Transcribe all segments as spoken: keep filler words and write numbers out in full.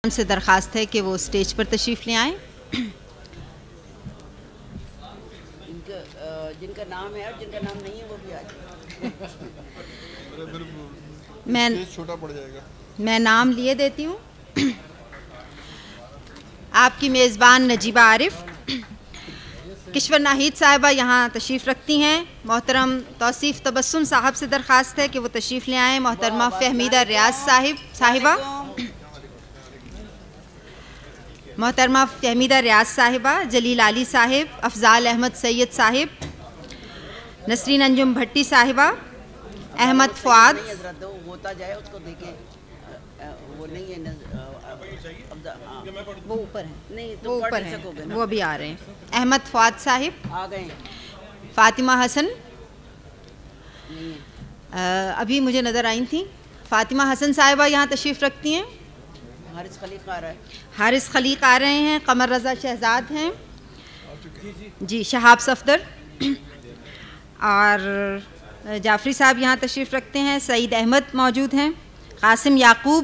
से दरख्वास्त है कि वो स्टेज पर तशरीफ़ ले आएँ। जिनका नाम है और जिनका नाम नहीं है वो भी आ जाए। मैं छोटा पड़ जाएगा। मैं नाम लिए देती हूँ। आपकी मेज़बान नजीबा आरिफ, किश्वर नाहिद साहिबा यहाँ तशरीफ़ रखती हैं। मोहतरम तौसीफ़ तबस्सुम साहब से दरख्वास्त है कि वो तशरीफ़ ले आएँ। मोहतरमा फ़हमीदा रियाज साहिब साहिबा मोहतरमा फ़हमीदा रियाज साहिबा, जलील आली साहिब, अफ़ज़ाल अहमद सैयद साहिब, नसरीन अंजुम भट्टी साहिबा, अहमद फ़ुआद, होता जाए उसको देखें। वो नहीं है वो ऊपर है, नहीं तो वो ऊपर है, है, वो भी आ रहे हैं। अहमद फ़ुआद साहिब आ गए। फ़ातिमा हसन अभी मुझे नज़र आई थी। फ़ातिमा हसन साहिबा यहाँ तशरीफ़ रखती हैं। हारिस खलीक आ रहा है। हारिस खलीक आ रहे हैं। कमर रज़ा शहजाद हैं जी। शहाब सफदर और जाफरी साहब यहाँ तशरीफ़ रखते हैं। सईद अहमद मौजूद हैं। कासिम याकूब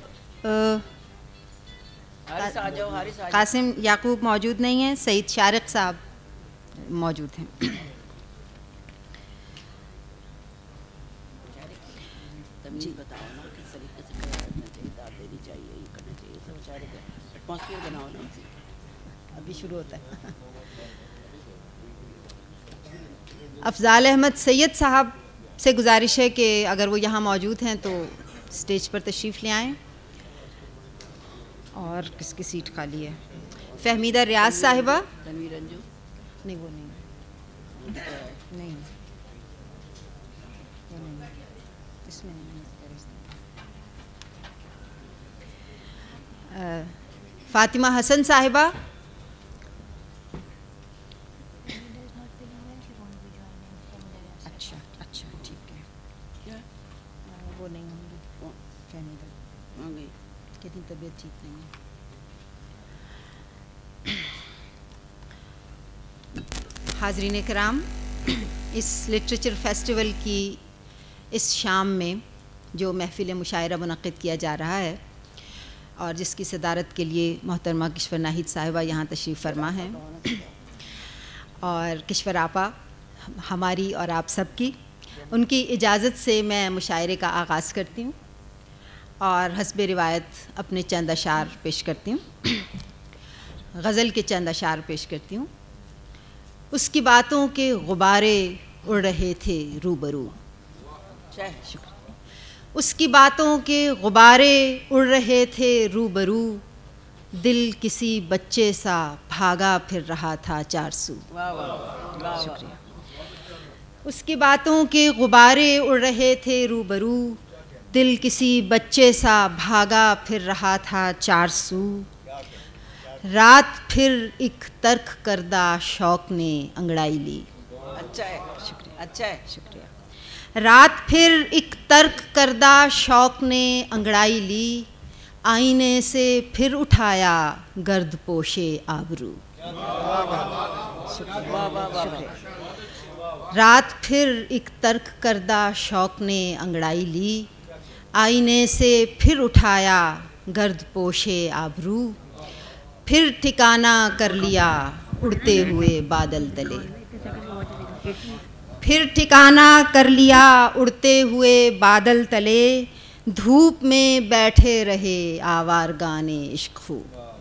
कासिम याकूब मौजूद नहीं हैं। सईद शारिक साहब मौजूद हैं। जी बताओ ना किस तरीके से करना चाहिए, दाद देनी चाहिए, ये करना चाहिए, सब सारे एटमॉस्फेयर बनाओ ना। अभी शुरू होता है। अफ़ज़ाल अहमद सैयद साहब से गुजारिश है कि अगर वो यहाँ मौजूद हैं तो स्टेज पर तशरीफ़ ले आएँ। और किसकी सीट खाली है? फ़हमीदा रियाज साहिबा। तनवीर अंजू नहीं, वो नहीं नहीं वो नहीं, इसमें नहीं। फ़ातिमा हसन साहिबा, अच्छा अच्छा ठीक है। क्या वो नहीं होंगी। फ़हमीदा आ गई। कितनी तबीयत ठीक नहीं है। हाज़रीन कराम, इस लिटरेचर फेस्टिवल की इस शाम में जो महफ़िल मुशायरा मुनक़्क़िद किया जा रहा है और जिसकी सदारत के लिए मोहतरमा किश्वर नाहिद साहिबा यहाँ तशरीफ़ फरमा हैं और किश्वर आपा हमारी और आप सबकी, उनकी इजाज़त से मैं मुशायरे का आगाज़ करती हूँ और हस्ब रिवायत अपने चंद अशार पेश करती हूँ। गज़ल के चंद अशार पेश करती हूँ। उसकी बातों के गुब्बारे उड़ रहे थे रूबरू। शुक्र। उसकी बातों के गुब्बारे उड़ रहे थे रूबरू, दिल किसी बच्चे सा भागा फिर रहा था चार सू। शुक्रिया। उसकी बातों के गुब्बारे उड़ रहे थे रूबरू, दिल किसी बच्चे सा भागा फिर रहा था चार सू। रात फिर एक तर्क करदा शौक ने अंगड़ाई ली। अच्छा है, शुक्रिया। अच्छा है, शुक्रिया। रात फिर एक तर्क करदा शौक ने अंगड़ाई ली, आईने से फिर उठाया गर्द पोशे आबरू। शुक्रिया। रात फिर एक तर्क करदा शौक ने अंगड़ाई ली, आईने से फिर उठाया गर्द पोशे आबरू। फिर ठिकाना कर लिया उड़ते हुए बादल तले। फिर ठिकाना कर लिया उड़ते हुए बादल तले, धूप में बैठे रहे आवार गाने इश्क खूब।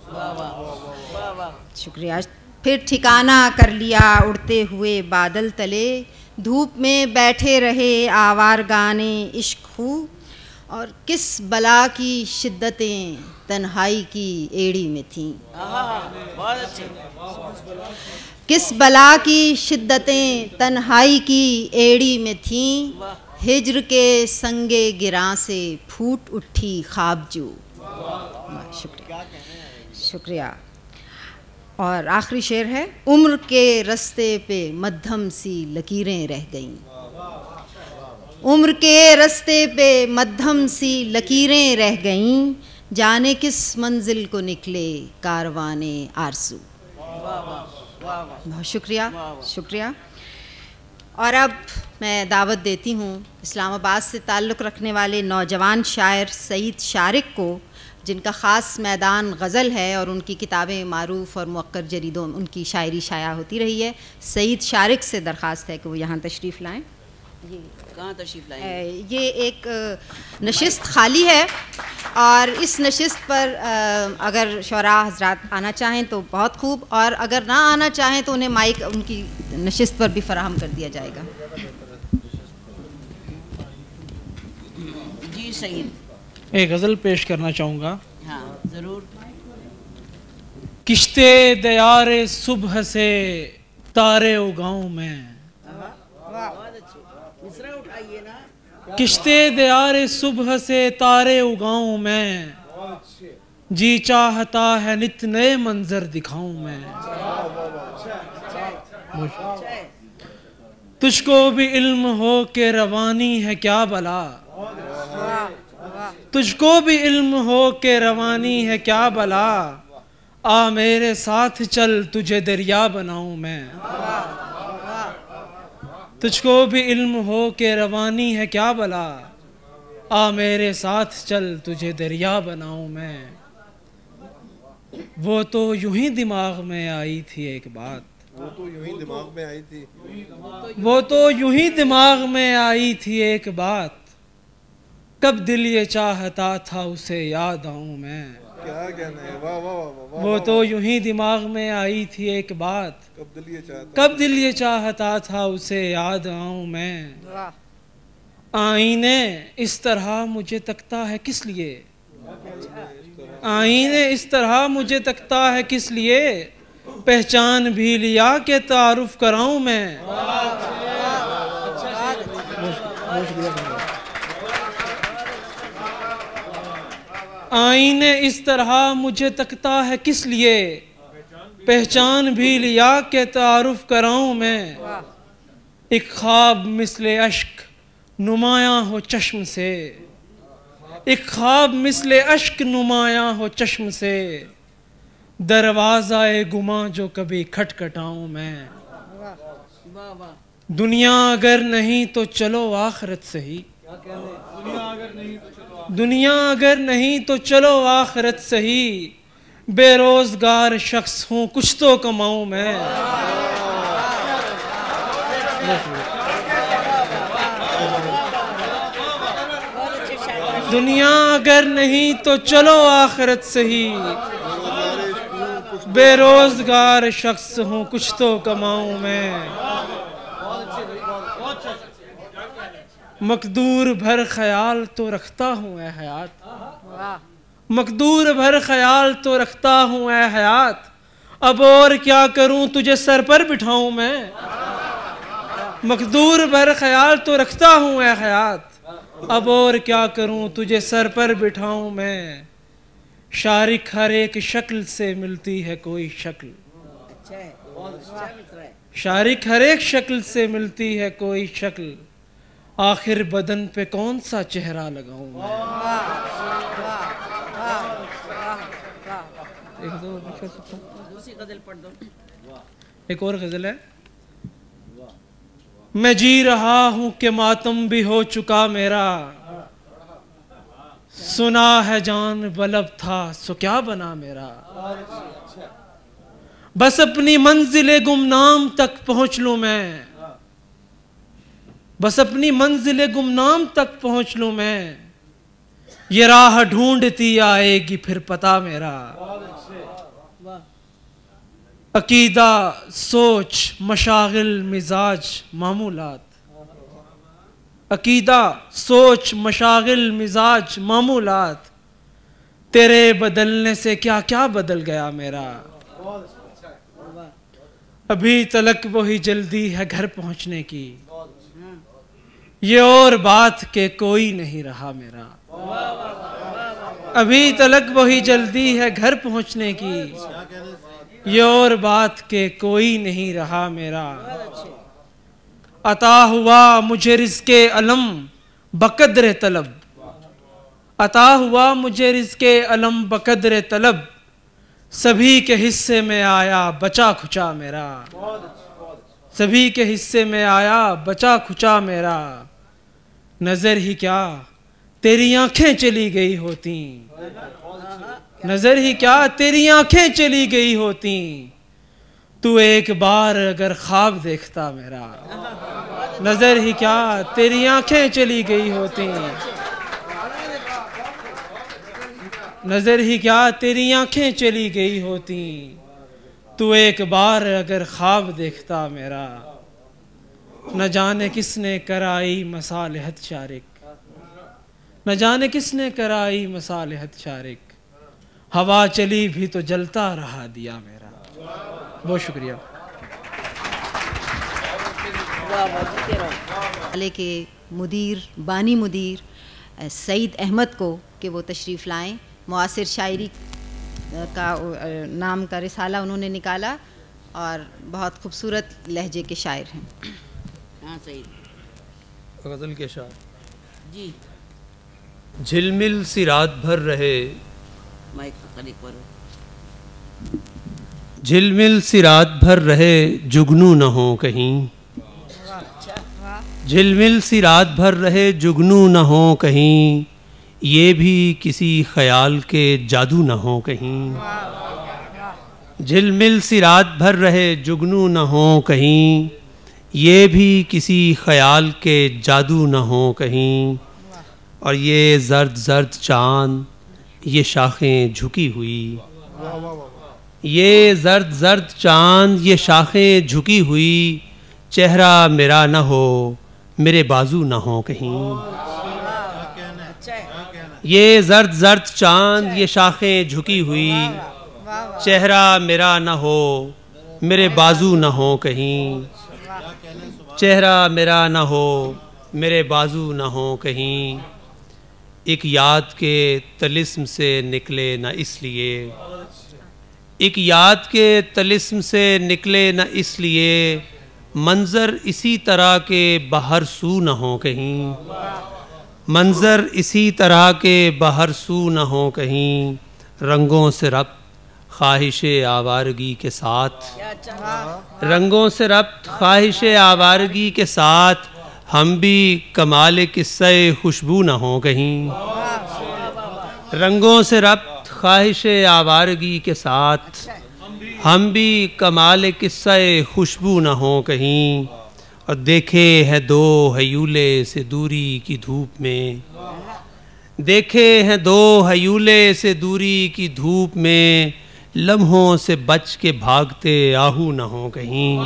शुक्रिया। फिर ठिकाना कर लिया उड़ते हुए बादल तले, धूप में बैठे रहे आवार गाने इश्क खूब। और किस बला की शिद्दतें तन्हाई की एड़ी में थीं। बहुत अच्छे। किस बला की शिद्दतें तन्हाई की एड़ी में थीं, हिज्र के संगे गिरां से फूट उठी ख्वाबजू। शुक्रिया शुक्रिया। और आखिरी शेर है, उम्र के रस्ते पे मध्यम सी लकीरें रह गईं। उम्र के रस्ते पे मध्यम सी लकीरें रह गईं, जाने किस मंजिल को निकले कारवाने आरज़ू। बहुत शुक्रिया शुक्रिया। और अब मैं दावत देती हूँ इस्लामाबाद से ताल्लुक़ रखने वाले नौजवान शायर सईद शारिक को जिनका ख़ास मैदान गज़ल है और उनकी किताबें मारूफ़ और मुअक्कर जरीदों में उनकी शायरी शाया होती रही है। सईद शारिक से दरख्वास्त है कि वो यहाँ तशरीफ़ लाएँ। ये कहाँ तशरीफ़ लाएँ? ये एक नशिस्त खाली है और इस नशिस्त पर अगर शोरा हजरात आना चाहें तो बहुत खूब, और अगर ना आना चाहें तो उन्हें माइक उनकी नशिस्त पर भी फराहम कर दिया जाएगा। जी सईद, एक गज़ल पेश करना चाहूँगा। हाँ ज़रूर। किश्ते दयारे सुबह से तारे उगाऊं मैं, उठाइए ना। किश्ते दयारे सुबह से तारे उगाऊं मैं, जी चाहता है नित नए मंजर दिखाऊं मैं। तुझको भी इल्म हो के रवानी है क्या भला, तुझको भी इल्म हो के रवानी है क्या भला, आ मेरे साथ चल तुझे दरिया बनाऊं मैं। तुझको भी इल्म हो के रवानी है क्या भला, आ मेरे साथ चल तुझे दरिया बनाऊं मैं। वो तो यूं ही दिमाग में आई थी एक बात, वो तो यूं ही दिमाग में आई थी वो तो यूं ही दिमाग में आई थी एक बात, कब दिल ये चाहता था उसे याद आऊं मैं। क्या कहना है, वाह वाह वाह वाह। वो तो यूं ही दिमाग में आई थी एक बात, कब दिल ये चाहता कब दिल ये चाहता था उसे याद आऊं मैं। आईने इस तरह मुझे तकता है किस लिए, आईने इस तरह मुझे तकता है किस लिए, पहचान भी लिया के तारुफ कराऊं मैं। आईने इस तरह मुझे तकता है किस लिए, पहचान भी लिया के तारुफ कराऊं मैं। एक ख्वाब मिसले अश्क नुमायां हो चश्म से, एक ख्वाब मिसले अश्क नुमायां हो चश्म से, दरवाज़ा ए गुमा जो कभी खटखटाऊं मैं। दुनिया अगर नहीं तो चलो आखिरत सही, दुनिया अगर नहीं तो चलो आखिरत सही, बेरोजगार शख्स हूँ कुछ तो कमाऊं मैं। दुनिया अगर नहीं तो चलो आखिरत सही, बेरोजगार शख्स हूँ कुछ तो कमाऊं मैं। मकदूर भर ख्याल तो रखता हूँ ए हयात, मकदूर भर ख्याल तो रखता हूँ ए हयात, अब और क्या करूँ तुझे सर पर बिठाऊं मैं। मकदूर भर ख्याल तो रखता हूँ ए हयात, अब और क्या करूँ तुझे सर पर बिठाऊं मैं। शारिक हर एक शक्ल से मिलती है कोई शक्ल, शारिक हर एक शक्ल से मिलती है कोई शक्ल, आखिर बदन पे कौन सा चेहरा लगाऊं मैं। एक दो दूसरी गजल पढ़ दो। एक और गजल है। मैं जी रहा हूं कि मातम भी हो चुका मेरा, सुना है जान बलब था सो क्या बना मेरा। बस अपनी मंजिले गुमनाम तक पहुंच लूं मैं, बस अपनी मंजिले गुमनाम तक पहुंच लूं मैं, ये राह ढूंढती आएगी फिर पता मेरा। अकीदा सोच मशागिल मिजाज मामूलात, अकीदा सोच मशागिल मिजाज मामूलात, तेरे बदलने से क्या क्या बदल गया मेरा। अभी तलक वही जल्दी है घर पहुंचने की, ये और बात के कोई नहीं रहा मेरा। अभी तलक वही जल्दी है घर पहुंचने की, ये और बात के कोई नहीं रहा मेरा। अता हुआ मुझे रिज़्क़े अलम बकद्र तलब, अता हुआ मुझे रिज़्क़े अलम बकद्र तलब, सभी के हिस्से में आया बचा खुचा मेरा। सभी के हिस्से में आया बचा खुचा मेरा, नज़र ही क्या तेरी आंखें चली गई होती, नजर ही क्या तेरी आंखें चली गई होती, तू एक बार अगर ख्वाब देखता मेरा, नजर ही क्या तेरी आंखें चली गई होती, नजर ही क्या तेरी आंखें चली गई होती, तू एक बार अगर ख्वाब देखता मेरा, न जाने किसने कराई मसालहत शारिक, न जाने किसने कराई मसालहत शारिक, हवा चली भी तो जलता रहा दिया मेरा। बहुत शुक्रिया। वाले के मुदीर बानी मुदीर सईद अहमद को कि वो तशरीफ़ लाएं। मुआसिर शायरी का नाम का रिसाला उन्होंने निकाला और बहुत खूबसूरत लहजे के शायर हैं। हाँ सही। गज़ल के शायर जी। झिलमिल सी रात भर रहे, माइक कनेक्ट करो। झिलमिल सी रात भर रहे जुगनू न हो कहीं, झिलमिल सी रात भर रहे जुगनू न हो कहीं, ये भी किसी ख्याल के जादू न हो कहीं, झिलमिल सी रात भर रहे जुगनू न हो कहीं, ये भी किसी ख्याल के जादू न हो कहीं, और ये जर्द जर्द चाँद ये शाखें झुकी हुई, ये जर्द जर्द चाँद ये शाखें झुकी हुई, चेहरा मेरा न हो मेरे बाजू न हो कहीं, ये जर्द जर्द चाँद ये शाखें झुकी हुई, चेहरा मेरा न हो मेरे बाजू न हो कहीं, चेहरा मेरा न हो मेरे बाजू न हो कहीं, एक याद के तलिस्म से निकले न इसलिए, एक याद के तलिस्म से निकले न इसलिए, मंज़र इसी तरह के बाहर सू न हो कहीं, मंज़र इसी तरह के बाहर सू न हो कहीं, रंगों से रब्त ख्वाहिश आवारगी के साथ, रंगों से रब्त ख्वाहिश आवारगी के साथ, हम भी कमाल किस्से खुशबू न हो कहीं, रंगों से रब्त ख्वाहिश आवारगी के साथ, हम भी कमाल किस्से खुशबू न हो कहीं, और देखे हैं दो हयूले से दूरी की धूप में, देखे हैं दो हयूले से दूरी की धूप में, लम्हों से बच के भागते आहू न हो कहीं,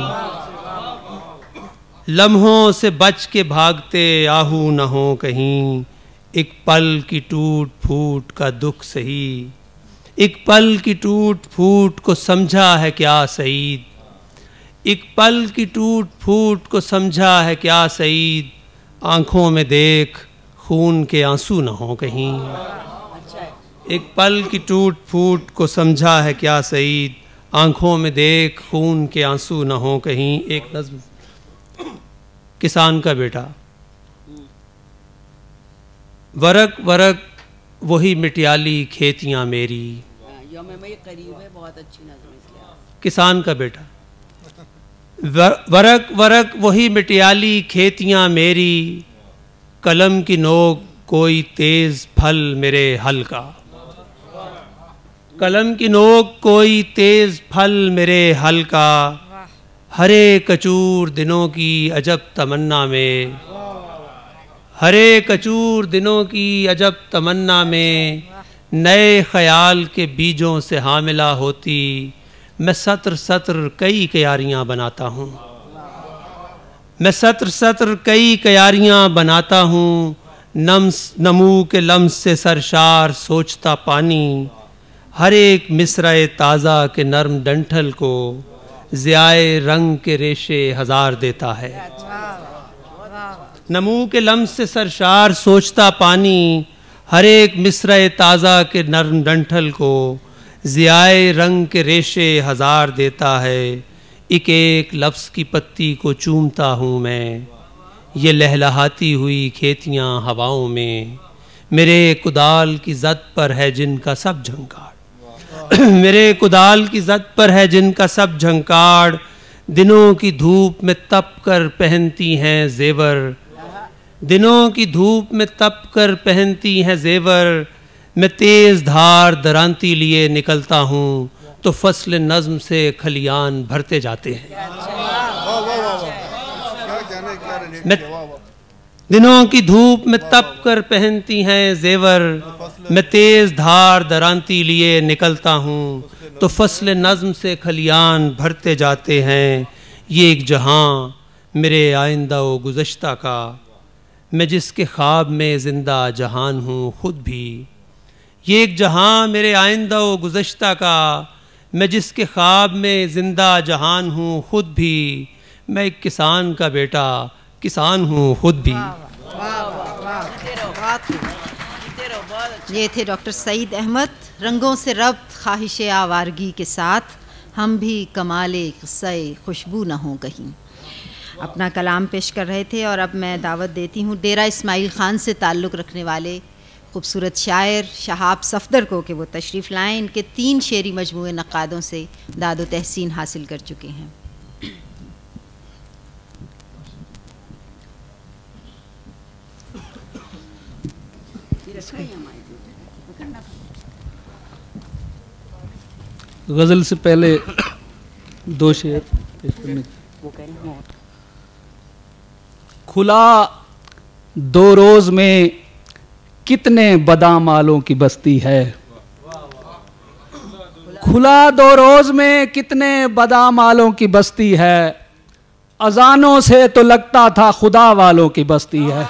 लम्हों से बच के भागते आहू न हो कहीं, एक पल की टूट फूट का दुख सही, एक पल की टूट फूट को समझा है क्या सईद, एक पल की टूट फूट को समझा है क्या सईद, आँखों में देख खून के आंसू न हो कहीं, एक पल की टूट फूट को समझा है क्या सईद, आँखों में देख खून के आंसू न हो कहीं। एक नज़्म किसान का बेटा। वरक वरक वही मिटियाली खेतियाँ मेरी, यो में मैं करीब है, बहुत अच्छी नज़म इसलिए। किसान का बेटा। वरक वरक वही मिटियाली खेतियाँ मेरी, कलम की नोक कोई तेज फल मेरे हल का, कलम की नोक कोई तेज फल मेरे हल का, हरे कचूर दिनों की अजब तमन्ना में, हरे कचूर दिनों की अजब तमन्ना में, नए ख्याल के बीजों से हामिला होती, मैं सत्र सत्र कई क्यारियाँ बनाता हूँ, मैं सत्र सत्र कई क्यारियाँ बनाता हूँ, नम्स नमू के लम्स से सरशार सोचता पानी, हर एक मिसराए ताज़ा के नर्म डंठल को ज़ियाए रंग के रेशे हजार देता है। नमू के लम्स से सरशार सोचता पानी, हर एक मिसराए ताज़ा के नर्म डंठल को ज़ियाए रंग के रेशे हजार देता है। एक एक लफ्ज़ की पत्ती को चूमता हूँ मैं, ये लहलहाती हुई खेतियाँ हवाओं में, मेरे कुदाल की ज़द पर है जिनका सब झंकार, मेरे कुदाल की ज़द पर है जिनका सब झंकार, दिनों की धूप में तप कर पहनती हैं जेवर, दिनों की धूप में तप कर पहनती हैं जेवर, मैं तेज़ धार दरांती लिए निकलता हूँ तो फसल नज़्म से खलियान भरते जाते हैं। मैं दिनों की धूप में तप कर पहनती हैं जेवर, मैं तेज़ धार दरांती लिए निकलता हूँ तो फसल नज़्म से खलियान भरते जाते हैं। ये एक जहां मेरे आइंदा व गुज़श्ता का, मैं जिसके ख्वाब में ज़िंदा जहान हूँ खुद भी। ये एक जहां मेरे आइंदा व गुज़श्ता का, मैं जिसके ख्वाब में ज़िंदा जहान हूँ खुद भी। मैं एक किसान का बेटा किसान हूँ खुद भी। ये थे डॉक्टर सईद अहमद। रंगों से रब्त ख्वाहिश आवारगी के साथ हम भी कमाले क़िस्सा खुशबू न हों कहीं, अपना कलाम पेश कर रहे थे। और अब मैं दावत देती हूँ डेरा इस्माइल ख़ान से ताल्लुक़ रखने वाले खूबसूरत शायर शहाब सफदर को कि वो तशरीफ़ लाएँ। इनके तीन शेरी मजमूए नक़ादों से दाद व तहसीन हासिल कर चुके हैं। गज़ल से पहले दो शेर पेश करने। खुला दो रोज़ में कितने बादाम आलों की बस्ती है, खुला दो रोज़ में कितने बादाम आलों की बस्ती है, अजानों से तो लगता था खुदा वालों की बस्ती है।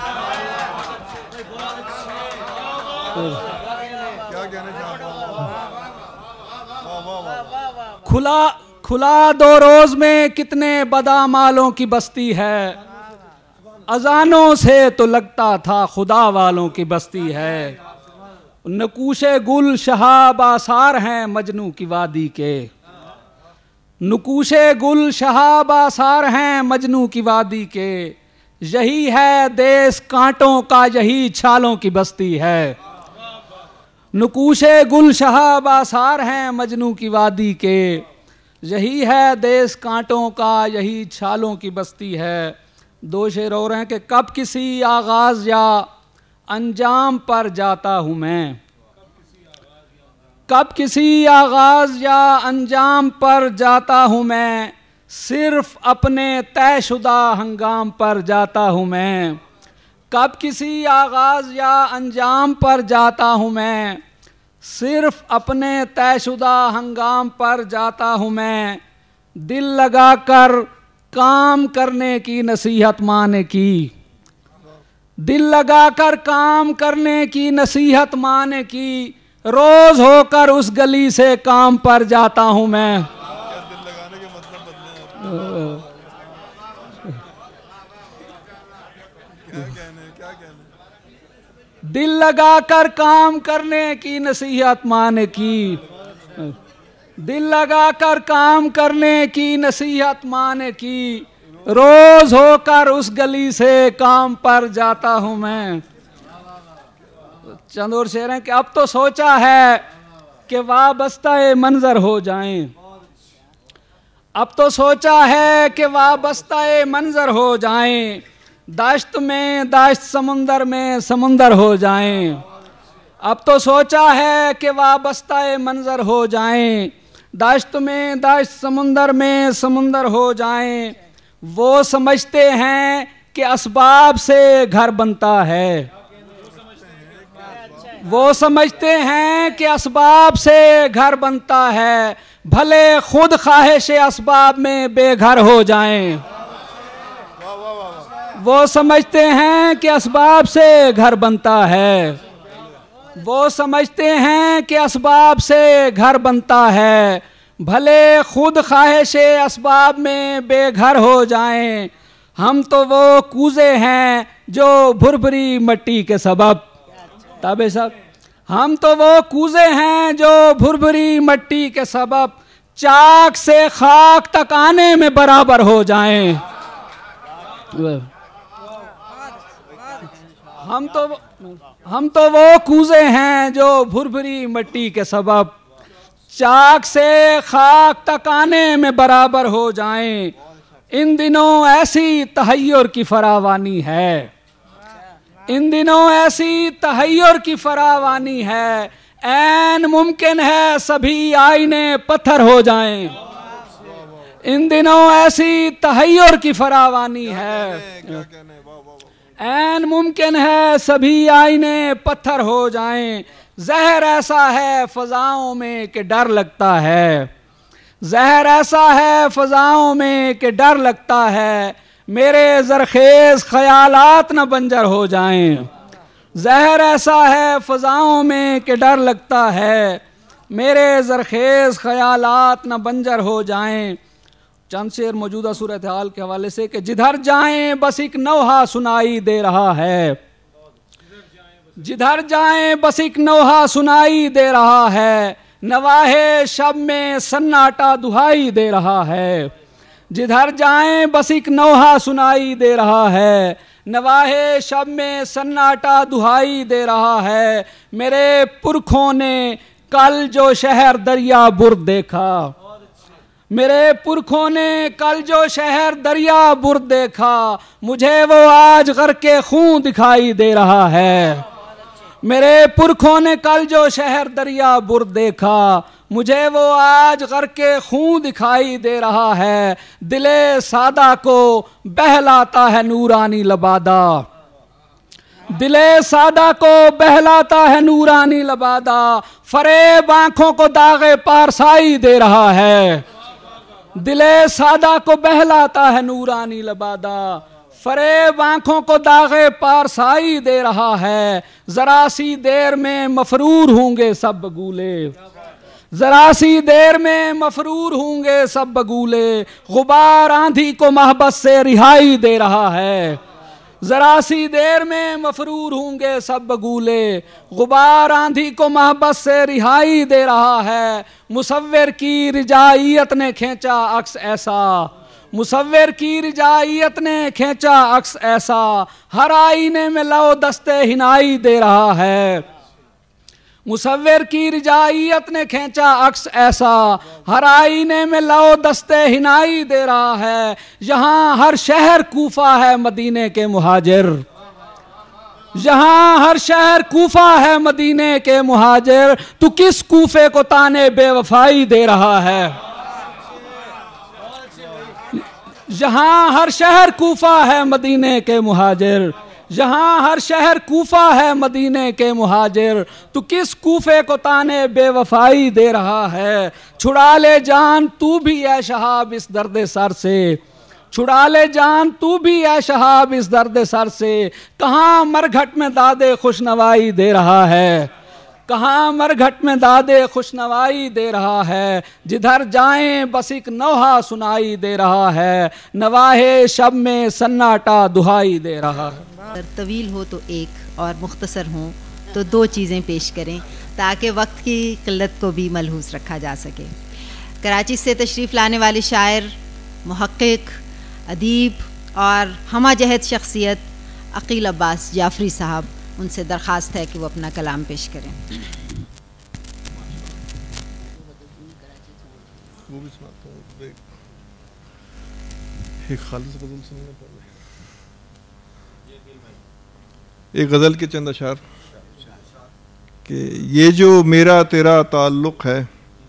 खुला खुला दो रोज में कितने बादाम आलों की बस्ती है, अजानों से तो लगता था खुदा वालों की बस्ती है। नकूशे गुल शहाब आसार हैं मजनू की वादी के, नकूशे गुल शहाब आसार हैं मजनू की वादी के, यही है देश कांटों का यही छालों की बस्ती है। नकूशे गुल शहाब आसार हैं मजनू की वादी के, यही है देश कांटों का यही छालों की बस्ती है। दो शेर और हैं कि कब किसी आगाज़ या अंजाम पर जाता हूँ मैं, कब किसी आगाज़ या अंजाम पर जाता हूँ मैं, सिर्फ अपने तयशुदा हंगाम पर जाता हूँ मैं। कब किसी आगाज़ या अंजाम पर जाता हूँ मैं, सिर्फ अपने तयशुदा हंगाम पर जाता हूँ मैं। दिल लगा कर काम करने की नसीहत माने की, दिल लगा कर काम करने की नसीहत माने की, रोज़ होकर उस गली से काम पर जाता हूँ मैं। दिल लगा कर काम करने की नसीहत माने की, दिल लगा कर काम करने की नसीहत माने की, रोज होकर उस गली से काम पर जाता हूँ मैं। चंद और शेर हैं कि अब तो सोचा है कि वाबस्ता मंजर हो जाएं, अब तो सोचा है कि वाबस्ता मंजर हो जाएं, दाश्त में दाश्त समुंदर में समुंदर हो जाएं। अब तो सोचा है कि वाबस्ता मंजर हो जाएं, दाश्त में दाश्त समुंदर में समुंदर हो जाएं। वो समझते हैं कि असबाब से घर बनता है, वो समझते हैं कि असबाब से घर बनता है, भले खुद ख्वाहिश असबाब में बेघर हो जाएं। वो समझते हैं कि असबाब से घर बनता है, वो समझते हैं कि असबाब से घर बनता है, भले खुद ख्वाहिश असबाब में बेघर हो जाएं। हम तो वो कूजे हैं जो भुरभुरी मिट्टी के सबब, ताबे साहब, हम तो वो कूजे हैं जो भुरभुरी मिट्टी के सबब, चाक से खाक तक आने में बराबर हो जाएं। हम तो हम तो वो कूजे हैं जो भुरभुरी मिट्टी के सबब, चाक से खाक तक आने में बराबर हो जाएं। इन दिनों ऐसी तहय्युर की फरावानी है, इन दिनों ऐसी तहय्युर की फरावानी है, ऐन मुमकिन है सभी आईने पत्थर हो जाएं। इन दिनों ऐसी तहय्युर की फरावानी है, ऐन मुमकिन है सभी आईने पत्थर हो जाएं। जहर ऐसा है फजाओं में कि डर लगता है, जहर ऐसा है फजाओं में कि डर लगता है। मेरे जरखेज ख्यालात न बंजर हो जाएं। जहर ऐसा है फजाओं में कि डर लगता है, मेरे जरखेज ख्यालात न बंजर हो जाएं। चंद शेर मौजूदा सूरत हाल के हवाले से कि जिधर जाएं बस एक नौहा सुनाई दे रहा है, जिधर जाएं बस एक नौहा सुनाई दे रहा है। नवाहे शब में सन्नाटा दुहाई दे रहा है, जिधर जाएं बस एक नौहा सुनाई दे रहा है। नवाहे शब में सन्नाटा दुहाई दे रहा है। मेरे पुरखों ने कल जो शहर दरिया बुर देखा, मेरे पुरखों ने कल जो शहर दरिया बुर देखा, मुझे वो आज करके खून दिखाई दे रहा है। मेरे पुरखों ने कल जो शहर दरिया बुर देखा, मुझे वो आज करके खून दिखाई दे रहा है। दिले सादा को बहलाता है नूरानी लबादा, दिले सादा को बहलाता है नूरानी लबादा। फरेब आंखों को दागे पारसाई दे रहा है, दिले सादा को बहलाता है नूरानी लबादा। फरेब आंखों को दागे पारसाई दे रहा है। जरा सी देर में मफरूर होंगे सब बगूले, जरा सी देर में मफरूर होंगे सब बगूले। गुबार आंधी को मोहब्बत से रिहाई दे रहा है, जरा सी देर में मफरूर होंगे सब बगूले। गुबार आंधी को मोहब्बत से रिहाई दे रहा है। मुसव्विर की रिजाइयत ने खींचा अक्स ऐसा, मुसव्विर की रिजाइयत ने खींचा अक्स ऐसा। हर आईने में लो दस्ते हिनाई दे रहा है, मुसव्विर की रिजाइयत ने खींचा अक्स ऐसा। हर आईने में लो दस्ते हिनाई दे रहा है। यहाँ हर शहर कूफा है मदीने के मुहाजिर, यहाँ हर शहर कूफा है मदीने के मुहाजिर। तू किस कूफे को ताने बेवफाई दे रहा है। यहाँ हर शहर कूफा है मदीने के मुहाजिर, यहाँ हर शहर कूफा है मदीने के मुहाजिर। तू किस कूफे को ताने बेवफाई दे रहा है। छुड़ा ले जान तू भी ऐ शहाब इस दर्द सर से, छुड़ा ले जान तू भी ऐ शहाब इस दर्द सर से। कहाँ मरघट में दादे खुशनवाई दे रहा है, कहाँ मरघट में दादे खुशनवाई दे रहा है। जिधर जाएं बस एक नौहा सुनाई दे रहा है। नवाहे शब में सन्नाटा दुहाई दे रहा है। अगर तवील हो तो एक और मुख्तसर हो तो दो चीज़ें पेश करें ताकि वक्त की किल्लत को भी मलहूस रखा जा सके। कराची से तशरीफ़ लाने वाले शायर, मुहक्किक, अदीब और हमा जहद शख्सियत अकील अब्बास जाफरी साहब, उनसे दरख्वास्त है कि वो अपना कलाम पेश करें। वो भी सुनाता हूँ, एक खालिस गज़ल सुनने पड़े। एक गज़ल के चंद अशार कि ये जो मेरा तेरा ताल्लुक़ है,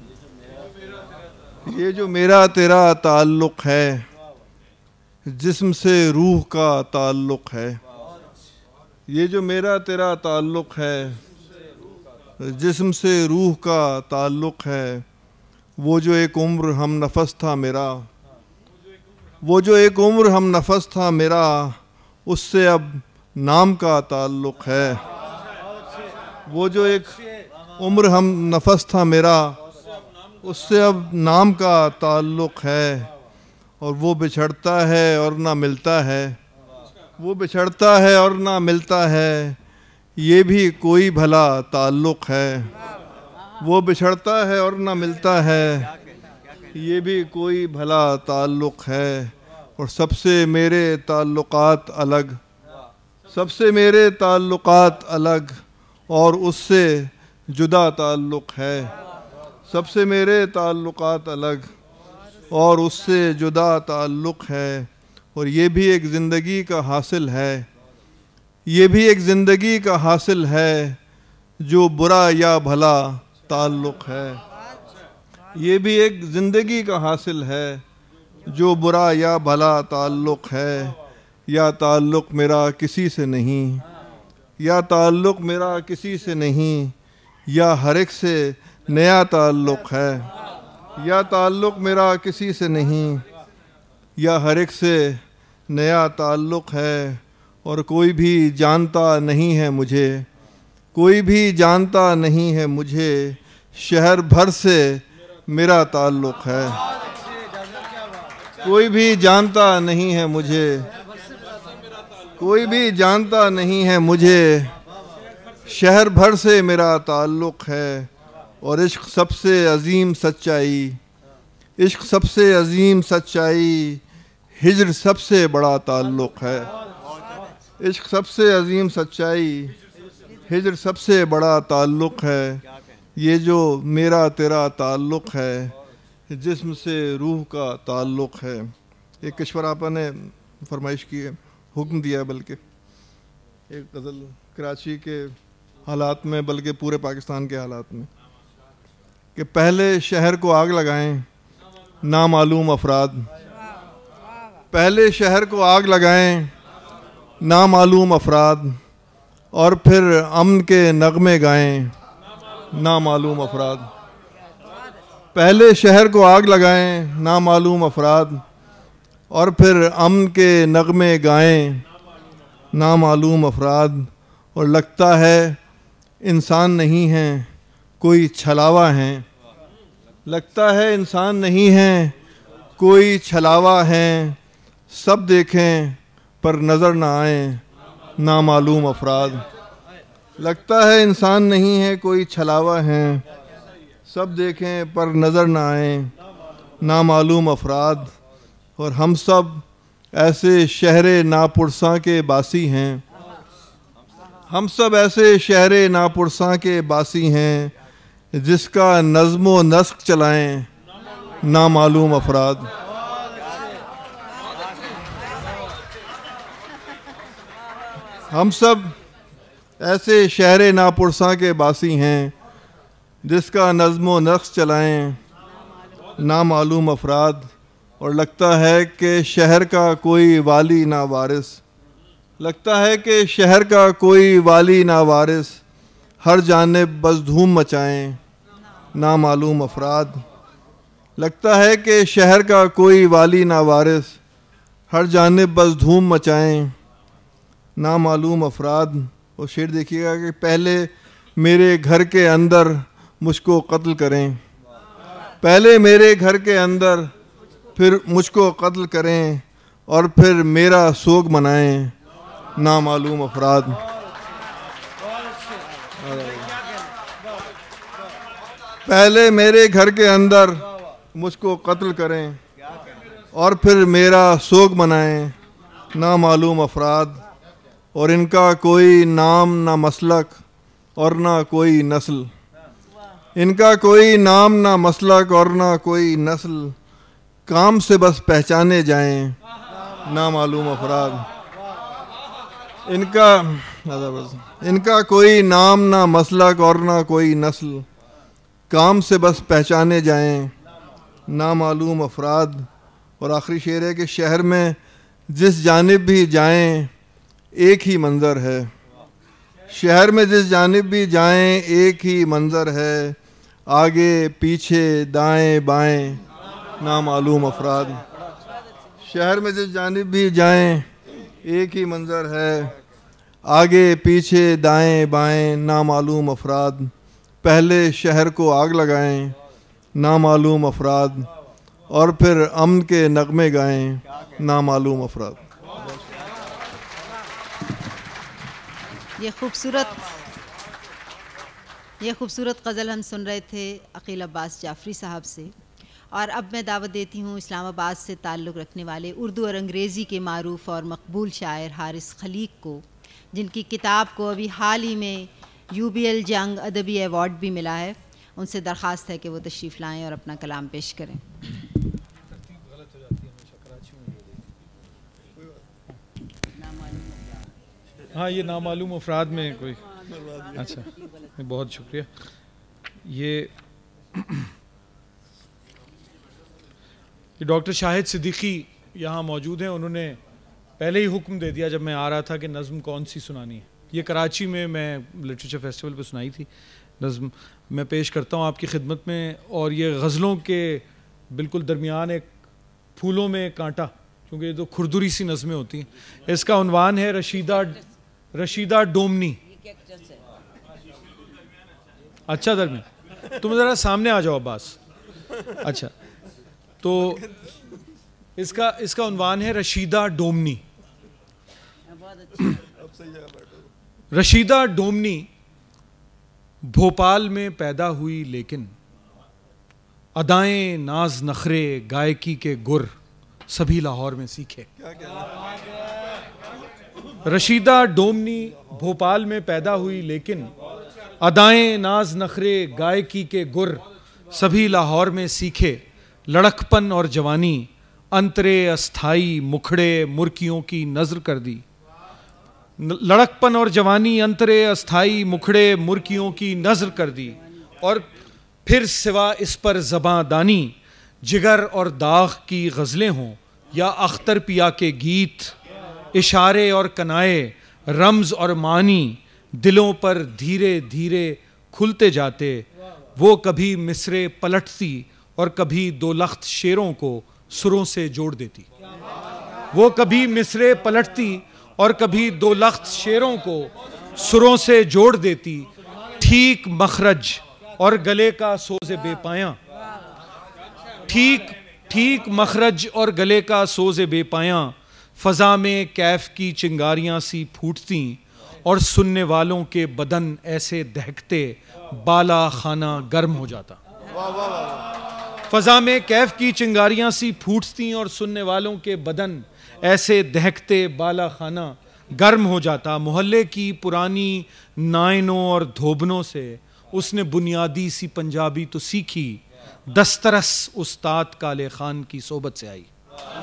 ये जो मेरा तेरा ताल्लुक़ है, जिस्म से रूह का ताल्लुक़ है। ये जो मेरा तेरा ताल्लुक़ है, जिस्म से रूह का ताल्लुक़ है। वो जो एक उम्र हम नफस था मेरा, वो जो एक उम्र हम नफस था मेरा, उससे अब नाम का ताल्लुक़ है। वो जो एक उम्र हम नफस था मेरा, उससे अब नाम का ताल्लुक़ है। और वो बिछड़ता है और ना मिलता है, वो बिछड़ता है और ना मिलता है, ये भी कोई भला ताल्लुक़ है। वो बिछड़ता है और ना मिलता है, ये भी कोई भला ताल्लुक़ है। और सबसे मेरे ताल्लुक़ात अलग, सबसे मेरे ताल्लुक़ात अलग, और उससे जुदा ताल्लुक़ है। सबसे मेरे ताल्लुक़ात अलग और उससे जुदा ताल्लुक़ है। और ये भी एक ज़िंदगी का हासिल है, ये भी एक ज़िंदगी का हासिल है जो बुरा या भला ताल्लुक़ है। ये भी एक ज़िंदगी का हासिल है जो बुरा या भला ताल्लुक़ है। या ताल्लुक़ मेरा किसी से नहीं, या ताल्लुक़ मेरा किसी से नहीं, या हर एक से नया ताल्लुक़ है। या ताल्लुक़ मेरा किसी से नहीं, या हर एक से नया ताल्लुक़ है। और कोई भी जानता नहीं है मुझे, कोई भी जानता नहीं है मुझे, शहर भर से मेरा ताल्लुक़ है। कोई भी जानता नहीं है मुझे, कोई भी जानता नहीं है मुझे, शहर भर से मेरा ताल्लुक़ है। और इश्क सबसे अजीम सच्चाई, इश्क सबसे अजीम सच्चाई, हिज्र सबसे बड़ा ताल्लुक़ है। इश्क सबसे अजीम सच्चाई, हिज्र सबसे बड़ा ताल्लुक़ है। ये जो मेरा तेरा ताल्लुक़ है, जिस्म से रूह का ताल्लुक़ है। एक किश्वर आपा ने फरमाइश की है, हुक्म दिया है, बल्कि एक गज़ल कराची के हालात में, बल्कि पूरे पाकिस्तान के हालात में, कि पहले शहर को आग लगाएं नामालूम अफराद, पहले शहर को आग लगाएं नामालूम अफराद, और फिर अमन के नगमे गाएं नामालूम अफराद। पहले शहर को आग लगाएं नामालूम अफराद, और फिर अमन के नगमे गाएं नामालूम अफराद। और लगता है इंसान नहीं हैं कोई छलावा हैं, लगता है इंसान नहीं हैं कोई छलावा हैं, सब देखें पर नज़र ना आए नामालूम अफराद। लगता है इंसान नहीं है कोई छलावा हैं, सब देखें पर नज़र ना आए नामालूम अफराद। और हम सब ऐसे शहरे नापुरसा के बासी हैं, हम सब ऐसे शहरे नापुरसा के बासी हैं, जिसका नज़्म नस्क चलाएं नामालूम अफराद। हम सब ऐसे शहरे नापुरसा के बासी हैं, जिसका नज़्म नस्क चलाएं नामालूम अफराद। और लगता है कि शहर का कोई वाली ना वारिस, लगता है कि शहर का कोई वाली ना वारिस, हर जानिब बस धूम मचाएं नामालूम अफराद। लगता है कि शहर का कोई वाली ना वारिस, हर जानिब बस धूम मचाएं नामालूम अफराद। और शेर देखिएगा कि पहले मेरे घर के अंदर मुझको कत्ल करें, पहले मेरे घर के अंदर फिर मुझको कत्ल करें, और फिर मेरा सोग मनाएं नामालूम अफराद। पहले मेरे घर के अंदर मुझको कत्ल करें, और फिर मेरा सोग मनाएं नामालूम अफराद। और इनका कोई नाम ना मसलक और ना कोई नस्ल, इनका कोई नाम ना मसलक और ना कोई नस्ल, काम से बस पहचाने जाएं नामालूम अफराद। इनका इनका कोई नाम ना मसलक और ना कोई नस्ल, काम से बस पहचाने जाएं नामालूम अफराद। और आखिरी शेर है कि शहर में जिस जानिब भी जाएं एक ही मंज़र है, शहर में जिस जानिब भी जाएं एक ही मंज़र है, आगे पीछे दाएं बाएं नामालूम अफराद। शहर में जिस जानिब भी जाएं एक ही मंज़र है, आगे पीछे दाएं बाएं नामालूम अफराद। पहले शहर को आग लगाएं नामालूम अफराद, और फिर अमन के नगमे गाएं नामालूम अफराद। ये खूबसूरत ये खूबसूरत गज़ल हम सुन रहे थे अकील अब्बास जाफ़री साहब से। और अब मैं दावत देती हूँ इस्लामाबाद से ताल्लुक़ रखने वाले उर्दू और अंग्रेज़ी के मारूफ़ और मकबूल शायर हारिस खलीक को, जिनकी किताब को अभी हाल ही में यू बी एल जंग अदबी अवार्ड भी मिला है, उनसे दरख्वास्त है कि वो तशरीफ़ लाएँ और अपना कलाम पेश करें। हाँ ये नामालूम अफराद में कोई, अच्छा बहुत शुक्रिया। ये ये डॉक्टर शाहिद सिद्दीकी यहाँ मौजूद हैं। उन्होंने पहले ही हुक्म दे दिया जब मैं आ रहा था कि नज़्म कौन सी सुनानी है। ये कराची में मैं लिटरेचर फेस्टिवल पे सुनाई थी नज़्म, मैं पेश करता हूँ आपकी खिदमत में। और ये गज़लों के बिल्कुल दरमियान एक फूलों में कांटा, क्योंकि ये तो खुरदुरी सी नज़में होती हैं। इसका उन्वान है रशीदा रशीदा डोमनी। अच्छा दरमियान, तुम ज़रा सामने आ जाओ अब्बास। अच्छा, तो इसका इसका उन्वान है रशीदा डोमनी। रशीदा डोमनी भोपाल में पैदा हुई लेकिन अदाएं नाज नखरे गायकी के गुर सभी लाहौर में सीखे। रशीदा डोमनी भोपाल में पैदा हुई लेकिन अदाएं नाज नखरे गायकी के गुर सभी लाहौर में सीखे। लड़कपन और जवानी अंतरे अस्थाई मुखड़े मुर्कियों की नजर कर दी। लड़कपन और जवानी अंतरे अस्थाई मुखड़े मुर्कियों की नजर कर दी। और फिर सिवा इस पर ज़बां दानी जिगर और दाग की गज़लें हों या अख्तर पिया के गीत, इशारे और कनाए रम्ज और मानी दिलों पर धीरे धीरे खुलते जाते। वो कभी मिसरे पलटती और कभी दो लख्त शेरों को सुरों से जोड़ देती। वो कभी मिसरे पलटती और कभी दो लख्त शेरों को सुरों से जोड़ देती। ठीक मखरज और गले का सोज़े बेपाया, ठीक ठीक मखरज और गले का सोज़े बेपाया फ़ज़ा में कैफ की चिंगारियां सी फूटती और सुनने वालों के बदन ऐसे दहकते बाला खाना गर्म हो जाता। फ़ज़ा में कैफ की चिंगारियां सी फूटती और सुनने वालों के बदन ऐसे दहकते बाला खाना गर्म हो जाता। मोहल्ले की पुरानी नायनों और धोबनों से उसने बुनियादी सी पंजाबी तो सीखी, दस्तरस उस्ताद काले खान की सोबत से आई।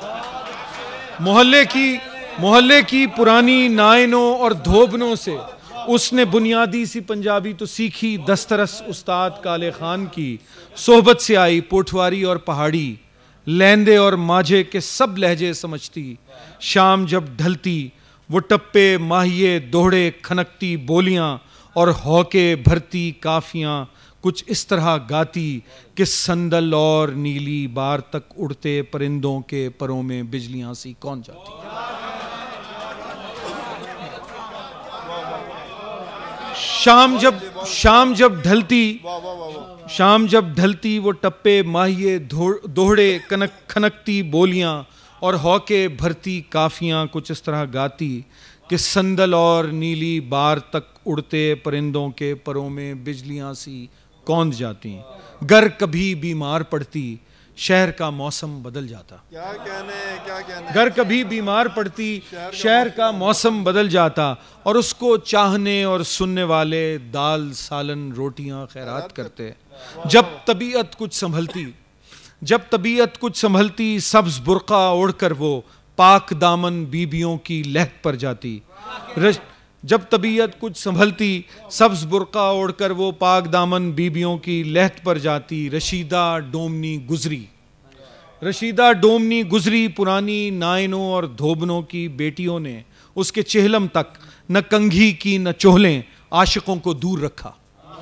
मोहल्ले की मोहल्ले की पुरानी नायनों और धोबनों से उसने बुनियादी सी पंजाबी तो सीखी, दस्तरस उस्ताद काले खान की सोहबत से आई। पोठवारी और पहाड़ी लैंदे और माझे के सब लहजे समझती। शाम जब ढलती वो टप्पे माहिए दोहड़े खनकती बोलियां और हौके भरती काफियां कुछ इस तरह गाती कि संदल और नीली बार तक उड़ते परिंदों के परों में बिजलियां सी कौन जाती। शाम जब शाम जब ढलती शाम जब ढलती वो टप्पे माहिए दोहड़े कनक खनकती बोलियां और हौके भरती काफियां कुछ इस तरह गाती कि संदल और नीली बार तक उड़ते परिंदों के परों में बिजलियां सी कौंध जाती। गर कभी बीमार पड़ती शहर का मौसम बदल जाता। क्या कहने क्या कहने गर कभी बीमार पड़ती शहर का मौसम बदल जाता और उसको चाहने और सुनने वाले दाल सालन रोटियां खैरात करते। जब तबीयत कुछ संभलती जब तबीयत कुछ संभलती सब्ज बुर्का ओढ़कर वो पाक दामन बीबियों की लहक पर जाती। जब तबीयत कुछ संभलती सब्ज बुर्का ओढ़कर वो पाक दामन बीबियों की लहक पर जाती। रशीदा डोमनी गुजरी रशीदा डोमनी गुजरी पुरानी नायनों और धोबनों की बेटियों ने उसके चेहलम तक न कंघी की न चोहलें आशिकों को दूर रखा।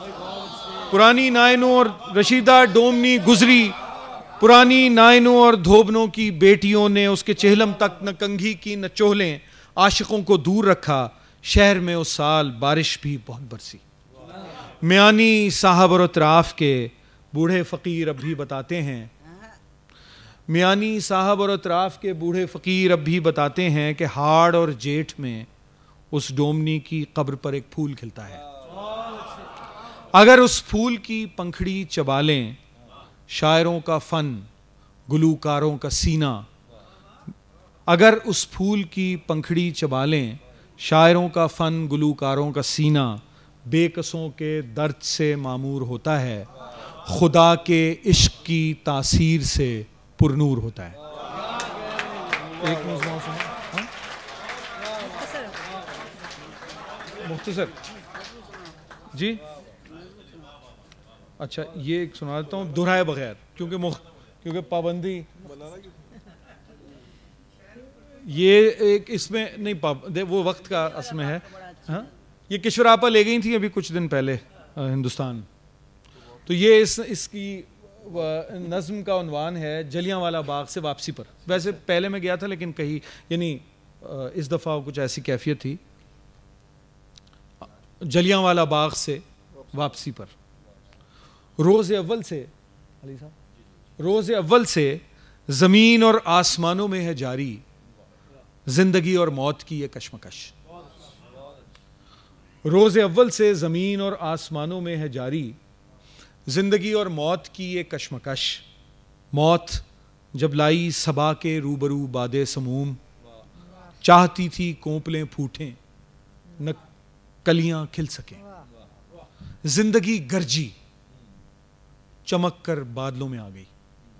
पुरानी नायनों और रशीदा डोमनी गुजरी पुरानी नायनों और धोबनों की बेटियों ने उसके चेहलम तक न कंघी की न चोहलें आशिकों को दूर रखा। शहर में उस साल बारिश भी बहुत बरसी। मियानी साहब और अतराफ के बूढ़े फ़कीर अब भी बताते हैं मियानी साहब और अतराफ के बूढ़े फ़कीर अब भी बताते हैं कि हाड़ और जेठ में उस डोमनी की कब्र पर एक फूल खिलता है। अगर उस फूल की पंखड़ी चबा लें शायरों का फ़न गुलूकारों का सीना अगर उस फूल की पंखड़ी चबा लें शायरों का फ़न गुलूकारों का सीना बेकसों के दर्द से मामूर होता है, खुदा के इश्क की तासीर से पुरनूर होता है। एक मुख्तसर जी। अच्छा ये एक सुना देता हूँ दोहराए बगैर, क्योंकि मुख क्योंकि पाबंदी ये एक इसमें नहीं पाब वो वक्त का असम है। हाँ ये किशोरापा ले गई थी अभी कुछ दिन पहले हिंदुस्तान, तो ये इस इसकी नज़्म का उन्वान है जलियांवाला बाग से वापसी पर। वैसे पहले मैं गया था लेकिन कहीं यानी इस दफ़ा कुछ ऐसी कैफियत थी, जलियांवाला बाग से वापसी पर। रोज़ अव्वल से अली साहब, रोज़ अव्वल से ज़मीन और आसमानों में है जारी जिंदगी और मौत की ये कशमकश। रोज़ अव्वल से ज़मीन और आसमानों में है जारी जिंदगी और मौत की ये कशमकश। मौत जब लाई सबा के रूबरू बादे समूम, चाहती थी कोंपलें फूटें न कलियां खिल सकें। जिंदगी गरजी चमक कर बादलों में आ गई,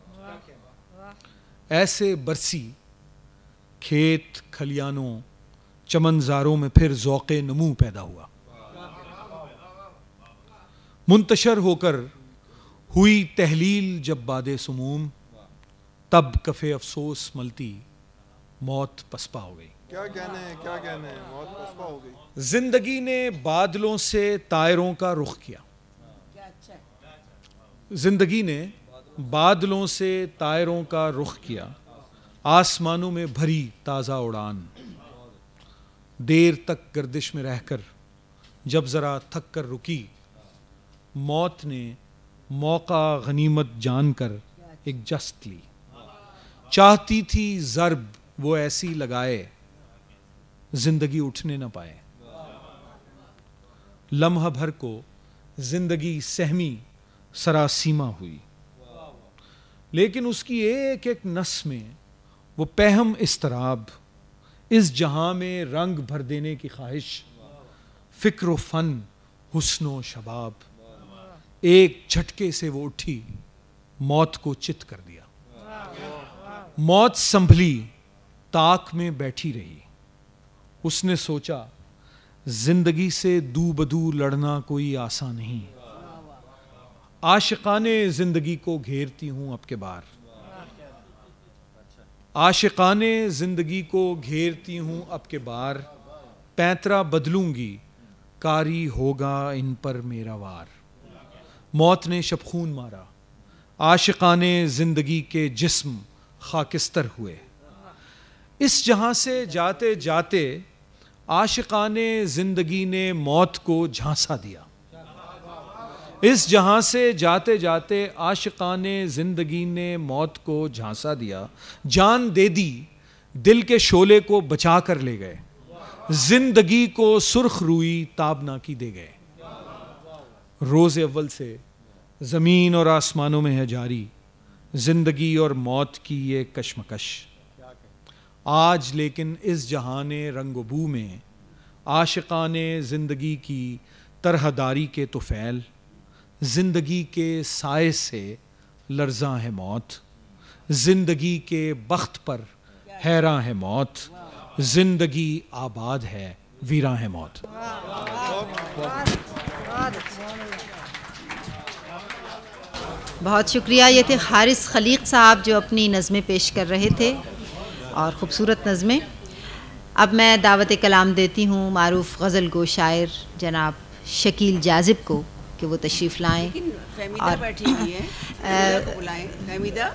ऐसे बरसी खेत खलियानों चमनजारों में फिर ज़ौक़े नमू पैदा हुआ। मुंतशर होकर हुई तहलील जब बादे सुमूम, तब कफ़े अफसोस मलती मौत पसपा हो गई। क्या कहने क्या कहने मौत पसपा हो गई। जिंदगी ने बादलों से तायरों का रुख किया, जिंदगी ने बादलों से तायरों का रुख किया, आसमानों में भरी ताज़ा उड़ान। देर तक गर्दिश में रहकर जब ज़रा थक कर रुकी, मौत ने मौका गनीमत जानकर एक जस्त ली। चाहती थी ज़र्ब वो ऐसी लगाए जिंदगी उठने न पाए। लम्हा भर को जिंदगी सहमी सरासीमा हुई, लेकिन उसकी एक एक नस में वो पहम इस्तराब, इस जहां में रंग भर देने की ख्वाहिश, फिक्र फन हुस्नो शबाब, एक झटके से वो उठी मौत को चित कर दिया। मौत संभली ताक में बैठी रही, उसने सोचा जिंदगी से दू बदू लड़ना कोई आसान नहीं। आशिकाने जिंदगी को घेरती हूं अब के बार, आशिकाने जिंदगी को घेरती हूं अब के बार, पैंतरा बदलूंगी कारी होगा इन पर मेरा वार। मौत ने शबखून मारा, आशिकाने जिंदगी के जिस्म खाकिस्तर हुए। इस जहां से जाते जाते आशिकाने जिंदगी ने मौत को झांसा दिया। इस जहां से जाते जाते आशिकाने जिंदगी ने मौत को झांसा दिया। जान दे दी दिल के शोले को बचा कर ले गए, जिंदगी को सुर्ख रुई ताबनाकी दे गए। रोज़ अव्वल से ज़मीन और आसमानों में है जारी जिंदगी और मौत की ये कशमकश। आज लेकिन इस जहाने रंगबू में आशिकाने जिंदगी की तरहदारी के तुफैल, जिंदगी के साए से लर्जा है मौत, जिंदगी के बख्त पर हैरान है मौत, जिंदगी आबाद है वीरां है मौत। बहुत शुक्रिया। ये थे हारिस खलीक साहब जो अपनी नज़में पेश कर रहे थे और ख़ूबसूरत नज़में। अब मैं दावत कलाम देती हूँ मारूफ़ गज़ल गो शायर जनाब शकील जाज़िब को कि वो तशरीफ़ लाएँ। फहमीदा बैठी हुई है, फहमीदा को बुलाएं। फहमीदा,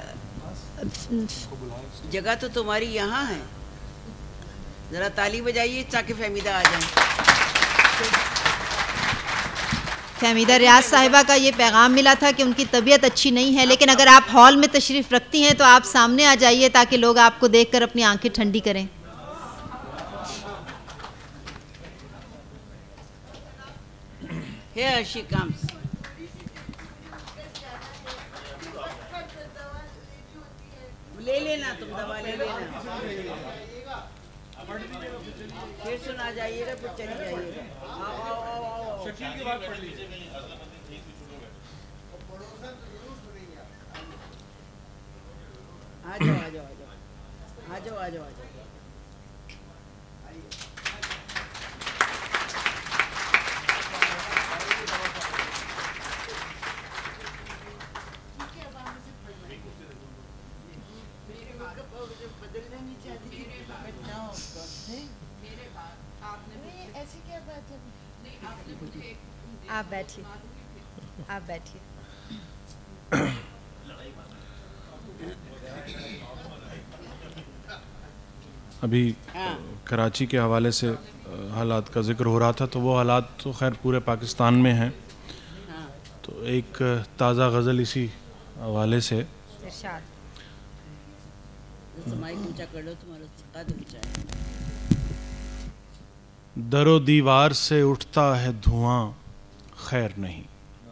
जगह तो तुम्हारी यहाँ है, ज़रा ताली बजाइए ताकि फहमीदा आ जाए। फहमीदा रियाज साहिबा का ये पैगाम मिला था कि उनकी तबीयत अच्छी नहीं है, लेकिन अगर आप हॉल में तशरीफ़ रखती हैं तो आप सामने आ जाइए ताकि लोग आपको देखकर अपनी आंखें ठंडी करें। Here she comes. ले लेना, तुम दवा ले लेना, फिर सुना जाइएगा, फिर चली जाइएगा। आओ आओ आओ आओ। शकील की बात पढ़ लीजिए। आ जाओ आ जाओ आ जाओ आ जाओ आ जाओ। ऐसी क्या बात है? आप बैठिए, आप बैठिए। अभी कराची के हवाले से हालात का जिक्र हो रहा था, तो वो हालात तो खैर पूरे पाकिस्तान में हैं। तो एक ताज़ा गज़ल इसी हवाले से। दरो दीवार से उठता है धुआं खैर नहीं,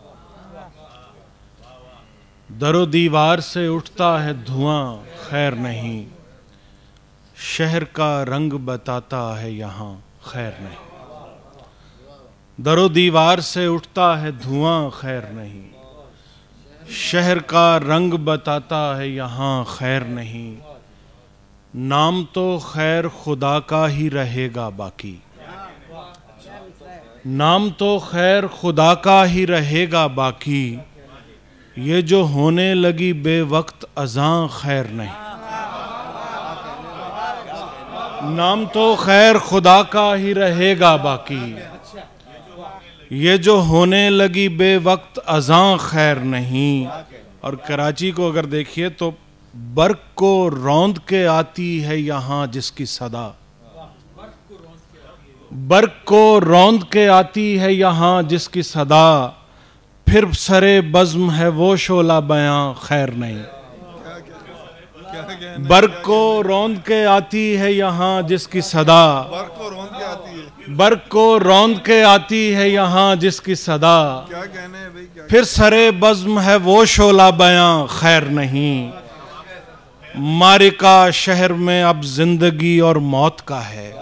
दरो दीवार से उठता है धुआं खैर नहीं, शहर का रंग बताता है यहाँ खैर नहीं। दरो दीवार से उठता है धुआं खैर नहीं, शहर का रंग बताता है यहाँ खैर नहीं। नाम तो खैर खुदा का ही रहेगा बाकी, नाम तो खैर खुदा का ही रहेगा बाकी, ये जो होने लगी बेवक्त अज़ां खैर नहीं। नाम तो खैर खुदा का ही रहेगा बाकी, ये जो होने लगी बेवक्त अज़ां खैर नहीं। और कराची को अगर देखिए तो बर्क को रौंद के आती है यहाँ जिसकी सदा, बर्क को रौंद के आती है यहाँ जिसकी सदा, फिर सरे बज़्म है वो शोला बयां खैर नहीं। बर्क को रौंद के आती है यहाँ जिसकी सदा, बर्क को रौंद के आती है, बर्क को रौंद के आती है यहाँ जिसकी सदा, क्या कहने हैं भाई, क्या फिर सरे बज़्म है वो शोला बयां खैर नहीं। मारिका शहर में अब जिंदगी और मौत का है,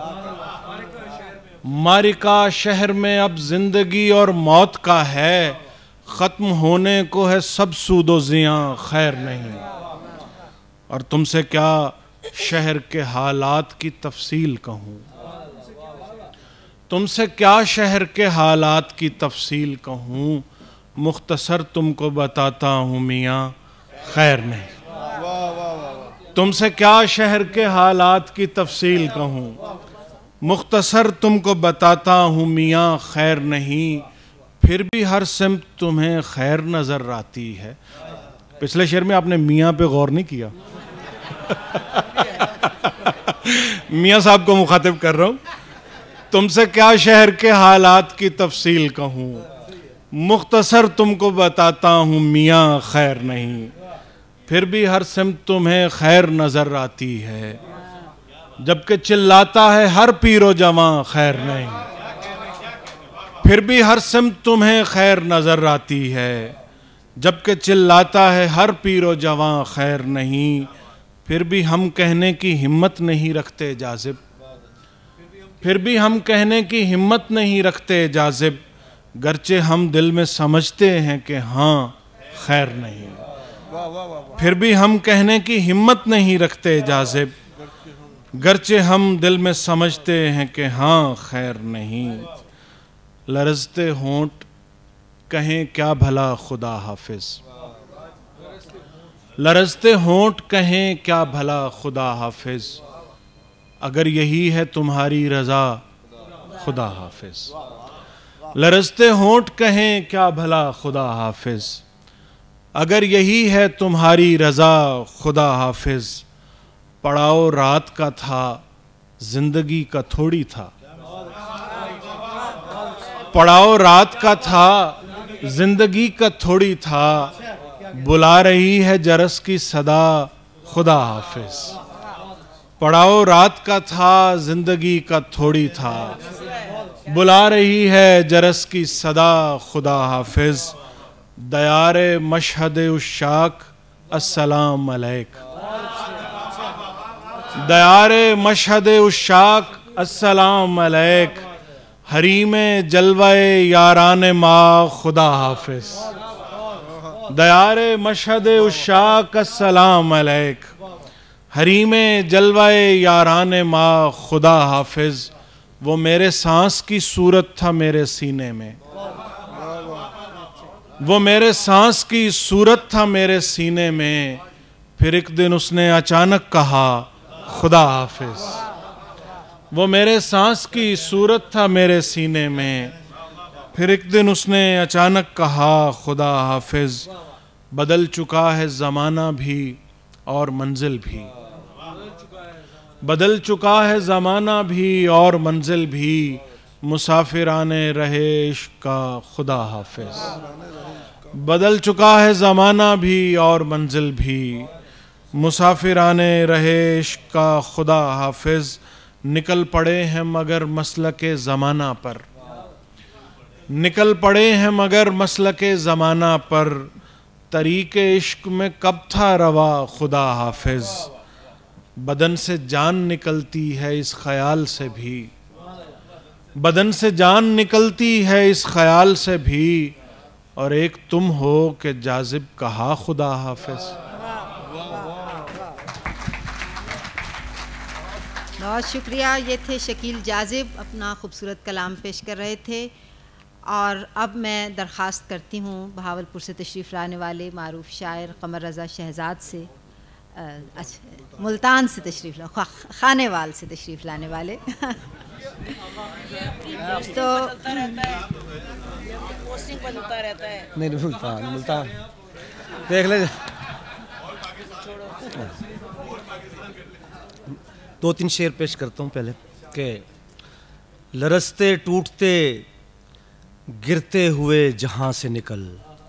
मारिका शहर में अब जिंदगी और मौत का है, खत्म होने को है सब सूदो जियां खैर नहीं। और तुमसे क्या शहर के हालात की तफसील कहूँ, तुमसे क्या शहर के हालात की तफसील कहूँ, मुख्तसर तुमको बताता हूँ मियाँ खैर नहीं। तुमसे क्या शहर के हालात की तफसील कहूँ, मुख्तसर तुमको बताता हूँ मियाँ खैर नहीं, फिर भी हर सिमत तुम्हें खैर नजर आती है। पिछले शेर में आपने मियाँ पे गौर नहीं किया। मियाँ साहब को मुखातिब कर रहा हूँ। तुमसे क्या शहर के हालात की तफसील कहूँ, मुख्तसर तुमको बताता हूँ मियाँ खैर नहीं, फिर भी हर सिमत तुम्हें खैर नजर आती है, जबकि चिल्लाता है हर पीरो जवां खैर नहीं। फिर भी हर सिमत तुम्हें खैर नजर आती है, जबकि चिल्लाता है हर पीरो जवां खैर नहीं। फिर भी हम कहने की हिम्मत नहीं रखते जाजिब, फिर भी हम कहने की हिम्मत नहीं रखते जाजिब, गरचे हम दिल में समझते हैं कि हाँ खैर नहीं। फिर भी हम कहने की हिम्मत नहीं रखते जाजिब, गरचे हम दिल में समझते हैं कि हाँ खैर नहीं। लरजते होंठ कहें क्या भला खुदा हाफिज, लरजते होंठ कहें क्या भला खुदा हाफिज, अगर यही है तुम्हारी रजा खुदा हाफिज। लरजते होंठ कहें क्या भला खुदा हाफिज, अगर यही है तुम्हारी रजा खुदा हाफिज। पड़ाव रात का था जिंदगी का थोड़ी था, पड़ाव रात का था जिंदगी का थोड़ी था, बुला रही है जरस की सदा खुदा हाफिज। पड़ाव रात का था जिंदगी का थोड़ी था, बुला रही है जरस की सदा खुदा हाफिज। दयारे मशहद उशाक अस्सलाम अलैक, दयारे मशहद उशाक अस्सलाम अलैक, हरीमे जलवाए यारान माँ खुदा हाफिज। दयारे मशहद उशाक अस्सलाम अलैक, हरीमे जलवाए यारान माँ खुदा हाफिज। वो मेरे सांस की सूरत था मेरे सीने में, वो मेरे सांस की सूरत था मेरे सीने में, फिर एक दिन उसने अचानक कहा खुदा हाफिज। वो मेरे सांस की सूरत था मेरे सीने में। फिर एक दिन उसने अचानक कहा खुदा हाफिज, बदल चुका है ज़माना भी और मंजिल भी। बदल चुका है ज़माना भी और मंजिल भी, मुसाफिराने रहे इश्क का खुदा हाफिज। बदल चुका है ज़माना भी और मंजिल भी, मुसाफिराने रहे इश्क का खुदा हाफिज। निकल पड़े हैं मगर मसलके ज़माना पर, निकल पड़े हैं मगर मसलके ज़माना पर, तरीके इश्क में कब था रवा खुदा हाफिज। बदन से जान निकलती है इस ख्याल से भी, बदन से जान निकलती है इस ख्याल से भी, और एक तुम हो कि जाजिब कहा खुदा हाफिज। बहुत शुक्रिया। ये थे शकील जाजिब, अपना खूबसूरत कलाम पेश कर रहे थे। और अब मैं दरख्वास्त करती हूँ बहावलपुर से तशरीफ़ लाने वाले मारूफ शायर कमर रज़ा शहजाद से, अच्छा मुल्तान से तशरीफ़ ला खा, खानेवाल से तशरीफ़ लाने वाले तो नहीं मुल्तान मुल्तान देख ले। दो तीन शेर पेश करता हूँ पहले के लरसते टूटते गिरते हुए जहां से निकल,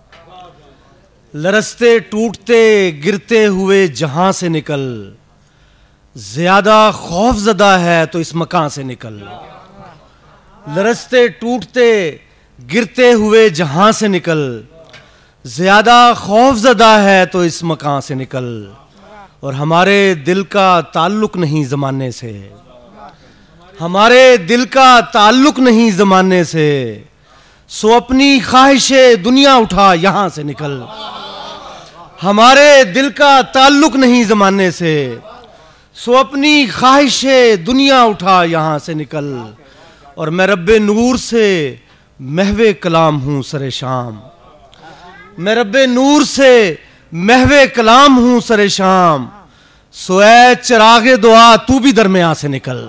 लरसते टूटते गिरते हुए जहां से निकल, ज्यादा खौफजदा है तो इस मकान से निकल। लरसते टूटते गिरते हुए जहां से निकल, ज्यादा खौफजदा है तो इस मकान से निकल। और हमारे दिल का ताल्लुक नहीं जमाने से, हमारे दिल का ताल्लुक नहीं जमाने से, सो अपनी ख्वाहिशे दुनिया उठा यहां से निकल। हमारे दिल का ताल्लुक नहीं जमाने से, सो अपनी ख्वाहिशे दुनिया उठा यहां से निकल। और मैं रब्बे नूर से महवे कलाम हूं सरे शाम, मैं रब्बे नूर से महवे कलाम हूं सरे शाम, सो ऐ चिरागे दुआ तू भी दरमियां से निकल।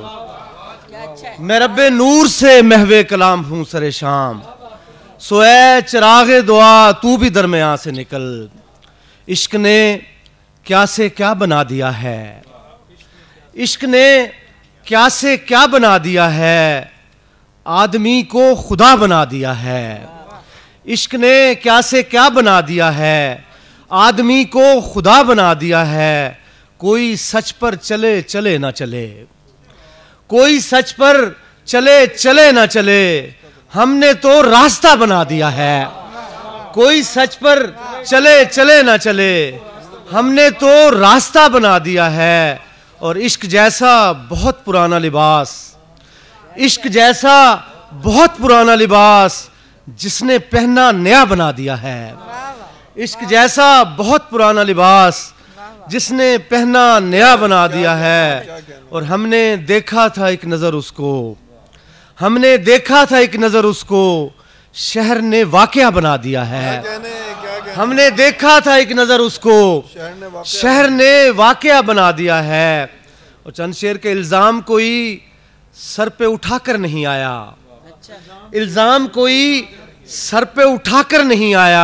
मैं रब्बे नूर से महवे कलाम हूं सरे शाम, सो ऐ चिरागे दुआ तू भी दरमियां से निकल। इश्क ने क्या से क्या बना दिया है, इश्क ने क्या से क्या बना दिया है, आदमी को खुदा बना दिया है। इश्क ने क्या से क्या बना दिया है, आदमी को खुदा बना दिया है। कोई सच पर चले चले ना चले, कोई सच पर चले चले ना चले, हमने तो रास्ता बना दिया है। कोई सच पर चले चले ना चले, हमने तो रास्ता बना दिया है। और इश्क जैसा बहुत पुराना लिबास, इश्क जैसा बहुत पुराना लिबास, जिसने पहना नया बना दिया है। इश्क जैसा बहुत पुराना लिबास, जिसने पहना नया बना दिया है। और हमने देखा था एक नजर उसको, हमने देखा था एक नजर उसको, शहर ने वाकया बना दिया है। हमने देखा था एक नजर उसको, शहर ने वाकया बना दिया है। और चंद शेर के इल्जाम कोई सर पे उठाकर नहीं आया, इल्जाम कोई सर पे उठाकर नहीं आया,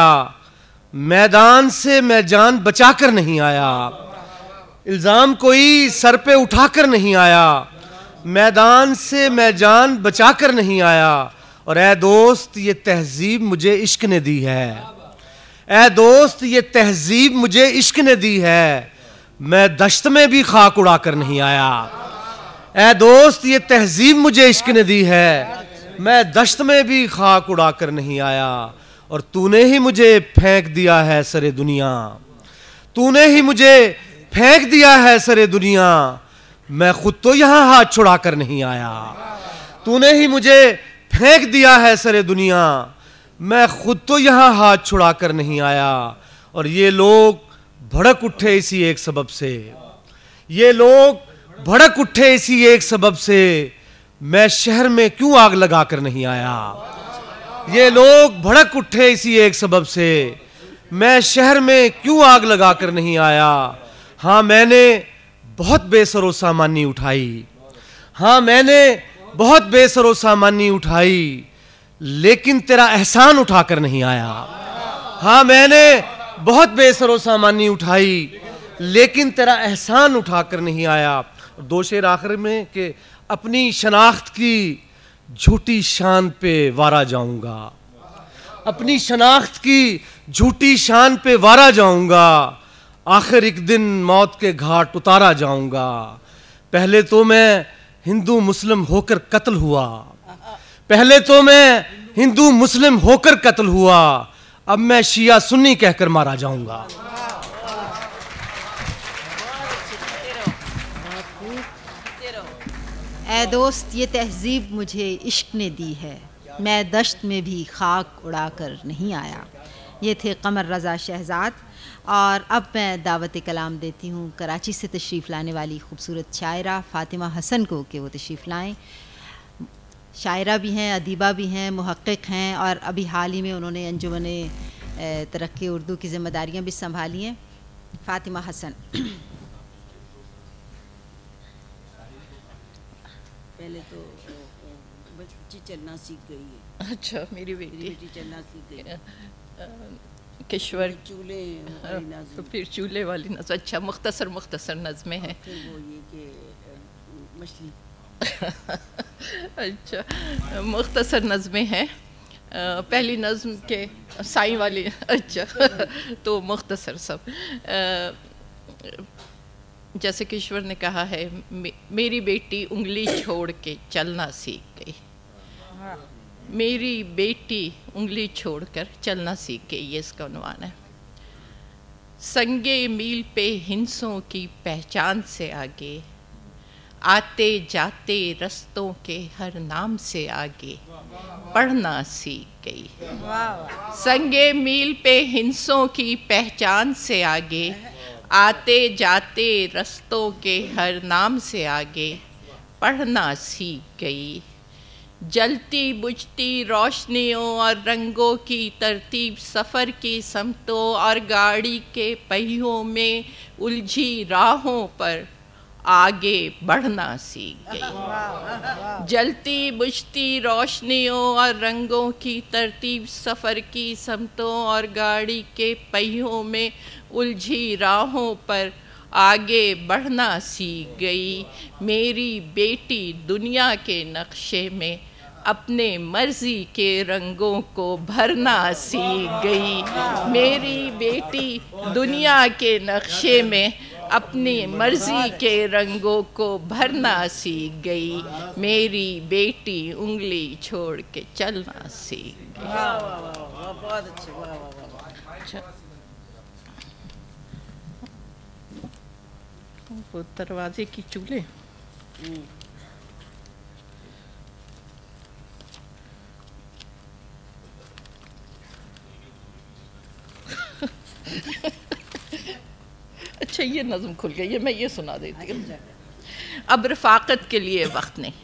मैदान से मैं जान बचाकर नहीं आया। इल्जाम कोई सर पे उठाकर नहीं आया, मैदान से मैं जान बचाकर नहीं आया। और ऐ दोस्त ये तहजीब मुझे इश्क ने दी है, ऐ दोस्त ये तहजीब मुझे इश्क ने दी है, मैं दश्त में भी खाक उड़ाकर नहीं आया। ऐ दोस्त ये तहजीब मुझे इश्क ने दी है, मैं दश्त में भी खाक उड़ाकर नहीं आया। और तूने ही मुझे फेंक दिया है सरे दुनिया, तूने ही मुझे फेंक दिया है सरे दुनिया, मैं खुद तो यहां हाथ छुड़ाकर नहीं आया। तूने ही मुझे फेंक दिया है सरे दुनिया, मैं खुद तो यहां हाथ छुड़ाकर नहीं आया। और ये लोग भड़क उठे इसी एक सबब से, ये लोग भड़क उठे इसी एक सबब से, मैं शहर में क्यों आग लगाकर नहीं आया। ये लोग भड़क उठे इसी एक सबब से, मैं शहर में क्यों आग लगाकर नहीं आया। हाँ मैंने बहुत बेसरो सामानी उठाई, हाँ मैंने बहुत बेसरो सामानी उठाई, लेकिन तेरा एहसान उठाकर नहीं आया। हाँ मैंने बहुत बेसरो सामानी उठाई, लेकिन तेरा एहसान उठाकर नहीं आया। दो शेर आखिर में कि अपनी शनाख्त की झूठी शान पे वारा जाऊंगा, अपनी शनाख्त की झूठी शान पे वारा जाऊंगा, आखिर एक दिन मौत के घाट उतारा जाऊंगा। पहले तो मैं हिंदू मुस्लिम होकर कत्ल हुआ, पहले तो मैं हिंदू मुस्लिम होकर कत्ल हुआ, अब मैं शिया सुन्नी कहकर मारा जाऊंगा। ऐ दोस्त ये तहजीब मुझे इश्क ने दी है, मैं दश्त में भी खाक उड़ा कर नहीं आया। ये थे कमर रज़ा शहजाद। और अब मैं दावत कलाम देती हूँ कराची से तशरीफ़ लाने वाली खूबसूरत शायरा फ़ातिमा हसन को कि वो तशरीफ़ लाएँ। शायरा भी हैं, अदीबा भी हैं, मुहक्किक हैं, और अभी हाल ही में उन्होंने अंजुमन तरक्की उर्दू की ज़िम्मेदारियाँ भी संभाली हैं। फ़ातिमा हसन। पहले तो बच्ची चलना सीख गई है। अच्छा, मेरी बेटी बेटी चलना सीख गई है। किश्वर चूल्हे वाली नज़्म, तो फिर चूल्हे वाली नज़्म। अच्छा, मुख्तसर मुख्तसर नज़में हैं। फिर वो ये कि मछली। अच्छा, मुख्तसर नज़में हैं। पहली नज़्म के साई वाली। अच्छा तो मुख्तसर सब। जैसे कि ईश्वर ने कहा है, मे, मेरी बेटी उंगली छोड़ के चलना सीख गई, मेरी बेटी उंगली छोड़कर चलना सीख गई, ये इसका उन्वान है। संगे मील पे हिंसों की पहचान से आगे, आते जाते रस्तों के हर नाम से आगे, पढ़ना सीख गई। संगे मील पे हिंसों की पहचान से आगे, आते जाते रस्तों के हर नाम से आगे, पढ़ना सीख गई। जलती बुझती रोशनियों और रंगों की तरतीब सफ़र की समतों और गाड़ी के पहियों में उलझी राहों पर आगे बढ़ना सीख गई। जलती बुझती रोशनियों और रंगों की तरतीब सफ़र की समतों और गाड़ी के पहियों में उलझी राहों पर आगे बढ़ना सीख गई। मेरी बेटी दुनिया के नक्शे में अपने मर्जी के रंगों को भरना सीख गई। मेरी बेटी दुनिया के नक्शे में अपनी मर्जी के रंगों को भरना सीख गई। मेरी बेटी उंगली छोड़ के चलना सीख गई। वाह वाह वाह, बहुत अच्छे। वाह वाह वाह। अच्छा, वो दरवाजे की चूल्हे। अच्छा, ये नज़म खुल गई है, मैं ये सुना देती हूँ। अब रफ़ाकत के लिए वक्त नहीं,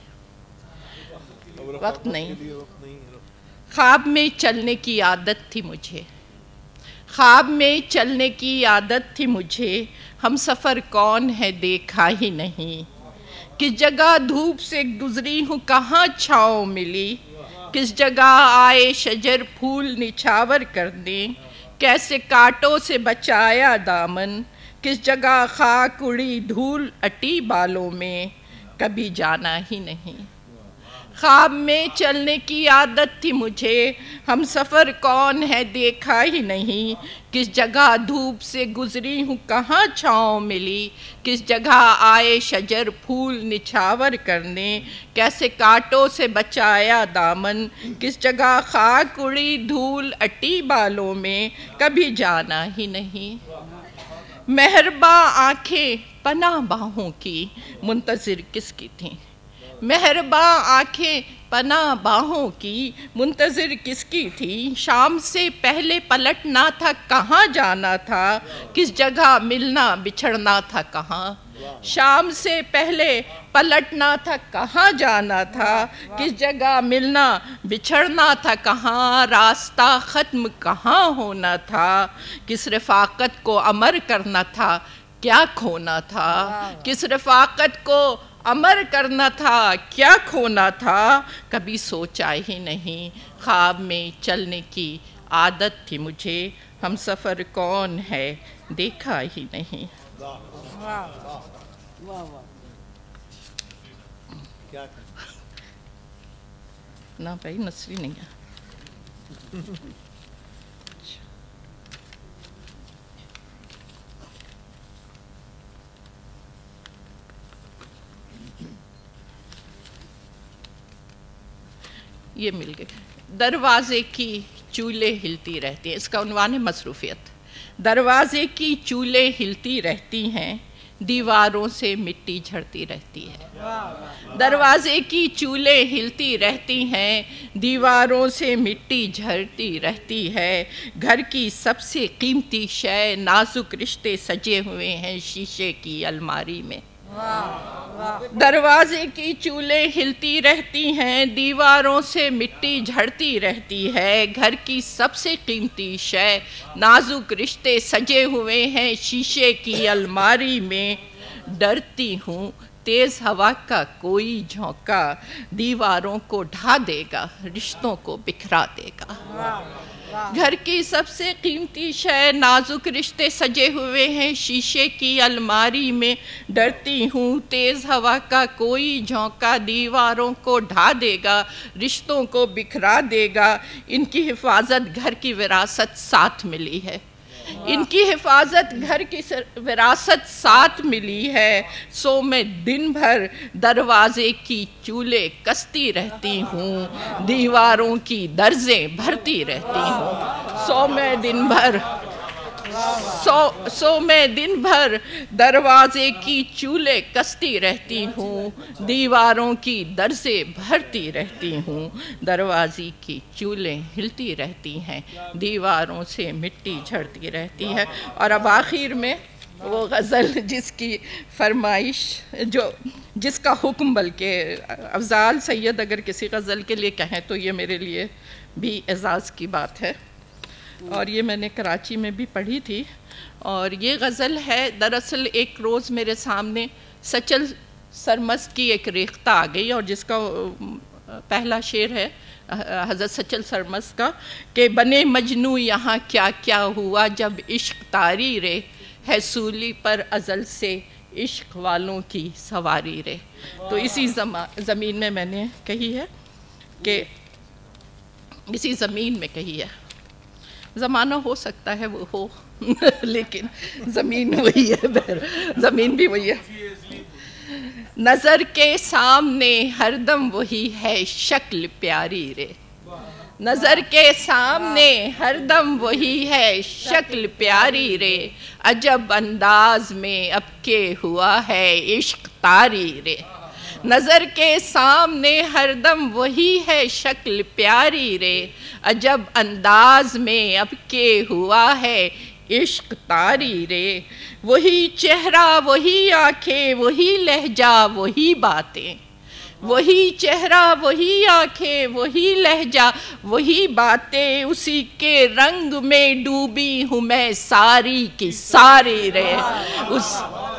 वक्त नहीं। ख्वाब में चलने की आदत थी मुझे, ख्वाब में चलने की आदत थी मुझे, हम सफ़र कौन है देखा ही नहीं। किस जगह धूप से गुजरी हूँ कहाँ छाँव मिली, किस जगह आए शजर फूल निछावर करने, कैसे कांटों से बचाया दामन, किस जगह खाक उड़ी धूल अटी बालों में, कभी जाना ही नहीं। ख्वाब में चलने की आदत थी मुझे, हम सफ़र कौन है देखा ही नहीं। किस जगह धूप से गुजरी हूँ कहाँ छाँव मिली, किस जगह आए शजर फूल निछावर करने, कैसे कांटों से बचाया दामन, किस जगह खाक उड़ी धूल अटी बालों में, कभी जाना ही नहीं। मेहरबा आँखें पनाह बाहों की मुंतज़िर किसकी थीं, मेहरबा आँखें पनाह बाहों की मुंतज़िर किसकी थी। शाम से पहले पलटना था कहाँ जाना था, किस जगह मिलना बिछड़ना था कहाँ। शाम से पहले पलटना था कहाँ जाना था, किस जगह मिलना बिछड़ना था कहाँ। रास्ता ख़त्म कहाँ होना था, किस रफ़ाकत को अमर करना था क्या खोना था, किस रफ़ाकत को अमर करना था, क्या खोना था, कभी सोचा ही नहीं। ख्वाब में चलने की आदत थी मुझे, हम सफ़र कौन है देखा ही नहीं। वाह वाह ना भाई नसरी नहीं है। ये मिल गए। दरवाजे की चूल्हे हिलती रहती है, इसका उन्वान है मसरूफियत। दरवाजे की चूल्हे हिलती रहती हैं, दीवारों से मिट्टी झड़ती रहती है। दरवाजे की चूल्हे हिलती रहती हैं, दीवारों से मिट्टी झड़ती रहती है। घर की सबसे कीमती शय नाजुक रिश्ते सजे हुए हैं शीशे की अलमारी में। दरवाजे की चूल्हे हिलती रहती हैं, दीवारों से मिट्टी झड़ती रहती है। घर की सबसे कीमती शय नाजुक रिश्ते सजे हुए हैं शीशे की अलमारी में। डरती हूँ तेज हवा का कोई झोंका दीवारों को ढा देगा, रिश्तों को बिखरा देगा। घर की सबसे कीमती शय नाजुक रिश्ते सजे हुए हैं शीशे की अलमारी में। डरती हूँ तेज हवा का कोई झोंका दीवारों को ढा देगा, रिश्तों को बिखरा देगा। इनकी हिफाजत घर की विरासत साथ मिली है, इनकी हिफाजत घर की विरासत साथ मिली है। सो मैं दिन भर दरवाजे की चूल्हे कसती रहती हूँ, दीवारों की दर्जें भरती रहती हूँ। सो मैं दिन भर सो सो मैं दिन भर दरवाजे की चूल्हे कसती रहती हूँ, दीवारों की दर्जें भरती रहती हूँ। दरवाजे की चूल्हे हिलती रहती हैं, दीवारों से मिट्टी झड़ती रहती है। और अब आखिर में वो गज़ल जिसकी फरमाइश, जो जिसका हुक्म, बल्कि अफजाल सैयद अगर किसी गज़ल के लिए कहें तो ये मेरे लिए भी एजाज़ की बात है। और ये मैंने कराची में भी पढ़ी थी। और ये गज़ल है, दरअसल एक रोज़ मेरे सामने सचल सरमस्त की एक रेख्ता आ गई, और जिसका पहला शेर है हज़रत सचल सरमस्त का कि बने मजनू यहाँ क्या क्या हुआ जब इश्क तारी रे, है सूली पर अज़ल से इश्क वालों की सवारी रे। तो इसी ज़मीन में मैंने कही है कि इसी ज़मीन में कही है। ज़माना हो सकता है वो हो लेकिन ज़मीन वही है, ज़मीन भी वही है। नज़र के सामने हरदम वही है शक्ल प्यारी रे, नज़र के सामने हरदम वही है शक्ल प्यारी रे। अजब अंदाज में अब के हुआ है इश्क तारी रे। नज़र के सामने हरदम वही है शक्ल प्यारी रे, अजब अंदाज में अब के हुआ है इश्क तारी रे। वही चेहरा वही आँखें वही लहजा वही बातें, वही चेहरा वही आँखें वही लहजा वही बातें, उसी के रंग में डूबी हूँ मैं सारी की सारी रे। उस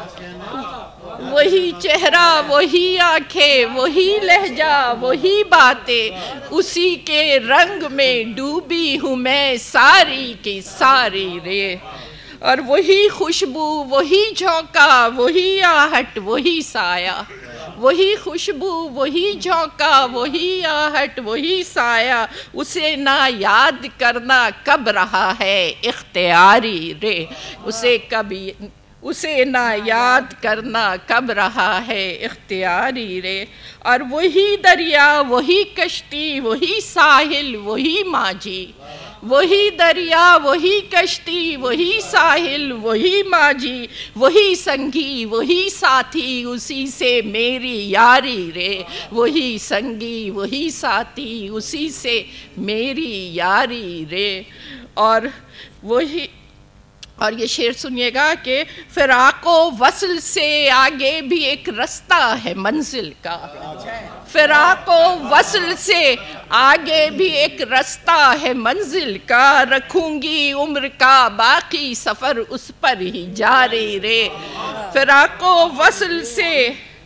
वही चेहरा वही आँखें वही लहजा वही बातें, उसी के रंग में डूबी हूँ मैं सारी की सारी रे। और वही खुशबू वही झोंका वही आहट वही साया, वही खुशबू वही झोंका वही आहट वही साया, उसे ना याद करना कब रहा है इख्तियारी रे। उसे कभी उसे ना याद करना कब रहा है इख्तियारी रे। और वही दरिया वही कश्ती वही साहिल वही माझी, वही दरिया वही कश्ती वही साहिल वही माझी, वही संगी वही साथी उसी से मेरी यारी रे। वही संगी वही साथी उसी से मेरी यारी रे। और वही, और ये शेर सुनिएगा कि फ़िराक़ो वस्ल से आगे भी एक रास्ता है मंजिल का, फ़िराक़ो वस्ल से आगे भी एक रास्ता है मंजिल का, रखूंगी उम्र का बाकी सफ़र उस पर ही जारी रे। फ़िराक़ो वस्ल से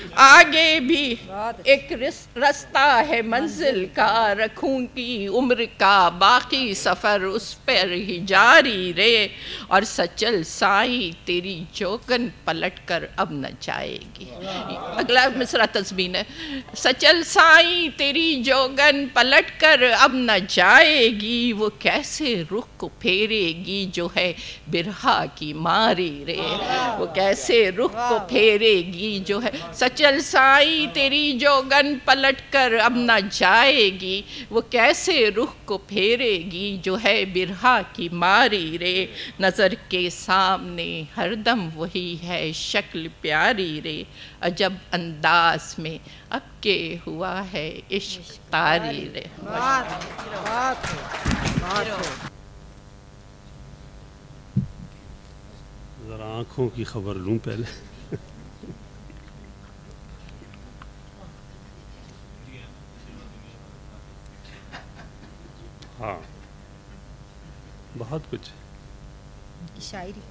आगे भी एक रास्ता है मंजिल का, रखूंगी उम्र का बाकी सफ़र उस पर ही जारी रे। और सचल साई तेरी जोगन पलट कर अब न जाएगी। अगला मिसरा तस्बीन है। सचल साई तेरी जोगन पलट कर अब न जाएगी, वो कैसे रुख को फेरेगी जो है बिरहा की मारी रे। वो कैसे रुख को फेरेगी जो है, सचल साई तेरी जोगन पलट कर अब न जाएगी, वो कैसे रुख को फेरेगी जो है बिरहा की मारी रे। नज़र के सामने हरदम वही है शक्ल प्यारी रे, अजब अंदाज में अब के हुआ है इश्क तारी रे। जरा आँखों की खबर लूँ पहले। हाँ, बहुत कुछ शायरी।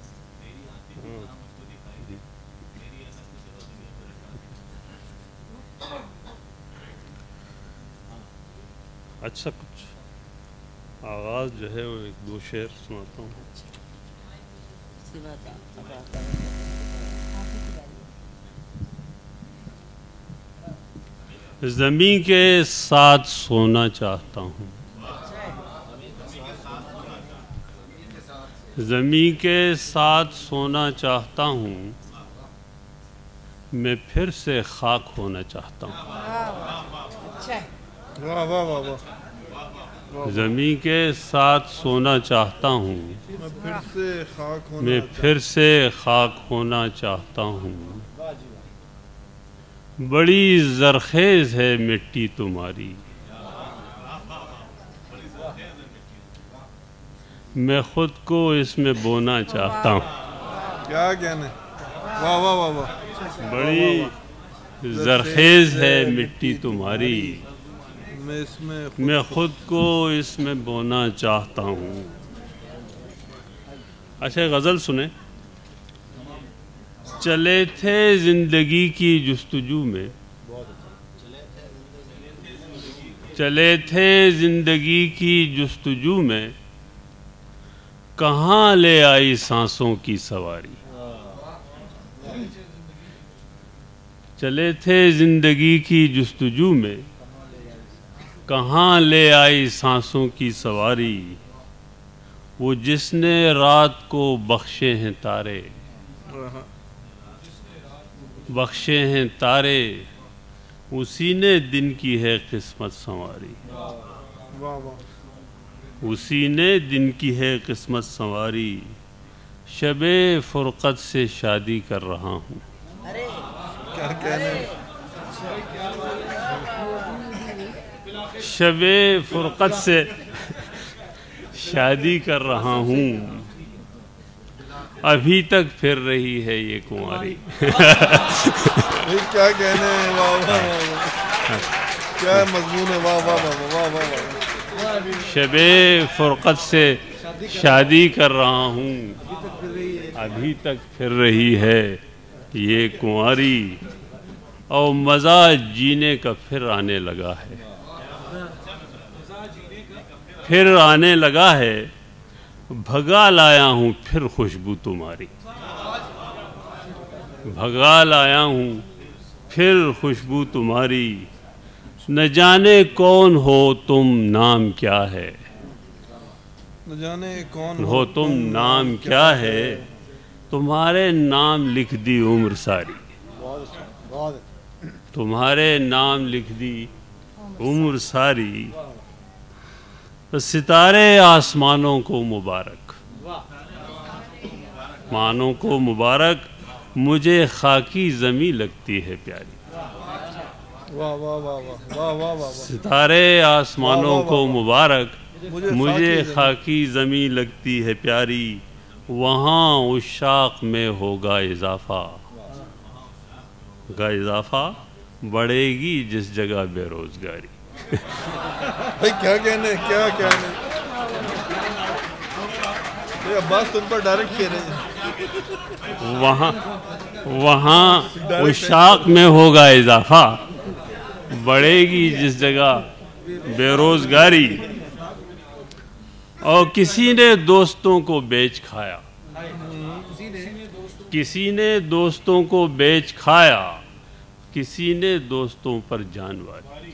अच्छा, कुछ आवाज़ जो है वो एक दो शेर सुनाता हूँ। ज़मीं के साथ सोना चाहता हूँ, ज़मीं के साथ सोना चाहता हूँ, मैं फिर से खाक होना चाहता हूँ। वाह वाह वाह वाह। ज़मीं के साथ सोना चाहता हूँ, मैं फिर से खाक होना मैं फिर से खाक होना चाहता हूँ। बड़ी ज़रख़ेज़ है मिट्टी तुम्हारी, मैं खुद को इसमें बोना चाहता हूँ। क्या कहने, वाह वाह वाह वाह। बड़ी ज़रख़ेज़ है मिट्टी तुम्हारी, मैं इसमें मैं खुद को इसमें बोना चाहता हूँ। अच्छा, गज़ल सुने। चले थे ज़िंदगी की जुस्तजू में, चले थे ज़िंदगी की जुस्तजू में, कहाँ ले आई सांसों की सवारी। चले थे ज़िंदगी की जुस्तजू में, कहाँ ले आई सांसों की सवारी। वो जिसने रात को बख्शे हैं तारे, बख्शे हैं तारे, उसी ने दिन की है किस्मत संवारी। उसी ने दिन की है किस्मत संवारी। शबे फुरक़त से शादी कर रहा हूँ। क्या कहने, शबे फुरक़त से शादी कर रहा हूँ, अभी तक फिर रही है ये कुंवारी। क्या कहने, वाह वाह वाह, क्या मजमून है, वाह वाह वाह वाह वाह वाह। शबे फुरक़त से शादी कर रहा हूँ, अभी तक फिर रही है ये कुंवारी। और मज़ा जीने का फिर आने लगा है, फिर आने लगा है, भगा लाया हूँ फिर खुशबू तुम्हारी। भगा लाया हूँ फिर खुशबू तुम्हारी। न जाने कौन हो तुम, नाम क्या है। न जाने कौन हो तुम, नाम क्या है। तुम्हारे नाम लिख दी उम्र सारी, तुम्हारे नाम लिख दी उम्र सारी। तो सितारे आसमानों को मुबारक, मानों को मुबारक, मुझे खाकी ज़मीं लगती है प्यारी। वाह वाह वाह वाह वाह वाह वाह। सितारे आसमानों को मुबारक, मुझे खाकी ज़मीं लगती है प्यारी। वहाँ उशाक में होगा इजाफा, का इजाफा बढ़ेगी जिस जगह बेरोजगारी। भाई क्या कहने, क्या कहने, अब्बास तुम पर डायरेक्ट कह रहे हैं। वहाँ वहाँ उशाक में होगा इजाफा, बढ़ेगी जिस जगह बेरोजगारी। और किसी ने दोस्तों को बेच खाया, किसी ने दोस्तों को बेच खाया, किसी ने दोस्तों पर जान वारी।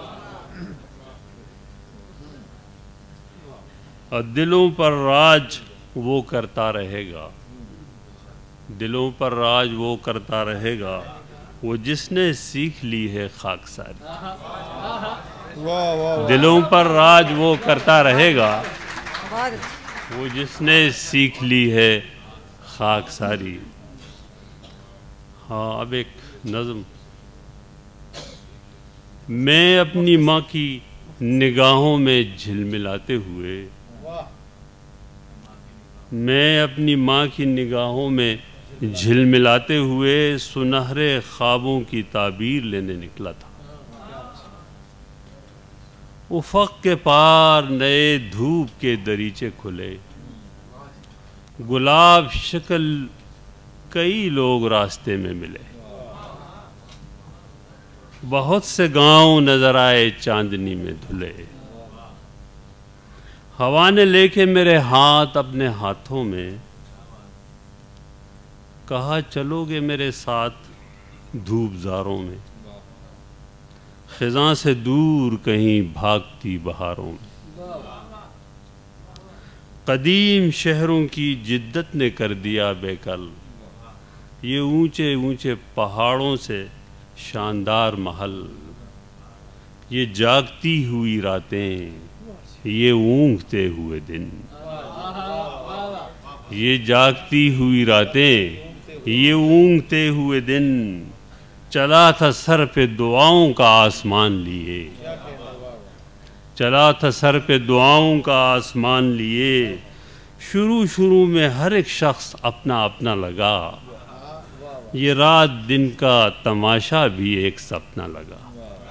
और दिलों पर राज वो करता रहेगा, दिलों पर राज वो करता रहेगा, वो जिसने सीख ली है खाकसारी। दिलों पर राज वो करता रहेगा, वो जिसने सीख ली है खाकसारी। हाँ, अब एक नज़्म। मैं अपनी माँ की निगाहों में झिलमिलाते हुए, मैं अपनी माँ की निगाहों में झिलमिलाते हुए सुनहरे ख्वाबों की ताबीर लेने निकला था। उफ़क़ के पार नए धूप के दरीचे खुले, गुलाब शक्ल कई लोग रास्ते में मिले। बहुत से गांव नजर आए चांदनी में धुले। हवा ने लेके मेरे हाथ अपने हाथों में, कहा चलोगे मेरे साथ धूपजारों में, खिज़ां से दूर कहीं भागती बहारों में। कदीम शहरों की जिद्दत ने कर दिया बेकल, ये ऊंचे ऊंचे पहाड़ों से शानदार महल, ये जागती हुई रातें, ये ऊँघते हुए दिन, ये जागती हुई रातें, ये ऊँघते हुए दिन। चला था सर पे दुआओं का आसमान लिए, चला था सर पे दुआओं का आसमान लिए। शुरू शुरू में हर एक शख्स अपना अपना लगा, ये रात दिन का तमाशा भी एक सपना लगा।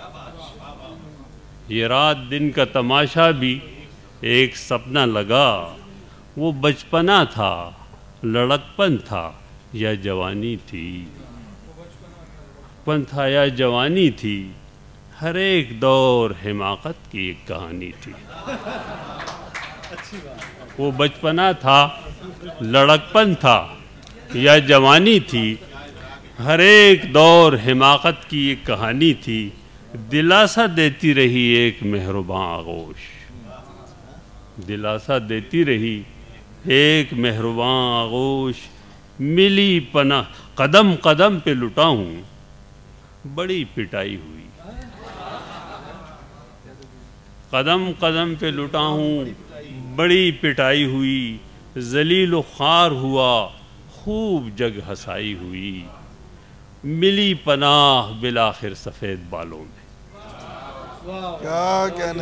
ये रात दिन का तमाशा भी एक सपना लगा। वो बचपना था, लड़कपन था या जवानी थी, बचपन था या जवानी थी, हर एक दौर हिमाकत की एक कहानी थी। वो बचपना था, लड़कपन था या जवानी थी, हर एक दौर हिमाकत की एक कहानी थी। दिलासा देती रही एक मेहरबान आगोश, दिलासा देती रही एक मेहरबान आगोश। मिली पना कदम कदम पे लुटा हूँ, बड़ी पिटाई हुई। कदम कदम पे लुटा हूँ, बड़ी पिटाई हुई। जलील ख्वार हुआ, खूब जग हसाई हुई। मिली पनाह बिलाखिर सफ़ेद बालों में। क्या कहने।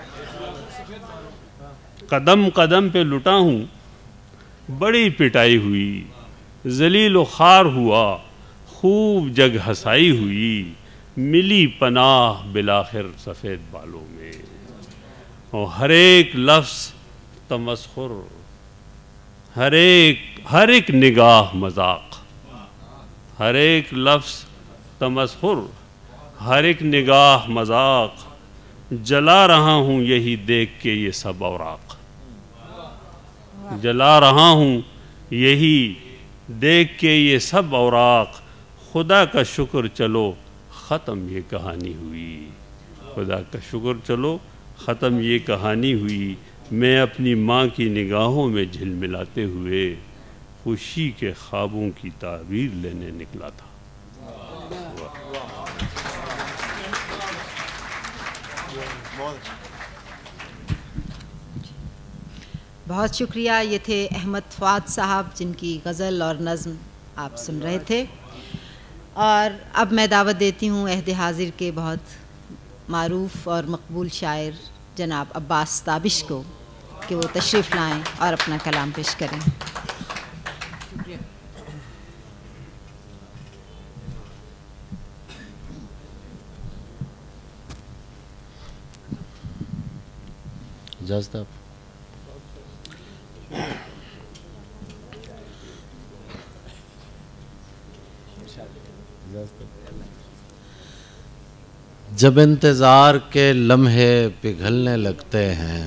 कदम कदम पे लुटा हूँ, बड़ी पिटाई हुई। जलील ख्वार हुआ, खूब जग हसाई हुई। मिली पनाह बिलाखिर सफ़ेद बालों में। और हर एक लफ्ज़ तमस्खुर, हर एक हर एक निगाह मजाक, हर एक लफ्ज़ तमस्खुर, हर एक निगाह मजाक। जला रहा हूँ यही देख के ये सब औराक, जला रहा हूँ यही देख के ये सब औराक। खुदा का शुक्र चलो ख़त्म ये कहानी हुई, खुदा का शुक्र चलो ख़त्म ये कहानी हुई। मैं अपनी माँ की निगाहों में झिलमिलाते हुए खुशी के ख्वाबों की ताबीर लेने निकला था। बहुत शुक्रिया। ये थे अहमद फ़वाद साहब, जिनकी गज़ल और नज़्म आप सुन रहे थे। और अब मैं दावत देती हूँ अहद हाजिर के बहुत मारूफ़ और मकबूल शायर जनाब अब्बास ताबिश को कि वो तशरीफ़ लाएँ और अपना कलाम पेश करें। इजाज़त आप। जब इंतज़ार के लम्हे पिघलने लगते हैं,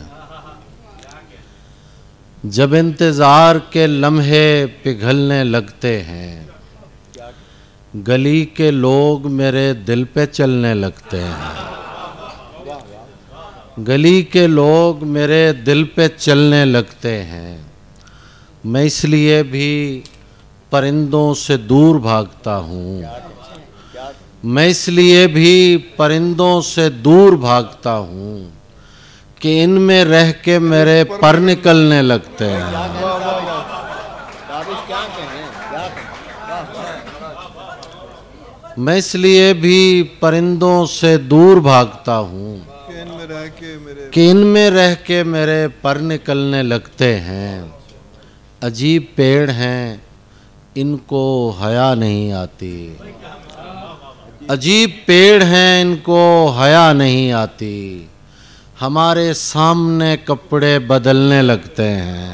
जब इंतज़ार के लम्हे पिघलने लगते हैं, गली के लोग मेरे दिल पे चलने लगते हैं, गली के लोग मेरे दिल पे चलने लगते हैं। मैं इसलिए भी परिंदों से दूर भागता हूँ, मैं इसलिए भी परिंदों से दूर भागता हूँ कि इनमें रह के मेरे पर निकलने लगते हैं। मैं इसलिए भी परिंदों से दूर भागता हूँ कि इनमें रह के मेरे पर निकलने लगते हैं। अजीब पेड़ हैं, इनको हया नहीं आती, अजीब पेड़ हैं, इनको हया नहीं आती। हमारे सामने कपड़े बदलने लगते हैं।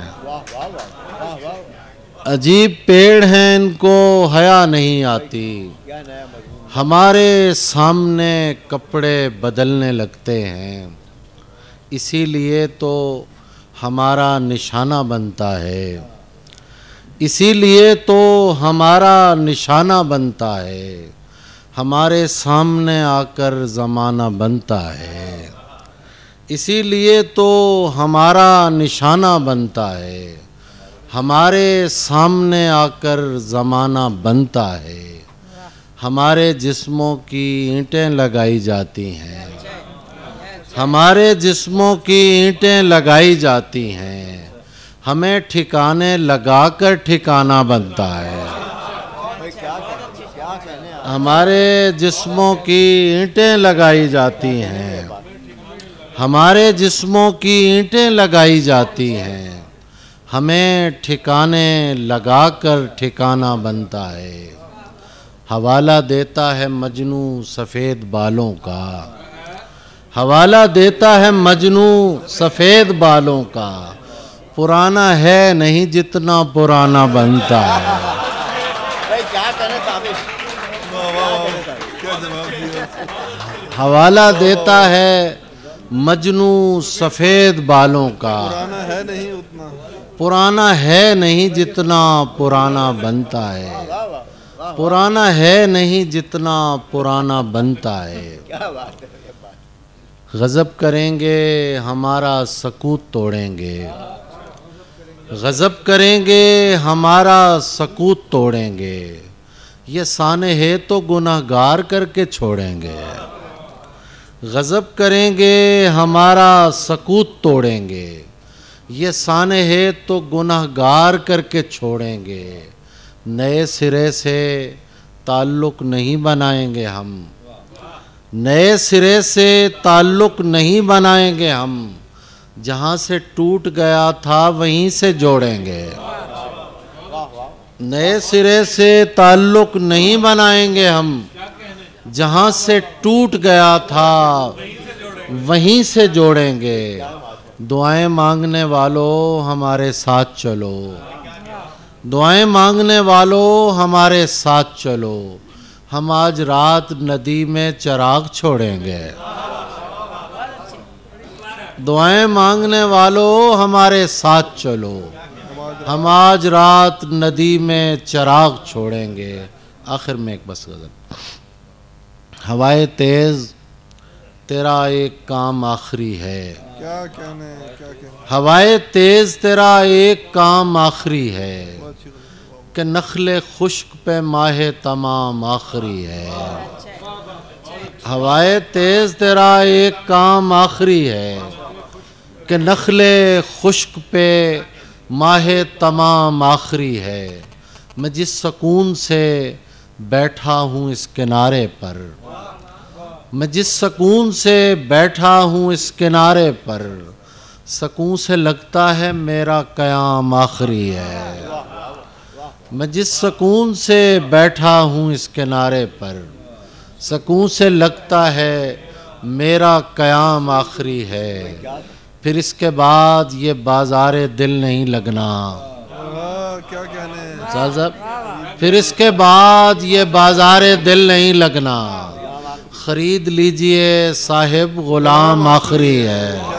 अजीब पेड़ हैं, इनको हया नहीं आती। हमारे सामने कपड़े बदलने लगते हैं। इसीलिए तो हमारा निशाना बनता है, इसीलिए तो हमारा निशाना बनता है। हमारे सामने आकर ज़माना बनता है, इसीलिए तो हमारा निशाना बनता है। हमारे सामने आकर ज़माना बनता है। हमारे जिस्मों की ईंटें लगाई जाती हैं, हमारे जिस्मों की ईंटें लगाई जाती हैं। हमें ठिकाने लगाकर ठिकाना बनता है। हमारे जिस्मों की ईंटें लगाई जाती हैं, हमारे जिस्मों की ईंटें लगाई जाती हैं। हमें ठिकाने लगाकर ठिकाना बनता है। हवाला देता है मजनू सफ़ेद बालों का, हवाला देता है मजनू सफ़ेद बालों का। पुराना है नहीं जितना पुराना बनता है। हवाला देता है मजनू सफ़ेद बालों का। पुराना है नहीं उतना, पुराना है नहीं जितना पुराना बनता है। पुराना है नहीं जितना पुराना बनता है। गज़ब करेंगे हमारा सकूत तोड़ेंगे, गज़ब करेंगे हमारा सकूत तोड़ेंगे। ये साने है तो गुनहगार करके छोड़ेंगे। गज़ब करेंगे हमारा सकूत तोड़ेंगे। ये साने है तो गुनहगार करके छोड़ेंगे। नए सिरे से ताल्लुक़ नहीं बनाएंगे हम, नए सिरे से ताल्लुक़ नहीं बनाएंगे हम। जहाँ से टूट गया था वहीं से जोड़ेंगे। नए सिरे से ताल्लुक़ नहीं बनाएंगे हम, जहाँ से टूट गया था वहीं से जोड़ेंगे। दुआएं मांगने वालों हमारे साथ चलो, दुआएं मांगने वालों हमारे साथ चलो। हम आज रात नदी में चिराग छोड़ेंगे। दुआएं मांगने वालों हमारे साथ चलो। हम आज रात नदी में चिराग छोड़ेंगे। आखिर में एक बस गज़ल। हवाए तेज़ तेरा एक काम आखिरी है, क्या कहने क्या कहने। हवाए तेज़ तेरा एक काम आखिरी है कि नखले खुश्क पे माहे तमाम आखिरी है। हवाए तेज़ तेरा एक काम आखिरी है कि नखले खुश्क पे माहे तमाम आखिरी है। मैं जिस सुकून से बैठा हूँ इस किनारे पर, मैं जिस सुकून से बैठा हूँ इस किनारे पर, सुकून से लगता है मेरा क़याम आखिरी है। मैं जिस सुकून से बैठा हूँ इस किनारे पर, सुकून से लगता है मेरा क़याम आखिरी है। फिर इसके बाद ये बाज़ारे दिल नहीं लगना। क्या कहने साहब फिर इसके बाद ये बाज़ारे दिल नहीं लगना, खरीद लीजिए साहिब गुलाम आखिरी है।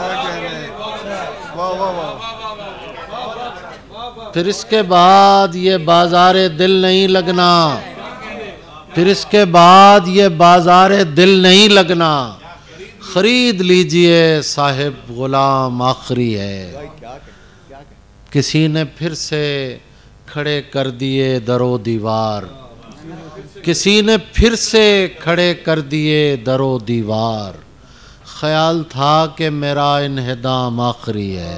फिर इसके बाद ये बाज़ारे दिल नहीं लगना, फिर इसके बाद ये बाज़ारे दिल नहीं लगना, खरीद लीजिए साहिब गुलाम आखिरी है। किसी ने फिर से खड़े कर दिए दरो दीवार, किसी ने फिर से खड़े कर दिए दरो दीवार, ख्याल था कि मेरा इन्हिदाम आखिरी है।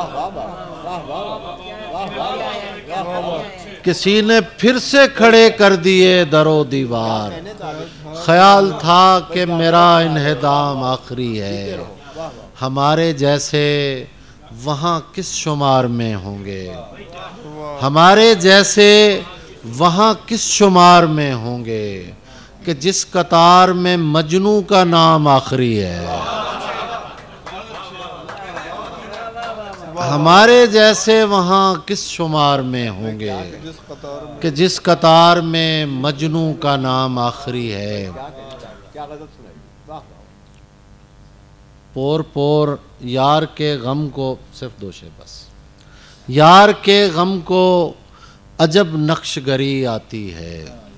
किसी ने फिर से खड़े कर दिए दरो दीवार, ख्याल था कि मेरा इन्हिदाम आखिरी है। हमारे जैसे वहाँ किस शुमार में होंगे, हमारे जैसे वहाँ किस शुमार में होंगे कि जिस कतार में मजनू का नाम आखिरी है। हमारे जैसे वहाँ किस शुमार में होंगे कि जिस कतार में मजनू का नाम आखिरी है। पोर पोर यार के गम को, सिर्फ दो शेर बस। यार के गम को अजब नक्शगरी आती है,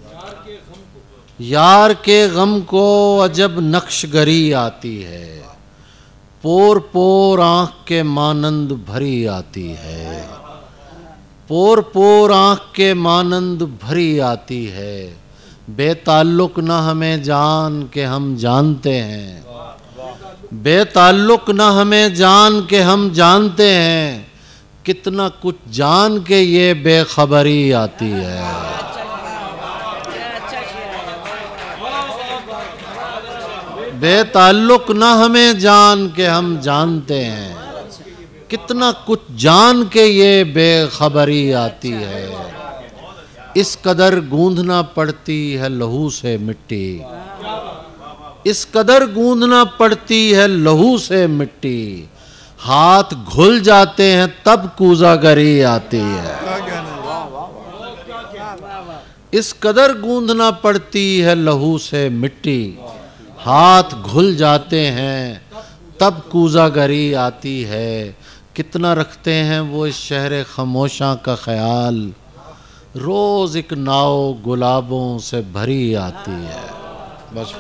यार के गम को अजब नक्शगरी आती है, पोर पोर आँख के मानंद भरी आती है, पोर पोर आँख के मानंद भरी आती है। बेताल्लुक न हमें जान के हम जानते हैं, बेताल्लुक न हमें जान के हम जानते हैं, कितना कुछ जान के ये बेखबरी आती है। बेताल्लुक न हमें जान के हम जानते हैं, कितना कुछ जान के ये बेखबरी आती है। इस कदर गूंदना पड़ती है लहू से मिट्टी, इस कदर गूंदना पड़ती है लहू से मिट्टी, हाथ घुल जाते हैं तब कूजागरी आती है। इस कदर गूंदना पड़ती है लहू से मिट्टी, हाथ घुल जाते हैं तब कूजागरी आती है। कितना रखते हैं वो इस शहर खामोशा का ख्याल, रोज़ एक नाव गुलाबों से भरी आती है। बस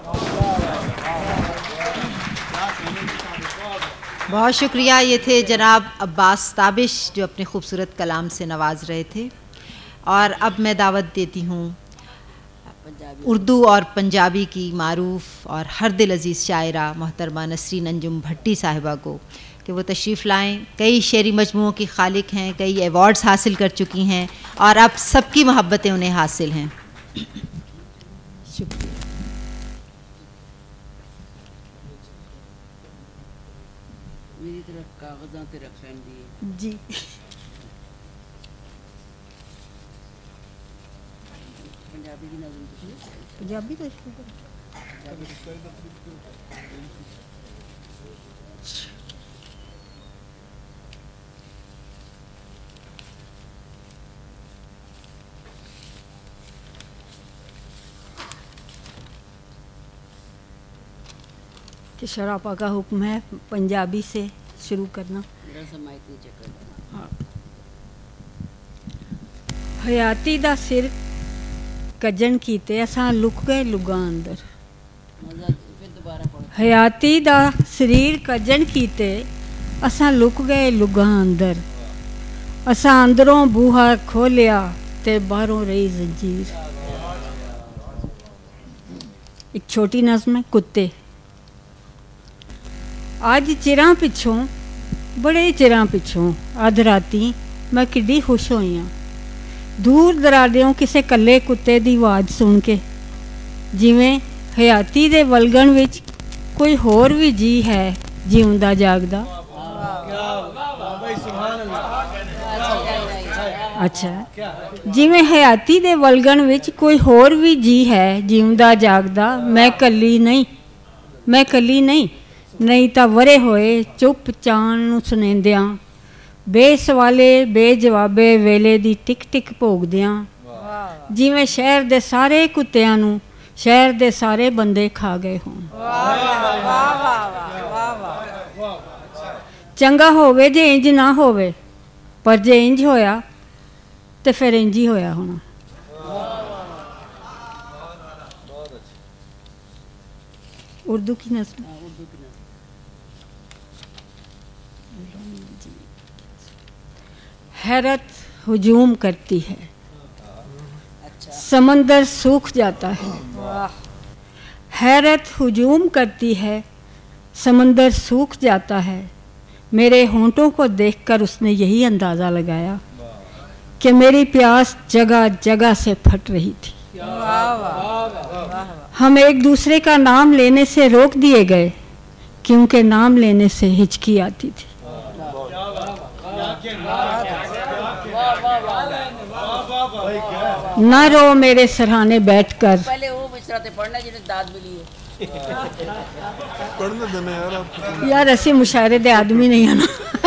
बहुत शुक्रिया। ये थे जनाब अब्बास ताबिश जो अपने खूबसूरत कलाम से नवाज रहे थे। और अब मैं दावत देती हूँ उर्दू और पंजाबी की मारूफ़ और हर दिल अज़ीज़ शायरा मोहतरमा नसरीन अंजुम भट्टी साहिबा को कि वो तशरीफ़ लाएँ। कई शेरी मजमूओं की खालिक हैं, कई एवॉर्ड्स हासिल कर चुकी हैं और अब सबकी मोहब्बतें उन्हें हासिल हैं। शुक्रिया। मेरी तरफ कागज़ां ते रखन दी जी। पंजाबी की नज़म पंजाबी तो कि शराफा का हुक्म है पंजाबी से शुरू करना। हाँ। हयाती दा सिर कजन कीते असां लुक गए लुगां अंदर, हयाती दा शरीर कजन कीते असां लुक गए लुगां अंदर, असां अंदरों बूहा खोलिया ते बाहरों रही जंजीर। एक छोटी नज़्म है कुत्ते। अज चिरां पिछों बड़े चिरां पिछों अध राती मैं किड्डी खुश होई हाँ, दूर दराडेओं किसे कल्ले कुत्ते दी आवाज़ सुन के, जिवें हयाती दे वलगण विच कोई होर भी जी है जीवंदा जागदा। अच्छा, जिवें हयाती दे वलगण विच कोई होर भी जी है जीवंदा जागदा। मैं कल्ली नहीं, मैं कल्ली नहीं, नहीं तां वरे होए चुप चान नूं सुनेंदियां, बेसवाले बेजवाबे वेले दी टिक टिक भोगदियां, जिवें शहर दे सारे कुत्तियां नूं शहर दे सारे बंदे खा गए हों। चंगा होवे जे इंज ना होवे, पर जे इंज होया तो फिर इंज ही होया होना। उर्दू की नज़म। हैरत हुजूम करती है, समंदर सूख जाता है। हैरत हुजूम करती है, समंदर सूख जाता है। मेरे होंठों को देखकर उसने यही अंदाज़ा लगाया कि मेरी प्यास जगह जगह से फट रही थी। हम एक दूसरे का नाम लेने से रोक दिए गए क्योंकि नाम लेने से हिचकी आती थी। ना रो मेरे सराहने बैठकर। पहले वो मिसरा ते पढ़ना जिन्हें दाद मिली है। पढ़ने देना यार आप। यार ऐसे मुशायरे दे आदमी नहीं है ना।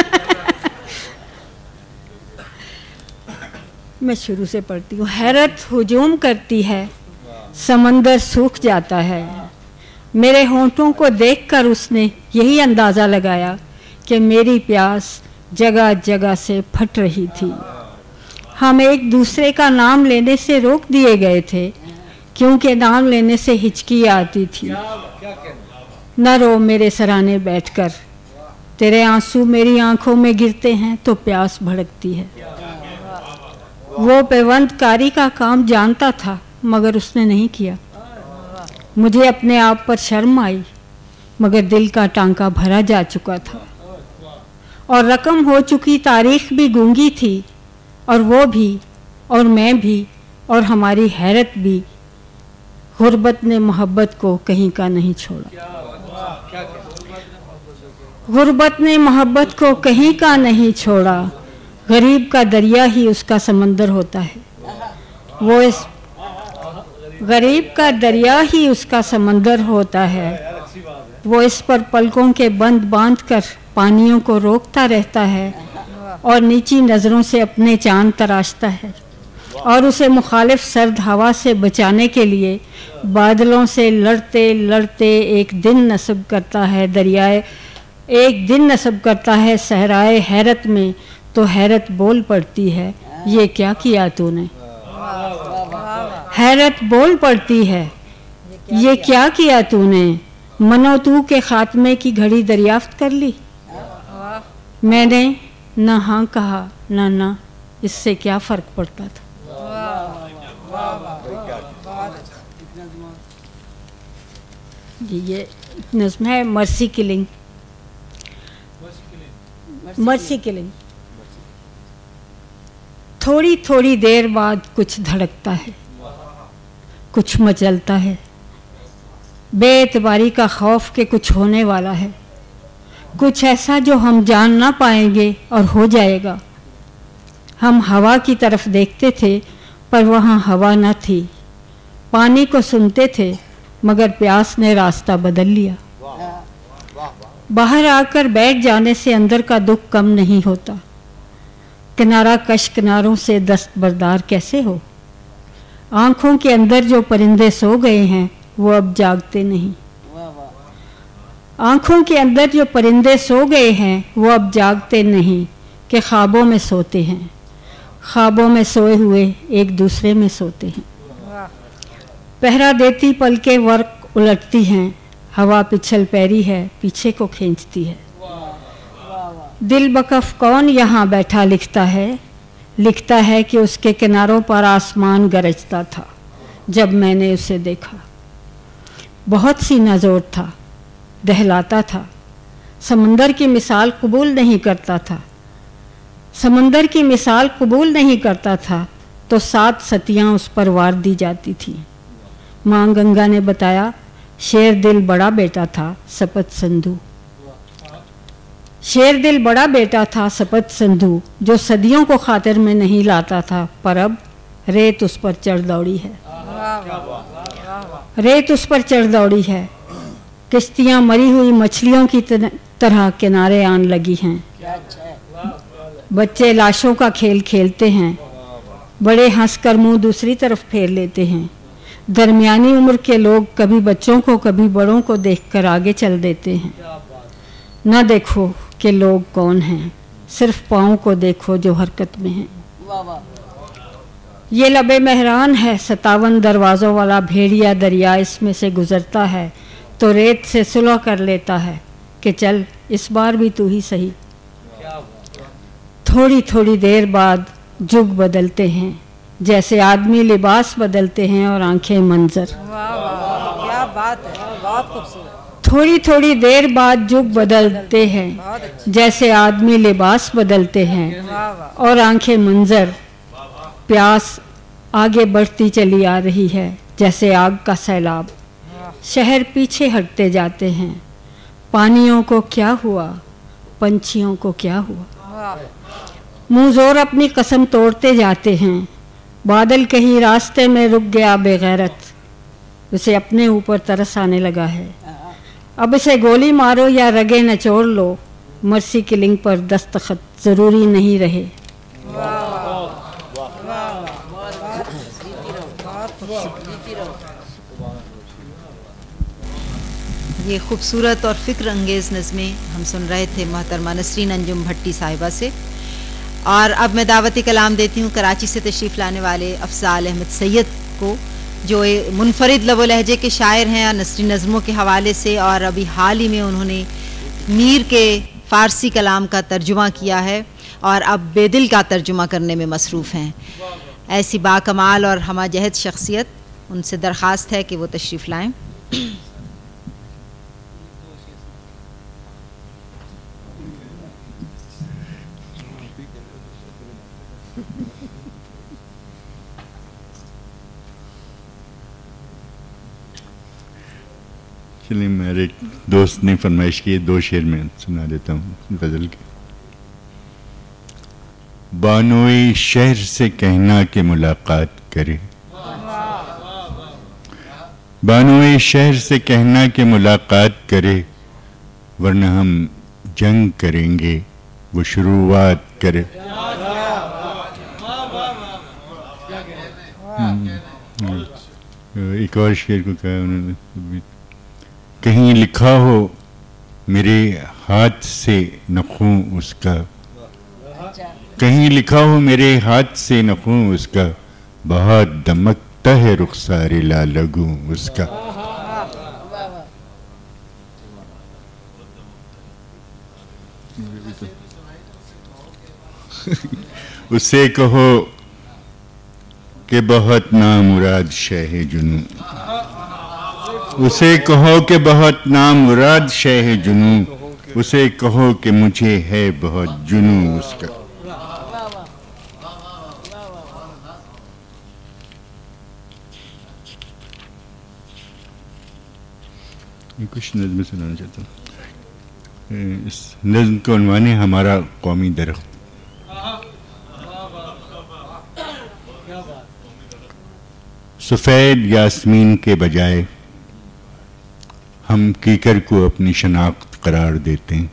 मैं शुरू से पढ़ती हूँ। हैरत हुजूम करती है, समंदर सूख जाता है। मेरे होंठों को देखकर उसने यही अंदाज़ा लगाया कि मेरी प्यास जगह जगह से फट रही थी। हम एक दूसरे का नाम लेने से रोक दिए गए थे क्योंकि नाम लेने से हिचकी आती थी। न रो मेरे सराहने बैठकर, तेरे आंसू मेरी आंखों में गिरते हैं तो प्यास भड़कती है। वो पेवंदकारी का काम जानता था मगर उसने नहीं किया। मुझे अपने आप पर शर्म आई मगर दिल का टांका भरा जा चुका था और रकम हो चुकी तारीख भी गूंगी थी, और वो भी और मैं भी और हमारी हैरत भी। गुर्बत ने मोहब्बत को कहीं का नहीं छोड़ा। गुर्बत ने मोहब्बत को कहीं का नहीं छोड़ा। गरीब का दरिया ही उसका समंदर होता है। वो इस गरीब का दरिया ही उसका समंदर होता है। वो इस पर पलकों के बंद बांध कर पानियों को रोकता रहता है और नीची नज़रों से अपने चांद तराशता है और उसे मुखालिफ सर्द हवा से बचाने के लिए बादलों से लड़ते लड़ते एक दिन नस्ब करता है दरियाए एक दिन नस्ब करता है सहराए हैरत में। तो हैरत बोल पड़ती है, ये क्या किया तूने। हैरत बोल पड़ती है, ये क्या किया तूने। मनो तू के खात्मे की घड़ी दरियाफ्त कर ली। मैंने न हाँ कहा न ना, इससे क्या फ़र्क पड़ता था। जी ये नज़्म है मर्सी किलिंग। Mercy killing. थोड़ी थोड़ी देर बाद कुछ धड़कता है, कुछ मचलता है। बेएतबारी का खौफ के कुछ होने वाला है, कुछ ऐसा जो हम जान ना पाएंगे और हो जाएगा। हम हवा की तरफ देखते थे पर वहाँ हवा न थी। पानी को सुनते थे मगर प्यास ने रास्ता बदल लिया। बाहर आकर बैठ जाने से अंदर का दुख कम नहीं होता। किनारा कश किनारों से दस्तबरदार कैसे हो। आँखों के अंदर जो परिंदे सो गए हैं वो अब जागते नहीं। आँखों के अंदर जो परिंदे सो गए हैं वो अब जागते नहीं कि ख्वाबों में सोते हैं। ख्वाबों में सोए हुए एक दूसरे में सोते हैं। पहरा देती पलके वर्क उलटती हैं। हवा पिछल पैरी है, पीछे को खींचती है। दिल बकफ कौन यहाँ बैठा लिखता है। लिखता है कि उसके किनारों पर आसमान गरजता था जब मैंने उसे देखा। बहुत सी नज़ोर था, दहलाता था। समंदर की मिसाल कबूल नहीं करता था। समंदर की मिसाल कबूल नहीं करता था तो सात सतियाँ उस पर वार दी जाती थीं। माँ गंगा ने बताया, शेर दिल बड़ा बेटा था सपत संधू। शेर दिल बड़ा बेटा था सपत संधू, जो सदियों को खातिर में नहीं लाता था, पर अब रेत उस पर चढ़ दौड़ी है। रेत उस पर चढ़ दौड़ी है। किश्तियाँ मरी हुई मछलियों की तरह किनारे आन लगी हैं। बच्चे लाशों का खेल खेलते हैं। बड़े हंसकर मुंह दूसरी तरफ फेर लेते हैं। दरमियानी उम्र के लोग कभी बच्चों को कभी बड़ों को देखकर आगे चल देते हैं। ना देखो कि लोग कौन हैं, सिर्फ पाँव को देखो जो हरकत में हैं। ये लबे मेहरान है सतावन दरवाज़ों वाला भेड़िया दरिया, इसमें से गुज़रता है तो रेत से सुलह कर लेता है कि चल इस बार भी तू ही सही। थोड़ी थोड़ी देर बाद जुग बदलते हैं, जैसे आदमी लिबास बदलते हैं और आंखें मंजर। क्या बात है, बहुत खूबसूरत। थोड़ी थोड़ी देर बाद जुग बदलते हैं, जैसे आदमी लिबास बदलते हैं और आंखें मंजर। प्यास आगे बढ़ती चली आ रही है जैसे आग का सैलाब। शहर पीछे हटते जाते हैं। पानियों को क्या हुआ, पंछियों को क्या हुआ। मुँह जोर अपनी कसम तोड़ते जाते हैं। बादल कहीं रास्ते में रुक गया बेगैरत, उसे अपने ऊपर तरस आने लगा है। अब इसे गोली मारो या रगे नचोड़ लो, मर्सी किलिंग पर दस्तखत ज़रूरी नहीं रहे। ये खूबसूरत और फ़िक्र अंगेज़ नज़में हम सुन रहे थे मोहतरमा नसरीन अंजुम भट्टी साहिबा से। और अब मैं दावती कलाम देती हूँ कराची से तशरीफ़ लाने वाले अफजाल अहमद सैयद को, जो मुनफरिद लबो लहजे के शायर हैं नसरी नज़मों के हवाले से, और अभी हाल ही में उन्होंने मीर के फ़ारसी कलाम का तर्जुमा किया है और अब बेदिल का तर्जुमा करने में मसरूफ़ हैं। ऐसी बाकमाल और हमाजहद शख्सियत, उनसे दरख्वास्त है कि वो तशरीफ़ लाएँ। चलिए, मेरे एक दोस्त ने फरमाइश की, दो शेर में सुना देता हूँ गज़ल के। बानोई शहर से कहना कि मुलाकात करे, बानोई शहर से कहना कि मुलाकात करे, वरना हम जंग करेंगे वो शुरुआत करे। एक और शेर को कहा उन्होंने, कहीं लिखा हो मेरे हाथ से नखूं उसका, कहीं लिखा हो मेरे हाथ से नखूं उसका, बहुत दमकता है रुखसारे ला लगूं उसका। उसे कहो कि बहुत नामुराद शह जुनू, उसे कहो कि बहुत नामुराद शह जुनू, उसे कहो कि मुझे है बहुत जुनू उसका। कुछ नज़्म सुनाना चाहता हूँ। इस नज़्म का उन्वान है हमारा कौमी दरख्त। सफ़ेद यास्मीन के बजाय हम कीकर को अपनी शनाख्त करार देते हैं,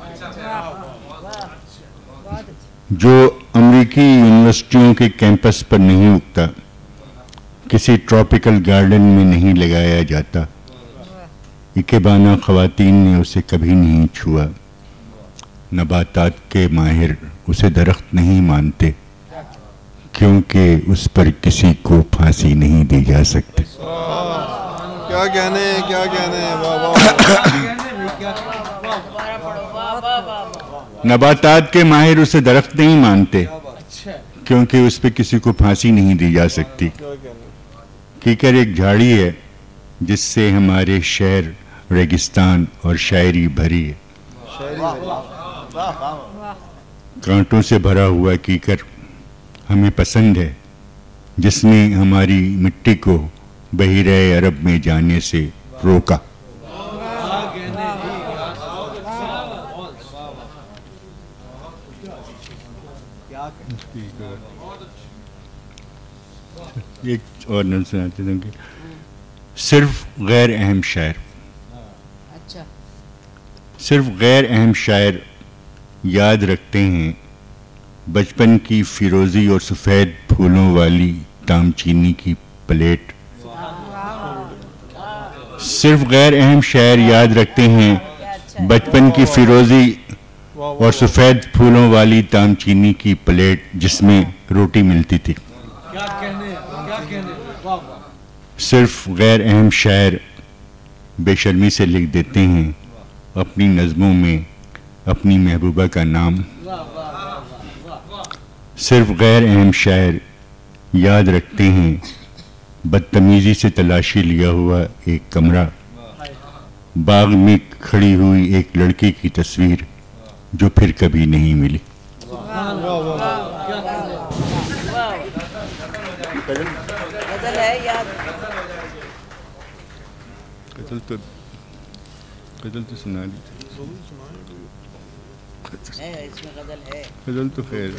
जो अमेरिकी यूनिवर्सिटियों के कैंपस पर नहीं उगता, किसी ट्रॉपिकल गार्डन में नहीं लगाया जाता, इकेबाना ख़वातीन ने उसे कभी नहीं छुआ। नबातात के माहिर उसे दरख्त नहीं मानते, क्योंकि उस पर किसी को फांसी नहीं दी जा सकती। क्या कहने क्या कहने वाह वाह। नबातात के माहिर उसे दरख्त नहीं मानते, क्योंकि उस पर किसी को फांसी नहीं दी जा सकती। कीकर एक झाड़ी है जिससे हमारे शहर, रेगिस्तान और शायरी भरी है। कांटों से भरा हुआ कीकर हमें पसंद है, जिसने हमारी मिट्टी को बहिरे अरब में जाने से रोका। एक और नज़्म सुनाते हैं कि सिर्फ गैर अहम शायर, अच्छा, सिर्फ गैर अहम शायर याद रखते हैं बचपन की फिरोज़ी और सफ़ेद फूलों वाली दामचीनी की प्लेट। सिर्फ गैर अहम शायर याद रखते हैं बचपन की फिरोजी और सफ़ेद फूलों वाली दामचीनी की प्लेट जिसमें रोटी मिलती थी। क्या कहने, क्या कहने, वाह वाह। सिर्फ गैर अहम शायर बेशर्मी से लिख देते हैं अपनी नज़मों में अपनी महबूबा का नाम। सिर्फ गैर अहम शायर याद रखते हैं बदतमीजी से तलाशी लिया हुआ एक कमरा, बाग में खड़ी हुई एक लड़की की तस्वीर जो फिर कभी नहीं मिली। गजल है याद, गजल तो गजल तो सुना दी है, इसमें गजल है। गजल तो खैर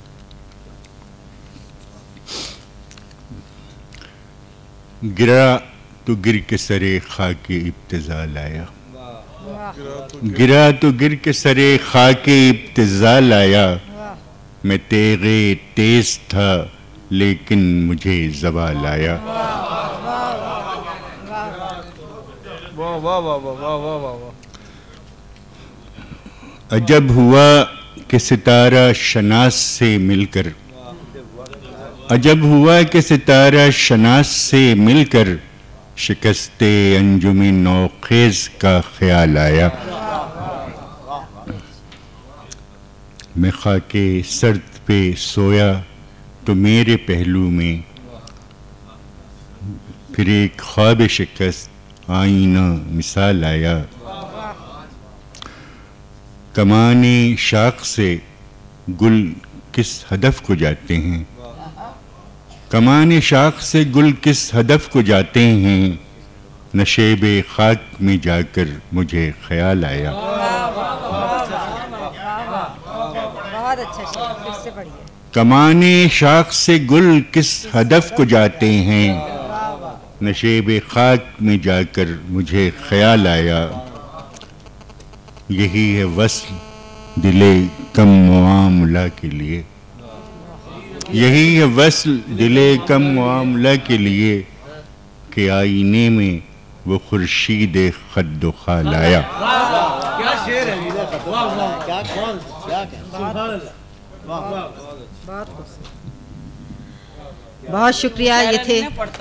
गिरा तो गिर के सरे खाके इब्तिज़ाल आया, गिरा तो गिर के सरे खाके इब्तिज़ाल आया। मैं तेरे तेज था लेकिन मुझे ज़वाल आया। वाह वाह वाह वाह वाह वाह वाह। अजब हुआ कि सितारा शनास से मिलकर, अजब हुआ कि सितारा शनास से मिलकर शिकस्ते अंजुमे नौखेज का ख्याल आया। मैं खाके सर्द पे सोया तो मेरे पहलू में फिर एक ख्वाब शिकस्त आईना मिसाल आया। कमाने शाख से गुल किस हदफ को जाते हैं, कमाने शाख से गुल किस हदफ को जाते हैं, नशेबे खाक में जाकर मुझे ख्याल आया। बहुत अच्छा शेर, फिर से पढ़िए। कमाने शाख से गुल किस हदफ को जाते हैं, नशेबे खाक में जाकर मुझे ख्याल आया। यही है वस्ल दिले कम मुआमला के लिए, यही है वस्ल दिले कम मुआमला के लिए कि आईने में वो खुर्शीद खद्दो खाल आया। क्या शेर है, वाह वाह, क्या कौन क्या बहुत शुक्रिया। ये थे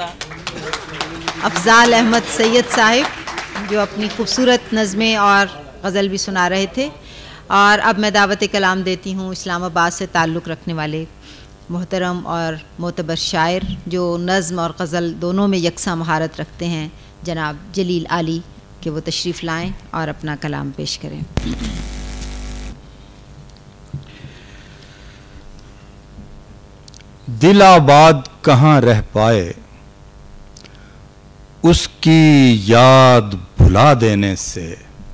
अफजाल अहमद सैयद साहिब जो अपनी खूबसूरत नज़में और गज़ल भी सुना रहे थे। और अब मैं दावत कलाम देती हूँ इस्लामाबाद से ताल्लुक़ रखने वाले मोहतरम और मोतबर शायर जो नज़्म और गज़ल दोनों में यकसा महारत रखते हैं, जनाब जलील आली, कि वो तशरीफ़ लाएं और अपना कलाम पेश करें। दिलाबाद कहाँ रह पाए उसकी याद भुला देने से,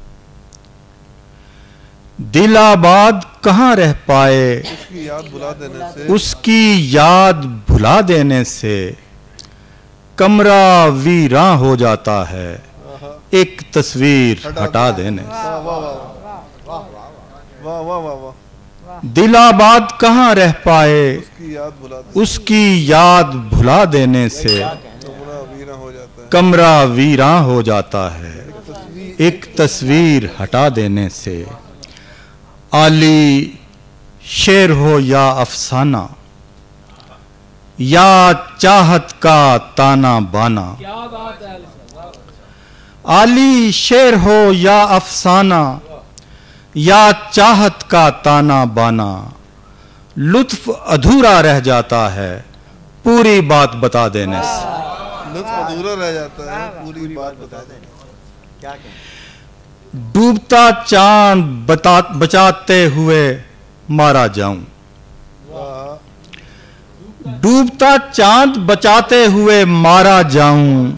दिलाबाद कहाँ रह पाए उसकी याद भुला देने से, उसकी याद भुला देने से कमरा वीरां हो जाता है एक तस्वीर हटा देने से। वाह वाह वाह वाह वाह वाह वाह। दिलाबाद कहाँ रह पाए उसकी याद भुला देने, उसकी याद भुला देने से कमरा वीरां हो जाता है, कमरा वीरां हो जाता है एक तस्वीर हटा देने से। आली शेर हो या अफसाना या चाहत का ताना बाना, आली शेर हो या अफसाना या चाहत का ताना बाना, लुत्फ अधूरा रह जाता है पूरी बात बता देने से। लुत्फ अधूरा रह जाता है पूरी बात बता देने से। क्या डूबता चांद बता बचाते हुए मारा जाऊं, डूबता चांद बचाते हुए मारा जाऊं,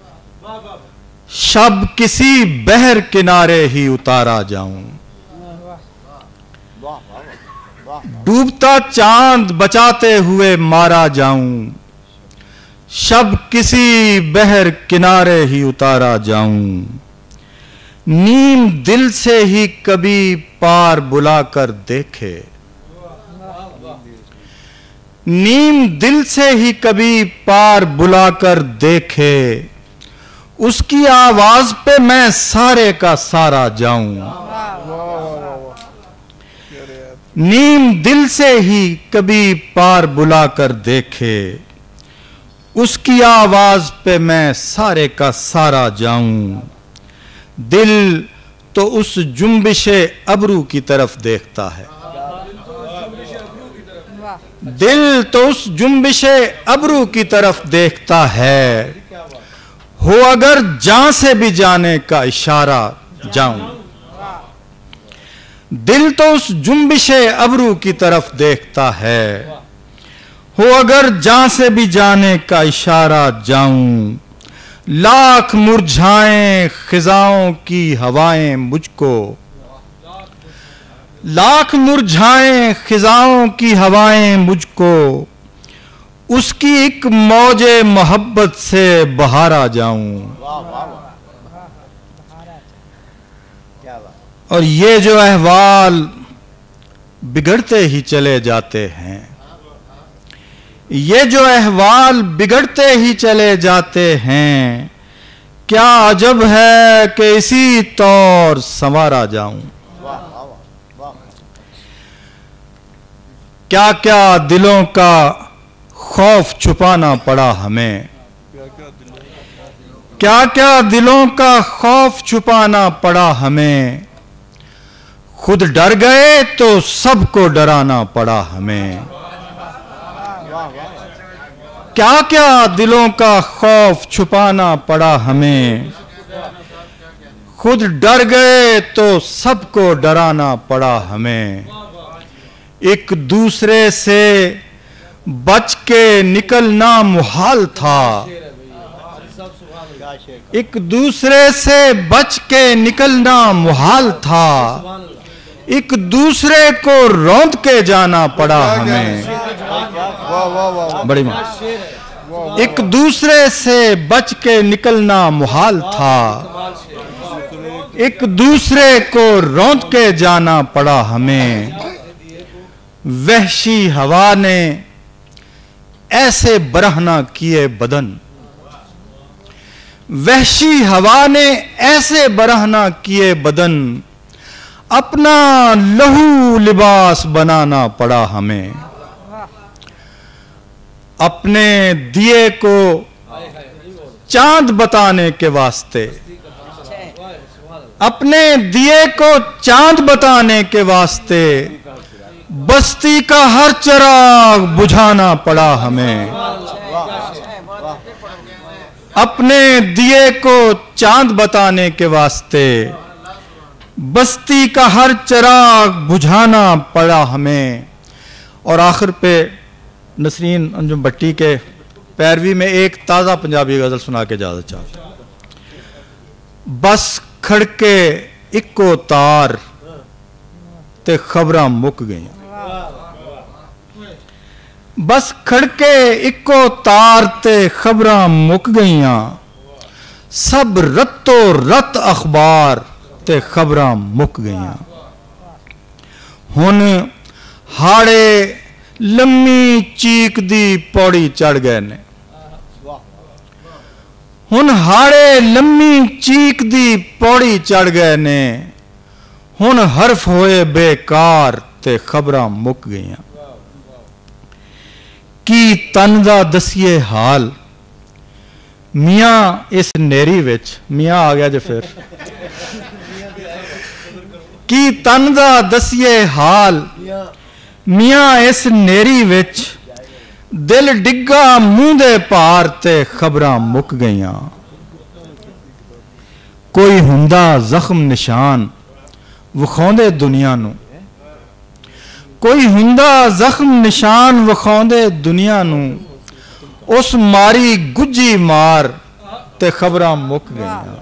शब किसी बहर किनारे ही उतारा जाऊं। डूबता चांद बचाते हुए मारा जाऊं, शब किसी बहर किनारे ही उतारा जाऊं। नीम दिल से ही कभी पार बुलाकर देखे, नीम दिल से ही कभी पार बुलाकर देखे, उसकी आवाज पे मैं सारे का सारा जाऊं। नीम दिल से ही कभी पार बुलाकर देखे, उसकी आवाज पे मैं सारे का सारा जाऊं। दिल तो उस जुम्बिशे अबरू की तरफ देखता है, दिल तो उस जुम्बिशे अबरू की तरफ देखता है। हो अगर जान से भी जाने का इशारा जाऊं। दिल तो उस जुम्बिशे अबरू की तरफ देखता है, हो अगर जान से भी जाने का इशारा जाऊं। लाख मुरझाएं खिजाओं की हवाएं मुझको, लाख मुरझाएं खिजाओं की हवाएं मुझको, उसकी एक मौजे मोहब्बत से बहारा जाऊं। और ये जो अहवाल बिगड़ते ही चले जाते हैं, ये जो अहवाल बिगड़ते ही चले जाते हैं, क्या अजब है कि इसी तौर संवारा जाऊं। क्या क्या दिलों का खौफ छुपाना पड़ा हमें, क्या क्या दिलों का खौफ छुपाना पड़ा हमें। खुद डर गए तो सबको डराना पड़ा हमें। क्या क्या दिलों का खौफ छुपाना पड़ा हमें। खुद डर गए तो सबको डराना पड़ा हमें। एक दूसरे से बच के निकलना मुहाल था, एक दूसरे से बच के निकलना मुहाल था। एक दूसरे को रौंद के जाना पड़ा हमें। बड़ी मां, एक दूसरे से बच के निकलना मुहाल था, एक दूसरे को रौंद के जाना पड़ा हमें। वहशी हवा ने ऐसे बरहना किए बदन, वहशी हवा ने ऐसे बरहना किए बदन, अपना लहू लिबास बनाना पड़ा हमें। अपने दिए को चांद बताने के वास्ते, अपने दिए को चांद बताने के वास्ते, बस्ती का हर चिराग बुझाना पड़ा हमें। अपने दिए को चांद बताने के वास्ते, बस्ती का हर चिराग बुझाना पड़ा हमें। और आखिर पे नसरीन अंजुम भट्टी के पैरवी में एक ताज़ा पंजाबी गज़ल सुना के इजाज़त चाहता हूं। बस खड़के इक्को तार ते खबरां मुक गई, बस खड़के इक्को तार ते खबरां मुक गईयां। सब रत्तो रत अखबार ते खबरां मुक गईयां। हुन हाड़े लम्मी चीक दी पौड़ी चढ़ गए ने, हुन हाड़े लम्मी चीक दी पौड़ी चढ़ गए ने। हुन हरफ होए बेकार ते खबरां मुक गईयां। की तन दा दसिए हाल मियां इस नेरी विच, मियां आ गया जे फिर। की तन दा दसिए हाल मियां इस नेरी विच, दिल डिग्गा मूंह दे भार ते खबरां मुक गईयां। कोई हुंदा जख्म निशान विखाउंदे दुनिया नू, कोई हुंदा जख्म निशान विखाउंदे दुनिया नू, उस मारी गुज्जी मार ते खबरां मुक गईयां।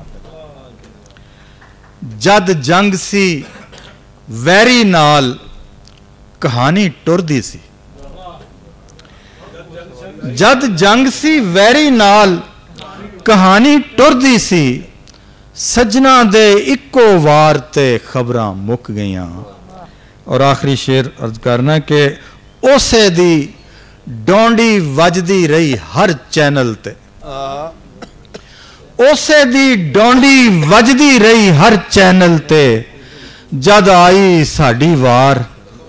जद जंग सी वैरी नाल कहानी टुरदी सी, जद जंग सी वैरी नाल कहानी टुरदी सी। सजना दे इक्को वार ते खबरां मुक गईयां। और आखिरी शेर अर्ज करना कि ओसे दी डोंडी वजदी रही हर चैनल ते, उसे दी डोंडी वजदी रही हर चैनल ते, जद आई साड़ी वार।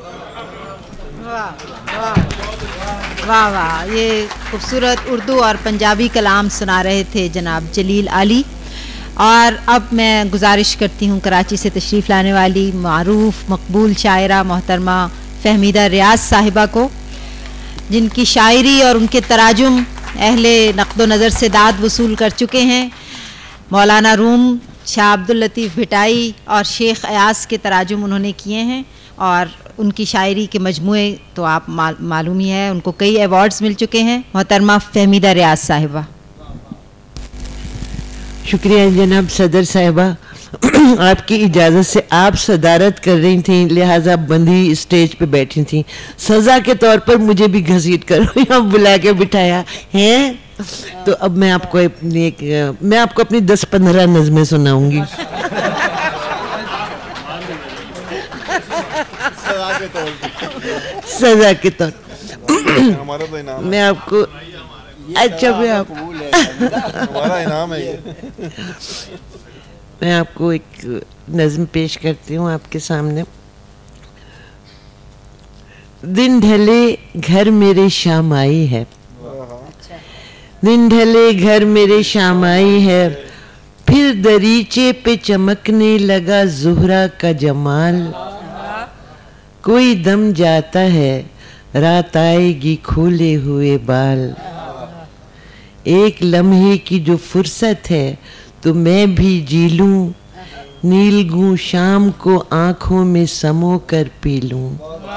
वाह वाह, ये खूबसूरत उर्दू और पंजाबी कलाम सुना रहे थे जनाब जलील आली। और अब मैं गुजारिश करती हूँ कराची से तशरीफ़ लाने वाली मारूफ मकबूल शायरा मोहतरमा फहमीदा रियाज साहिबा को, जिनकी शायरी और उनके तराजुम अहले नक़्दो नज़र से दाद वसूल कर चुके हैं। मौलाना रूम, शाह अब्दुल लतीफ़ भिटाई और शेख अयास के तराजुम उन्होंने किए हैं, और उनकी शायरी के मजमूए तो आप माल, मालूम ही है, उनको कई अवार्ड्स मिल चुके हैं। मोहतरमा फहमीदा रियाज साहिबा। शुक्रिया जनाब सदर साहिबा, आपकी इजाज़त से आप सदारत कर रही थी, लिहाजा बंदी स्टेज पे बैठी थी। सज़ा के तौर पर मुझे भी घसीट कर यहाँ बुला के बिठाया है। तो अब मैं आपको एक मैं आपको अपनी दस पंद्रह नज़में सुनाऊंगी। सजा के तौर मैं आपको अच्छा मैं आप हमारा इनाम है ये। मैं आपको एक नज़्म पेश करती हूँ आपके सामने। दिन ढले घर मेरे शाम आई है, दिन ढले घर मेरे शाम आई है, फिर दरीचे पे चमकने लगा ज़ुहरा का जमाल। कोई दम जाता है रात आएगी खोले हुए बाल। एक लम्हे की जो फुर्सत है तो मैं भी जी लूं, नीलगूं शाम को आंखों में समो कर पी लूं।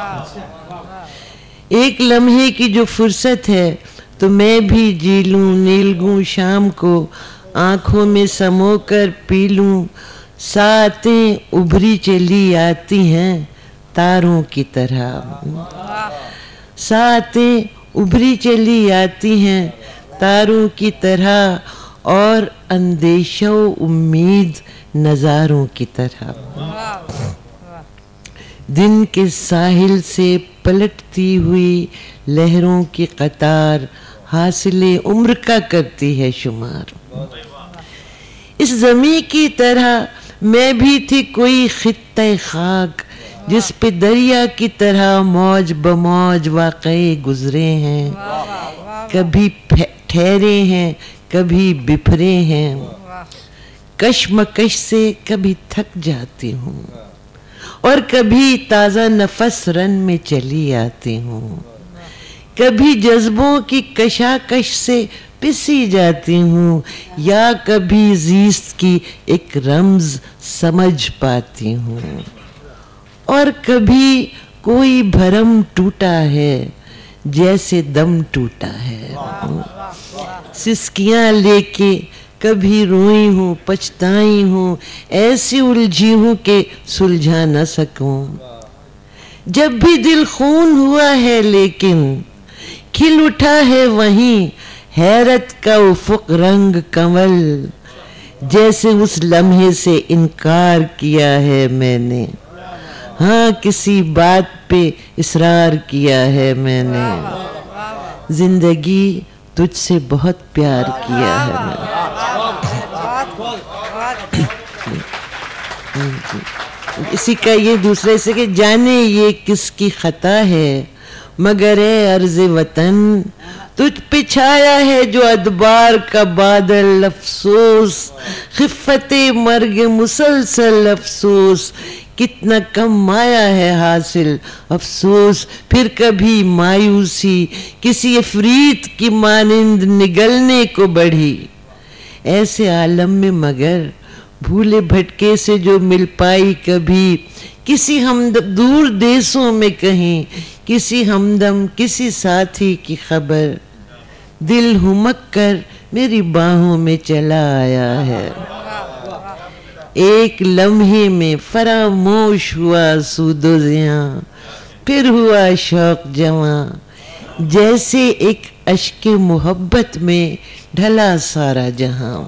एक लम्हे की जो फुर्सत है तो मैं भी जी लूं, नीलगूं शाम को आंखों में समो कर पी लूं। सातें उभरी चली आती हैं तारों की तरह, सातें उभरी चली आती हैं तारों की तरह, और अंदेशो उम्मीद नज़ारों की तरह। दिन के साहिल से पलटती हुई लहरों की कतार हासिले उम्र का करती है शुमार। इस ज़मीं की तरह मैं भी थी कोई खित्ते खाक, जिस पे दरिया की तरह मौज बमौज वाक़ई गुजरे हैं। कभी ठहरे हैं कभी बिफरे हैं, कश्मकश से कभी थक जाती हूँ, और कभी ताज़ा नफस रन में चली आती हूँ। कभी जज्बों की कशाकश से पिसी जाती हूँ, या कभी ज़ीस्त की एक रम्ज़ समझ पाती हूँ। और कभी कोई भरम टूटा है जैसे दम टूटा है। सिसकियाँ लेके कभी रोई हूँ पछताई हूँ, ऐसी उलझी हूँ कि सुलझा न सकूं। जब भी दिल खून हुआ है लेकिन खिल उठा है वहीं हैरत का उफ़ुक़ रंग कंवल, जैसे उस लम्हे से इनकार किया है मैंने। हाँ, किसी बात पे इसरार किया है मैंने। जिंदगी तुझसे बहुत प्यार किया है मैंने। इसी का ये दूसरे से कि जाने ये किसकी खता है, मगर ए अर्ज़ वतन तुझ पे छाया है जो अदबार का बादल अफसोस। खिफ़्फ़ते मर्ग मुसलसल अफसोस, कितना कम माया है हासिल अफसोस। फिर कभी मायूसी किसी अफरीत की मानिंद निगलने को बढ़ी। ऐसे आलम में मगर भूले भटके से जो मिल पाई कभी, किसी हम दूर देशों में कहीं किसी हमदम किसी साथी की खबर, दिल हुमक कर मेरी बाहों में चला आया है। एक लम्हे में फरामोश हुआ सूदो ज़ियां, फिर हुआ शौक जवां, जैसे एक अश्के मोहब्बत में ढला सारा जहां।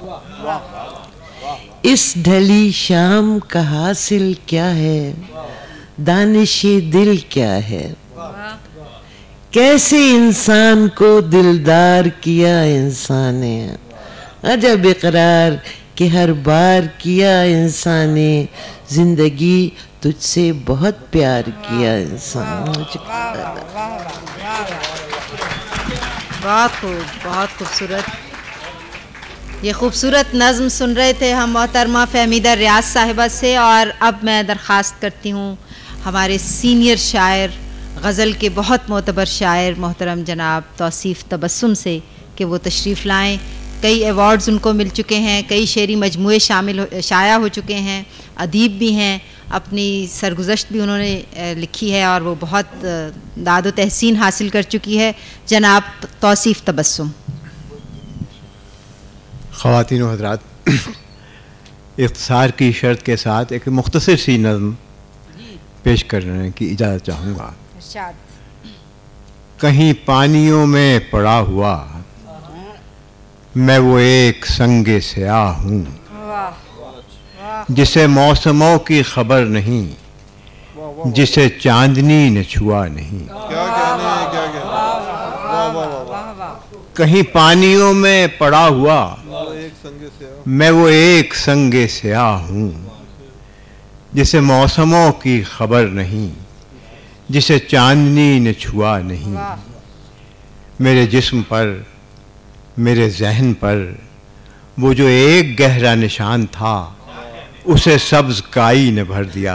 इस ढली शाम का हासिल क्या है, दानिशे दिल क्या है। कैसे इंसान को दिलदार किया इंसान ने, अजब इकरार कि हर बार किया इंसान ने, जिंदगी तुझसे बहुत प्यार किया इंसान। बहुत खूब, बहुत खूबसूरत। ये खूबसूरत नज़्म सुन रहे थे हम मोहतरमा फहमीदा रियाज साहिबा से। और अब मैं दरख्वास्त करती हूँ हमारे सीनियर शायर, गज़ल के बहुत मोतबर शायर मोहतरम जनाब तौसीफ़ तबस्सुम से कि वो तशरीफ़ लाएँ। कई अवार्ड्स उनको मिल चुके हैं, कई शेरी मजमूए शामिल हो शाया हो चुके हैं, अदीब भी हैं, अपनी सरगुज़श्त भी उन्होंने लिखी है और वो बहुत दाद व तहसीन हासिल कर चुकी है। जनाब तौसीफ़ तबस्सुम। ख़वातीन व हज़रात, इख्तिसार की शर्त के साथ एक मुख्तसर सी नज़्म पेश करने की इजाज़त चाहूँगा। कहीं पानियों में पड़ा हुआ मैं वो एक संगे स्याह हूँ, जिसे मौसमों की खबर नहीं, जिसे चांदनी ने छुआ नहीं। क्या कहने क्या कहने कहीं पानियों में पड़ा हुआ मैं वो एक संगे स्याह हूँ, जिसे मौसमों की खबर नहीं, जिसे चांदनी ने छुआ नहीं। मेरे जिस्म पर, मेरे जहन पर वो जो एक गहरा निशान था, उसे सब्ज काई ने भर दिया।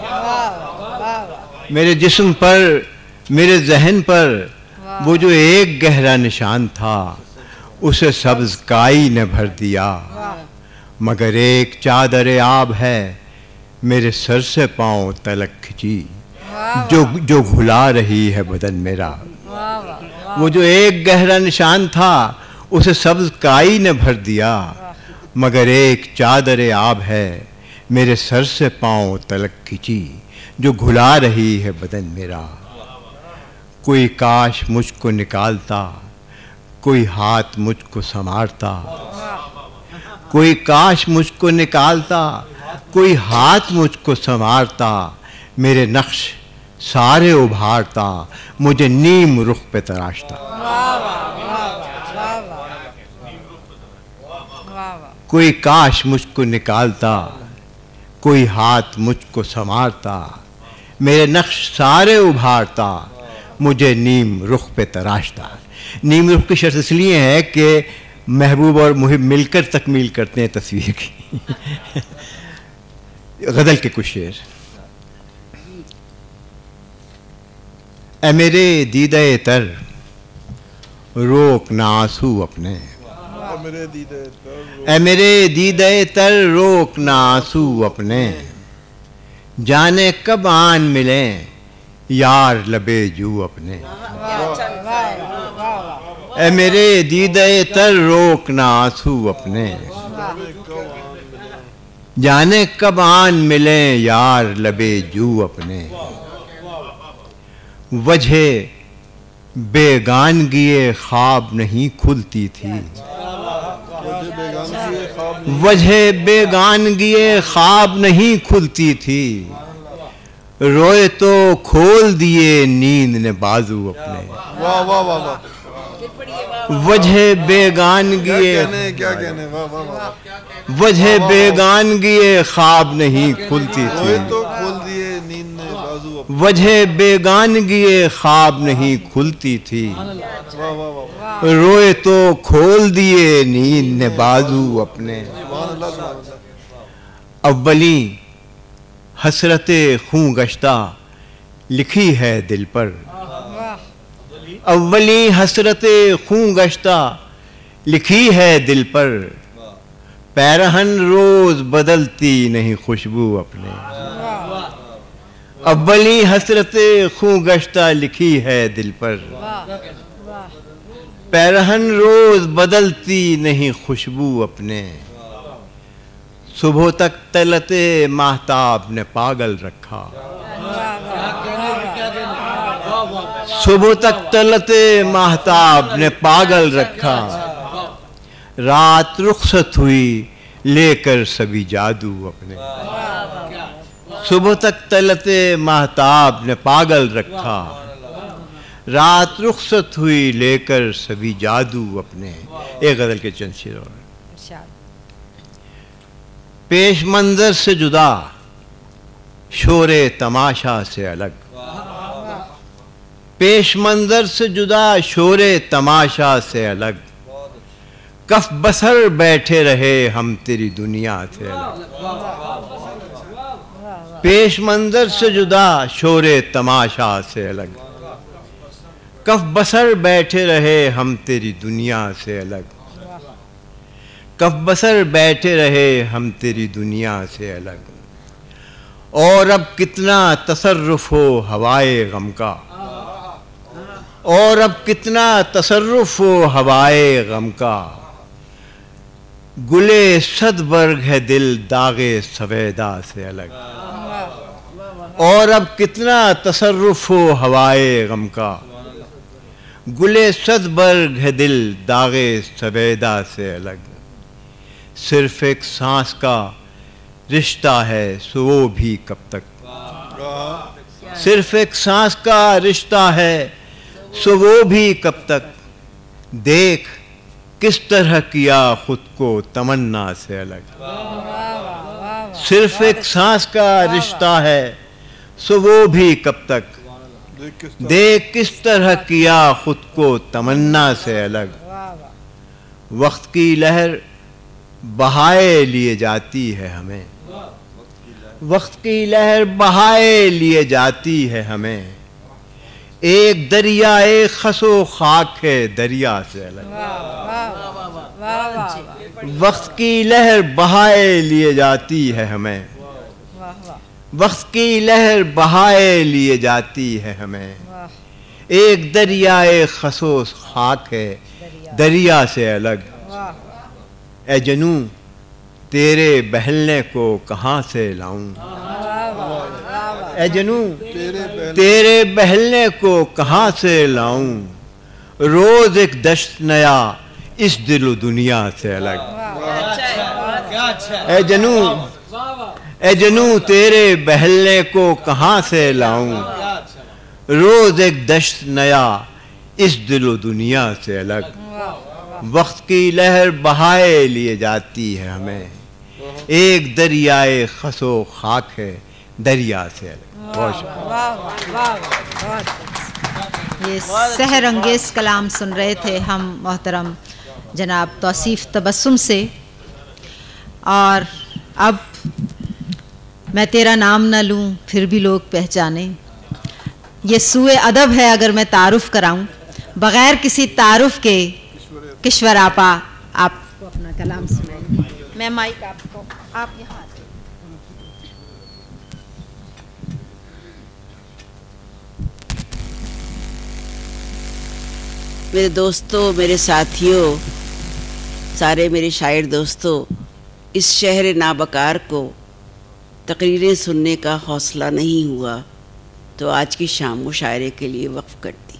मेरे जिस्म पर, मेरे जहन पर वो जो एक गहरा निशान था, उसे सब्ज काई ने भर दिया। मगर एक चादर आब है मेरे सर से पांव तलक खिंची, जो जो घुला रही है बदन मेरा। वो जो एक गहरा निशान था, उसे सब्ज काई ने भर दिया। मगर एक चादर आब है मेरे सर से पांव तलक खिंची, जो घुला रही है बदन मेरा। कोई काश मुझको निकालता, कोई हाथ मुझको संवारता। कोई काश मुझको निकालता, कोई हाथ मुझको संवारता। मेरे नक्श सारे उभारता, मुझे नीम रुख पे तराशता। कोई काश मुझको निकालता, कोई हाथ मुझको संवारता। मेरे नक्श सारे उभारता, मुझे नीम रुख पे तराशता। नीम रुख की शर्त इसलिए है कि महबूब और मुहिब मिलकर तकमील करते हैं तस्वीर की। गज़ल के कुछ शेर। ए मेरे दीदे तर रोक ना आंसू अपने, ए मेरे दीदे तर रोक ना आंसू अपने। जाने कब आन मिले यार लबे जू अपने। ए मेरे दीदे तर रोक ना आंसू अपने। जाने कब आन मिले यार लबे जू अपने। वजह बेगानगिए ख्वाब नहीं खुलती थी, वजह बेगानगिए ख्वाब नहीं खुलती थी। रोए तो खोल दिए नींद ने बाजू अपने। वाह वाह वाह वाह। वजह बेगानगिए, क्या कहने, वाह वाह वाह। वजह बेगानगिए ख्वाब नहीं खुलती थी, रोए तो खोल दिए नींद ने बाजू अपने। वजह बेगानगिए ख्वाब नहीं खुलती थी। वाह वाह वाह। रोए तो खोल दिए नींद ने बाजू अपने। अव्वली हसरते खूं गश्ता लिखी है दिल पर। अव्वली हसरते खूं गश्ता लिखी है दिल पर। पैरहन रोज बदलती नहीं खुशबू अपने। अव्वली हसरते खूं गश्ता लिखी है दिल पर। पैरहन रोज बदलती नहीं खुशबू अपने। सुबह तक तलते माहताब ने पागल रखा। सुबह तक तलते माहताब ने पागल रखा। रात रुखसत हुई लेकर सभी जादू अपने। सुबह तक तलते माहताब ने पागल रखा। रात रुखसत हुई लेकर सभी जादू अपने। एक गजल के चंद शेर और। पेश मंजर से जुदा शोरे तमाशा से अलग, पेश मंजर से जुदा शोरे तमाशा से अलग, कफ बसर बैठे रहे हम तेरी दुनिया से अलग। पेश मंजर से जुदा शोरे तमाशा से अलग, कफ बसर बैठे रहे हम तेरी दुनिया से अलग, कफ बसर बैठे रहे हम तेरी दुनिया से अलग। और अब कितना तसर्रुफ हो हवाए गम का, और अब कितना तसर्रुफ हो हवाए गम का, गुले सदबर्ग है दिल दागे सवेदा से अलग। और अब कितना तसर्रुफ हो हवाए गम का, गुले सदबर्ग है दिल दागे सवेदा से अलग। सिर्फ एक सांस का रिश्ता है सो वो भी कब तक, सिर्फ एक सांस का रिश्ता है सो वो भी कब तक, देख किस तरह किया खुद को तमन्ना से अलग। सिर्फ एक सांस का रिश्ता है सो वो भी कब तक, देख किस तरह किया खुद को तमन्ना से अलग। वक्त की लहर बहाए लिए जाती है हमें, वक्त की लहर बहाए लिए जाती है हमें, एक दरिया एक खसो खाक है दरिया से अलग। वक्त की लहर बहाए लिए जाती है हमें, वक्त की लहर बहाए लिए जाती है हमें, एक दरिया एक खसो खाक है दरिया से अलग। ए जनू तेरे बहलने को कहाँ से लाऊं, ए जनू तेरे बहलने को कहाँ से लाऊं, रोज एक दश्त नया इस दिलो दुनिया से अलग। ए जनू ए जनू तेरे बहलने को कहाँ से लाऊं, रोज एक दश्त नया इस दिलो दुनिया से अलग। वक्त की लहर बहाए लिए जाती है हमें, एक दरियाए खसो खाक है दरिया से अलग। ये सहर अंगेज कलाम सुन रहे थे हम मोहतरम जनाब तौसीफ तबस्सुम से। और अब मैं तेरा नाम न लूँ फिर भी लोग पहचाने, ये सूए अदब है अगर मैं तारुफ कराऊं, बग़ैर किसी तारुफ के किश्वर आपा आपको अपना कलाम सुनाएंगे। मैं माइक आपको, आप यहाँ मेरे दोस्तों, मेरे साथियों, सारे मेरे शायर दोस्तों, इस शहर नाबकार को तकरीरें सुनने का हौसला नहीं हुआ तो आज की शाम मुशायरे के लिए वक्फ करती।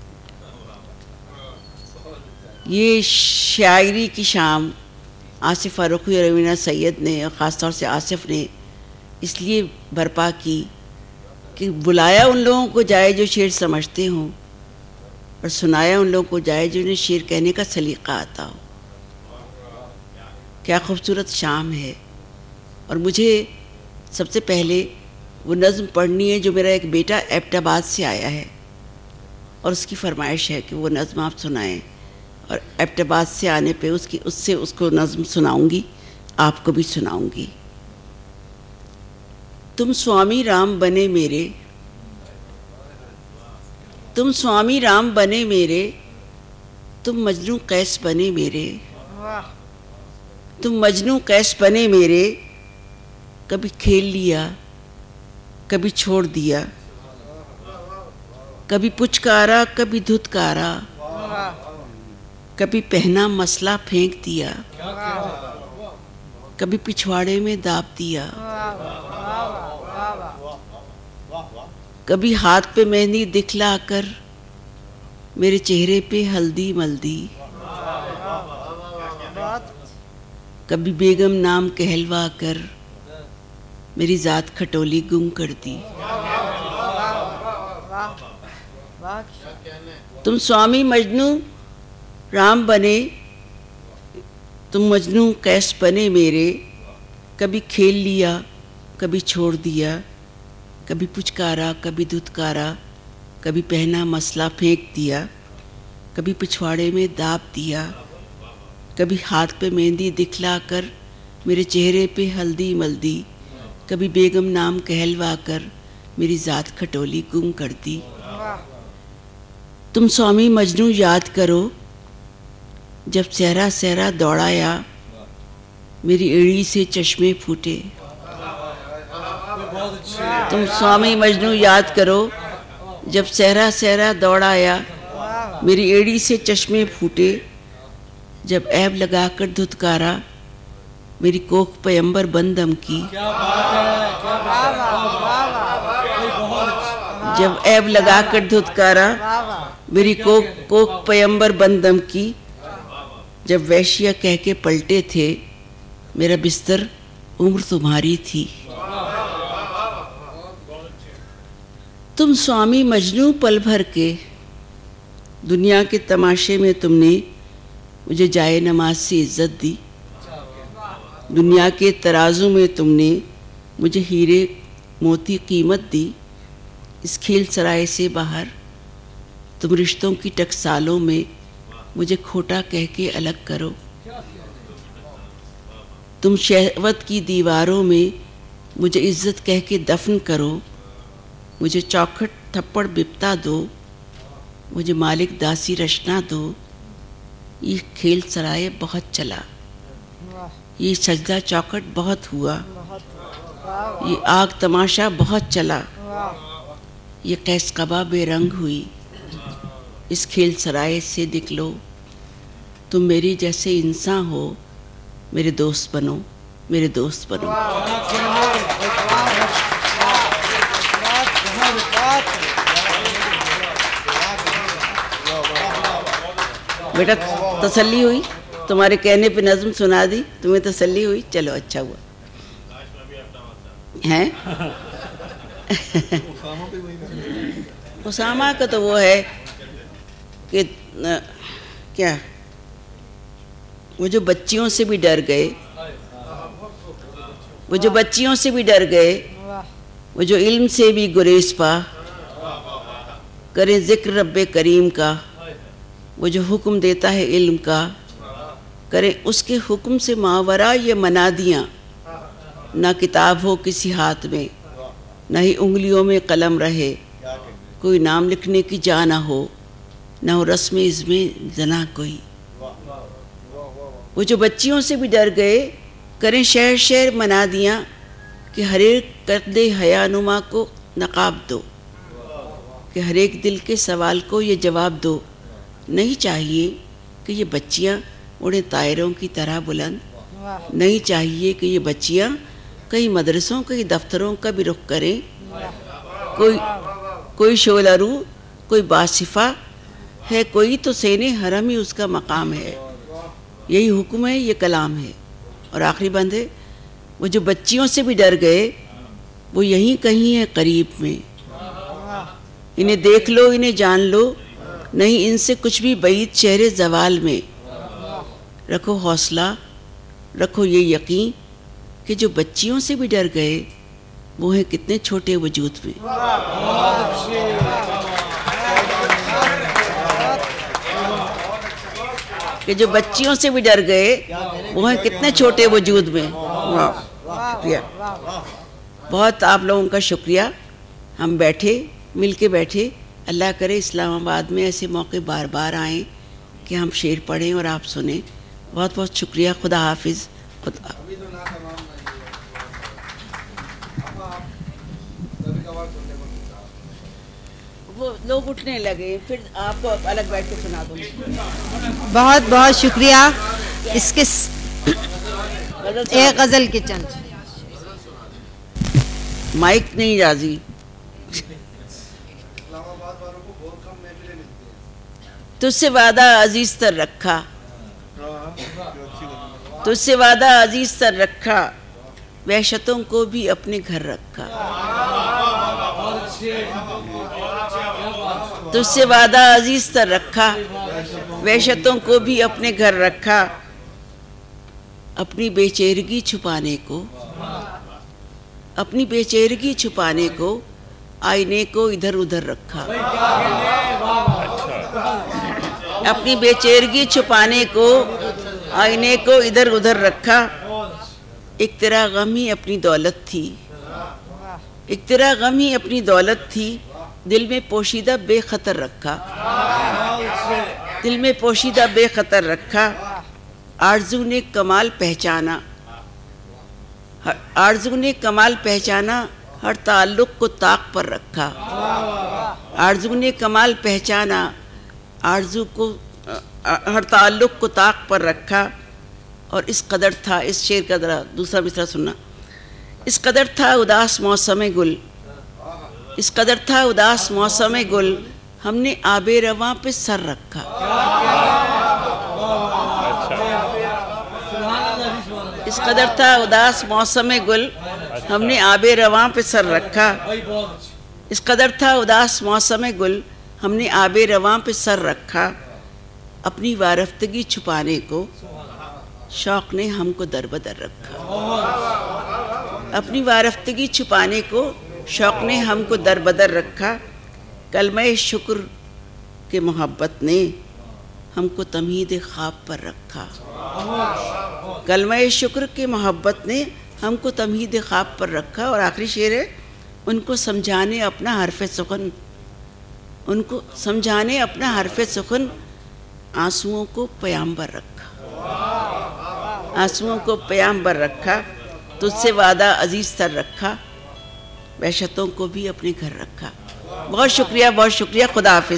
ये शायरी की शाम आसिफ फारूकी और रवीना सैयद ने और ख़ास तौर से आसिफ ने इसलिए बर्पा की कि बुलाया उन लोगों को जाए जो शेर समझते हों और सुनाया उन लोगों को जाए जिन्हें शेर कहने का सलीक़ा आता हो। क्या खूबसूरत शाम है। और मुझे सबसे पहले वो नज़्म पढ़नी है जो मेरा एक बेटा एबटाबाद से आया है और उसकी फरमाइश है कि वो नज़्म आप सुनाएं, और एबटाबाद से आने पे उसकी उससे उसको नज़्म सुनाऊंगी, आपको भी सुनाऊंगी। तुम स्वामी राम बने मेरे, तुम स्वामी राम बने मेरे, तुम मजनू कैस बने मेरे, तुम मजनू कैस बने मेरे, कभी खेल लिया कभी छोड़ दिया, कभी पुचकारा कभी धुतकारा, कभी पहना मसला फेंक दिया, कभी पिछवाड़े में दाब दिया, कभी हाथ पे मेहंदी दिखला कर मेरे चेहरे पे हल्दी मल दी, कभी बेगम नाम कहलवा कर मेरी ज़ात खटोली गुम कर दी। तुम स्वामी मजनू राम बने, तुम मजनू कैस बने मेरे, कभी खेल लिया कभी छोड़ दिया, कभी पुचकारा कभी धुतकारा, कभी पहना मसला फेंक दिया, कभी पिछवाड़े में दाब दिया, कभी हाथ पे मेहंदी दिखला कर मेरे चेहरे पे हल्दी मल्दी, कभी बेगम नाम कहलवा कर मेरी ज़ात खटोली गुम कर दी। तुम स्वामी मजनू याद करो, जब सहरा सहरा दौड़ाया मेरी एड़ी से चश्मे फूटे। तुम स्वामी मजनू याद करो, जब सहरा सहरा दौड़ाया मेरी एड़ी से चश्मे फूटे, जब ऐब लगाकर धुतकारा मेरी कोख पैम्बर बंदम की, जब ऐब लगाकर धुतकारा मेरी कोख कोख पैम्बर बंदम की, जब वैश्या कह के पलटे थे मेरा बिस्तर उम्र तुम्हारी थी। तुम स्वामी मजनू पल भर के दुनिया के तमाशे में तुमने मुझे जाए नमाज से इज्जत दी, दुनिया के तराजू में तुमने मुझे हीरे मोती कीमत दी। इस खेल सराय से बाहर तुम रिश्तों की टकसालों में मुझे खोटा कह के अलग करो। तुम शहवत की दीवारों में मुझे इज्जत कह के दफन करो। मुझे चौखट थप्पड़ बिपता दो, मुझे मालिक दासी रचना दो। ये खेल सराय बहुत चला, ये सजदा चौखट बहुत हुआ, ये आग तमाशा बहुत चला, ये कैस कबा बेरंग हुई। इस खेल सराय से निकलो, तुम मेरी जैसे इंसान हो, मेरे दोस्त बनो, मेरे दोस्त बनो। बेटा तसल्ली हुई, तुम्हारे कहने पे नज़्म सुना दी, तुम्हें तसल्ली हुई, चलो अच्छा हुआ हैं। उसामा का तो वो है कि न, क्या वो जो बच्चियों से भी डर गए, वो जो बच्चियों से भी डर गए, वो जो इल्म से भी गुरेज पा, करें जिक्र रब्बे करीम का, वो जो हुक्म देता है इल्म का, करें उसके हुक्म से मावरा ये मनादियाँ। ना किताब हो किसी हाथ में, ना ही उंगलियों में कलम रहे, कोई नाम लिखने की जा ना हो, ना हो रस्म इज़्में जना कोई। वो जो बच्चियों से भी डर गए, करें शहर शहर मना दिया कि हर एक कदे हयानुमा को नकाब दो, कि हर एक दिल के सवाल को ये जवाब दो। नहीं चाहिए कि ये बच्चियाँ उड़े तायरों की तरह बुलंद, नहीं चाहिए कि ये बच्चियाँ कई मदरसों कई दफ्तरों का भी रुख करें। कोई कोई शोलारू, कोई बासिफा है, कोई तो सेने हरम ही उसका मकाम है। यही हुक्म है, ये कलाम है। और आखिरी बंद है, वो जो बच्चियों से भी डर गए, वो यहीं कहीं है करीब में। इन्हें देख लो, इन्हें जान लो, नहीं इनसे कुछ भी बईद चेहरे जवाल में। रखो हौसला, रखो ये यकीन कि जो बच्चियों से भी डर गए, वो हैं कितने छोटे वजूद में। कि जो बच्चियों से भी डर गए, वो हैं कितने छोटे वजूद में। वाह, शुक्रिया, बहुत आप लोगों का शुक्रिया। हम बैठे, मिल के बैठे। अल्लाह करे इस्लामाबाद में ऐसे मौके बार बार आएँ कि हम शेर पढ़ें और आप सुने। बहुत बहुत शुक्रिया। खुदा हाफिज़। खुदा वो लोग उठने लगे, फिर आपको अलग बैठ के सुना दूँगी। बहुत बहुत शुक्रिया। इसके एक गज़ल के चंद माइक नहीं राजी। तुझसे वादा अजीज तर रखा, तुझसे वादा अजीज तर रखा, वहशतों को भी अपने घर रखा। तुझसे वादा अजीज तर रखा, वहशतों को भी अपने घर रखा, अपनी बेचैरगी छुपाने को, अपनी बेचैरगी छुपाने को आईने को इधर उधर रखा, अपनी बेचैरगी छुपाने को आईने को इधर उधर रखा। एक तेरा गम ही अपनी दौलत थी, एक तेरा गम ही अपनी दौलत थी, दिल में पोशीदा बेखतर रखा, दिल में पोशीदा बेखतर रखा। आरज़ू ने कमाल पहचाना, आरज़ू ने कमाल पहचाना, हर ताल्लुक़ को ताक पर रखा। आरज़ू ने कमाल पहचाना, आरज़ू को हर ताल्लुक़ को ताक पर रखा। और इस कदर था, इस शेर का जरा दूसरा मिसरा सुनना। इस कदर था उदास मौसम गुल, इस कदर था उदास मौसम गुल, हमने आबे रवां पे सर रखा। इस कदर था उदास मौसम गुल, हमने आबे रवां पे सर रखा। इस कदर था उदास मौसम गुल, हमने आबे रवां पे सर रखा। अपनी वारफ्तगी छुपाने को शौक़ ने हमको दरबदर रखा, अपनी वारफ्तगी छुपाने को शौक़ ने हमको दरबदर रखा। कलमे शुक्र के मोहब्बत ने हमको तमहीद ख्वाब पर रखा, कलमे शुक्र के मोहब्बत ने हमको तमहीद ख्वाब पर रखा। और आखिरी शेर है, उनको समझाने अपना हरफ़े सुखन, उनको समझाने अपना हरफ़े सुखन, आंसुओं को पयाम्बर रखा, आंसुओं को पयाम्बर रखा। तुझसे वादा अजीज तर रखा, वहशतों को भी अपने घर रखा। बहुत शुक्रिया, बहुत शुक्रिया, खुदा हाफिज़।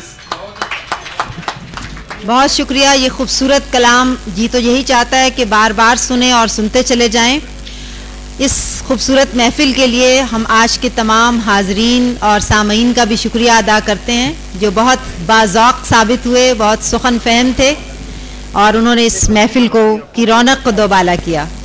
बहुत शुक्रिया। ये खूबसूरत कलाम जी तो यही चाहता है कि बार बार सुने और सुनते चले जाएं। इस खूबसूरत महफ़िल के लिए हम आज के तमाम हाज़रीन और सामीन का भी शुक्रिया अदा करते हैं, जो बहुत बाज़ौक़ साबित हुए, बहुत सुखन फ़हम थे और उन्होंने इस महफ़िल को की रौनक को दोबाला किया।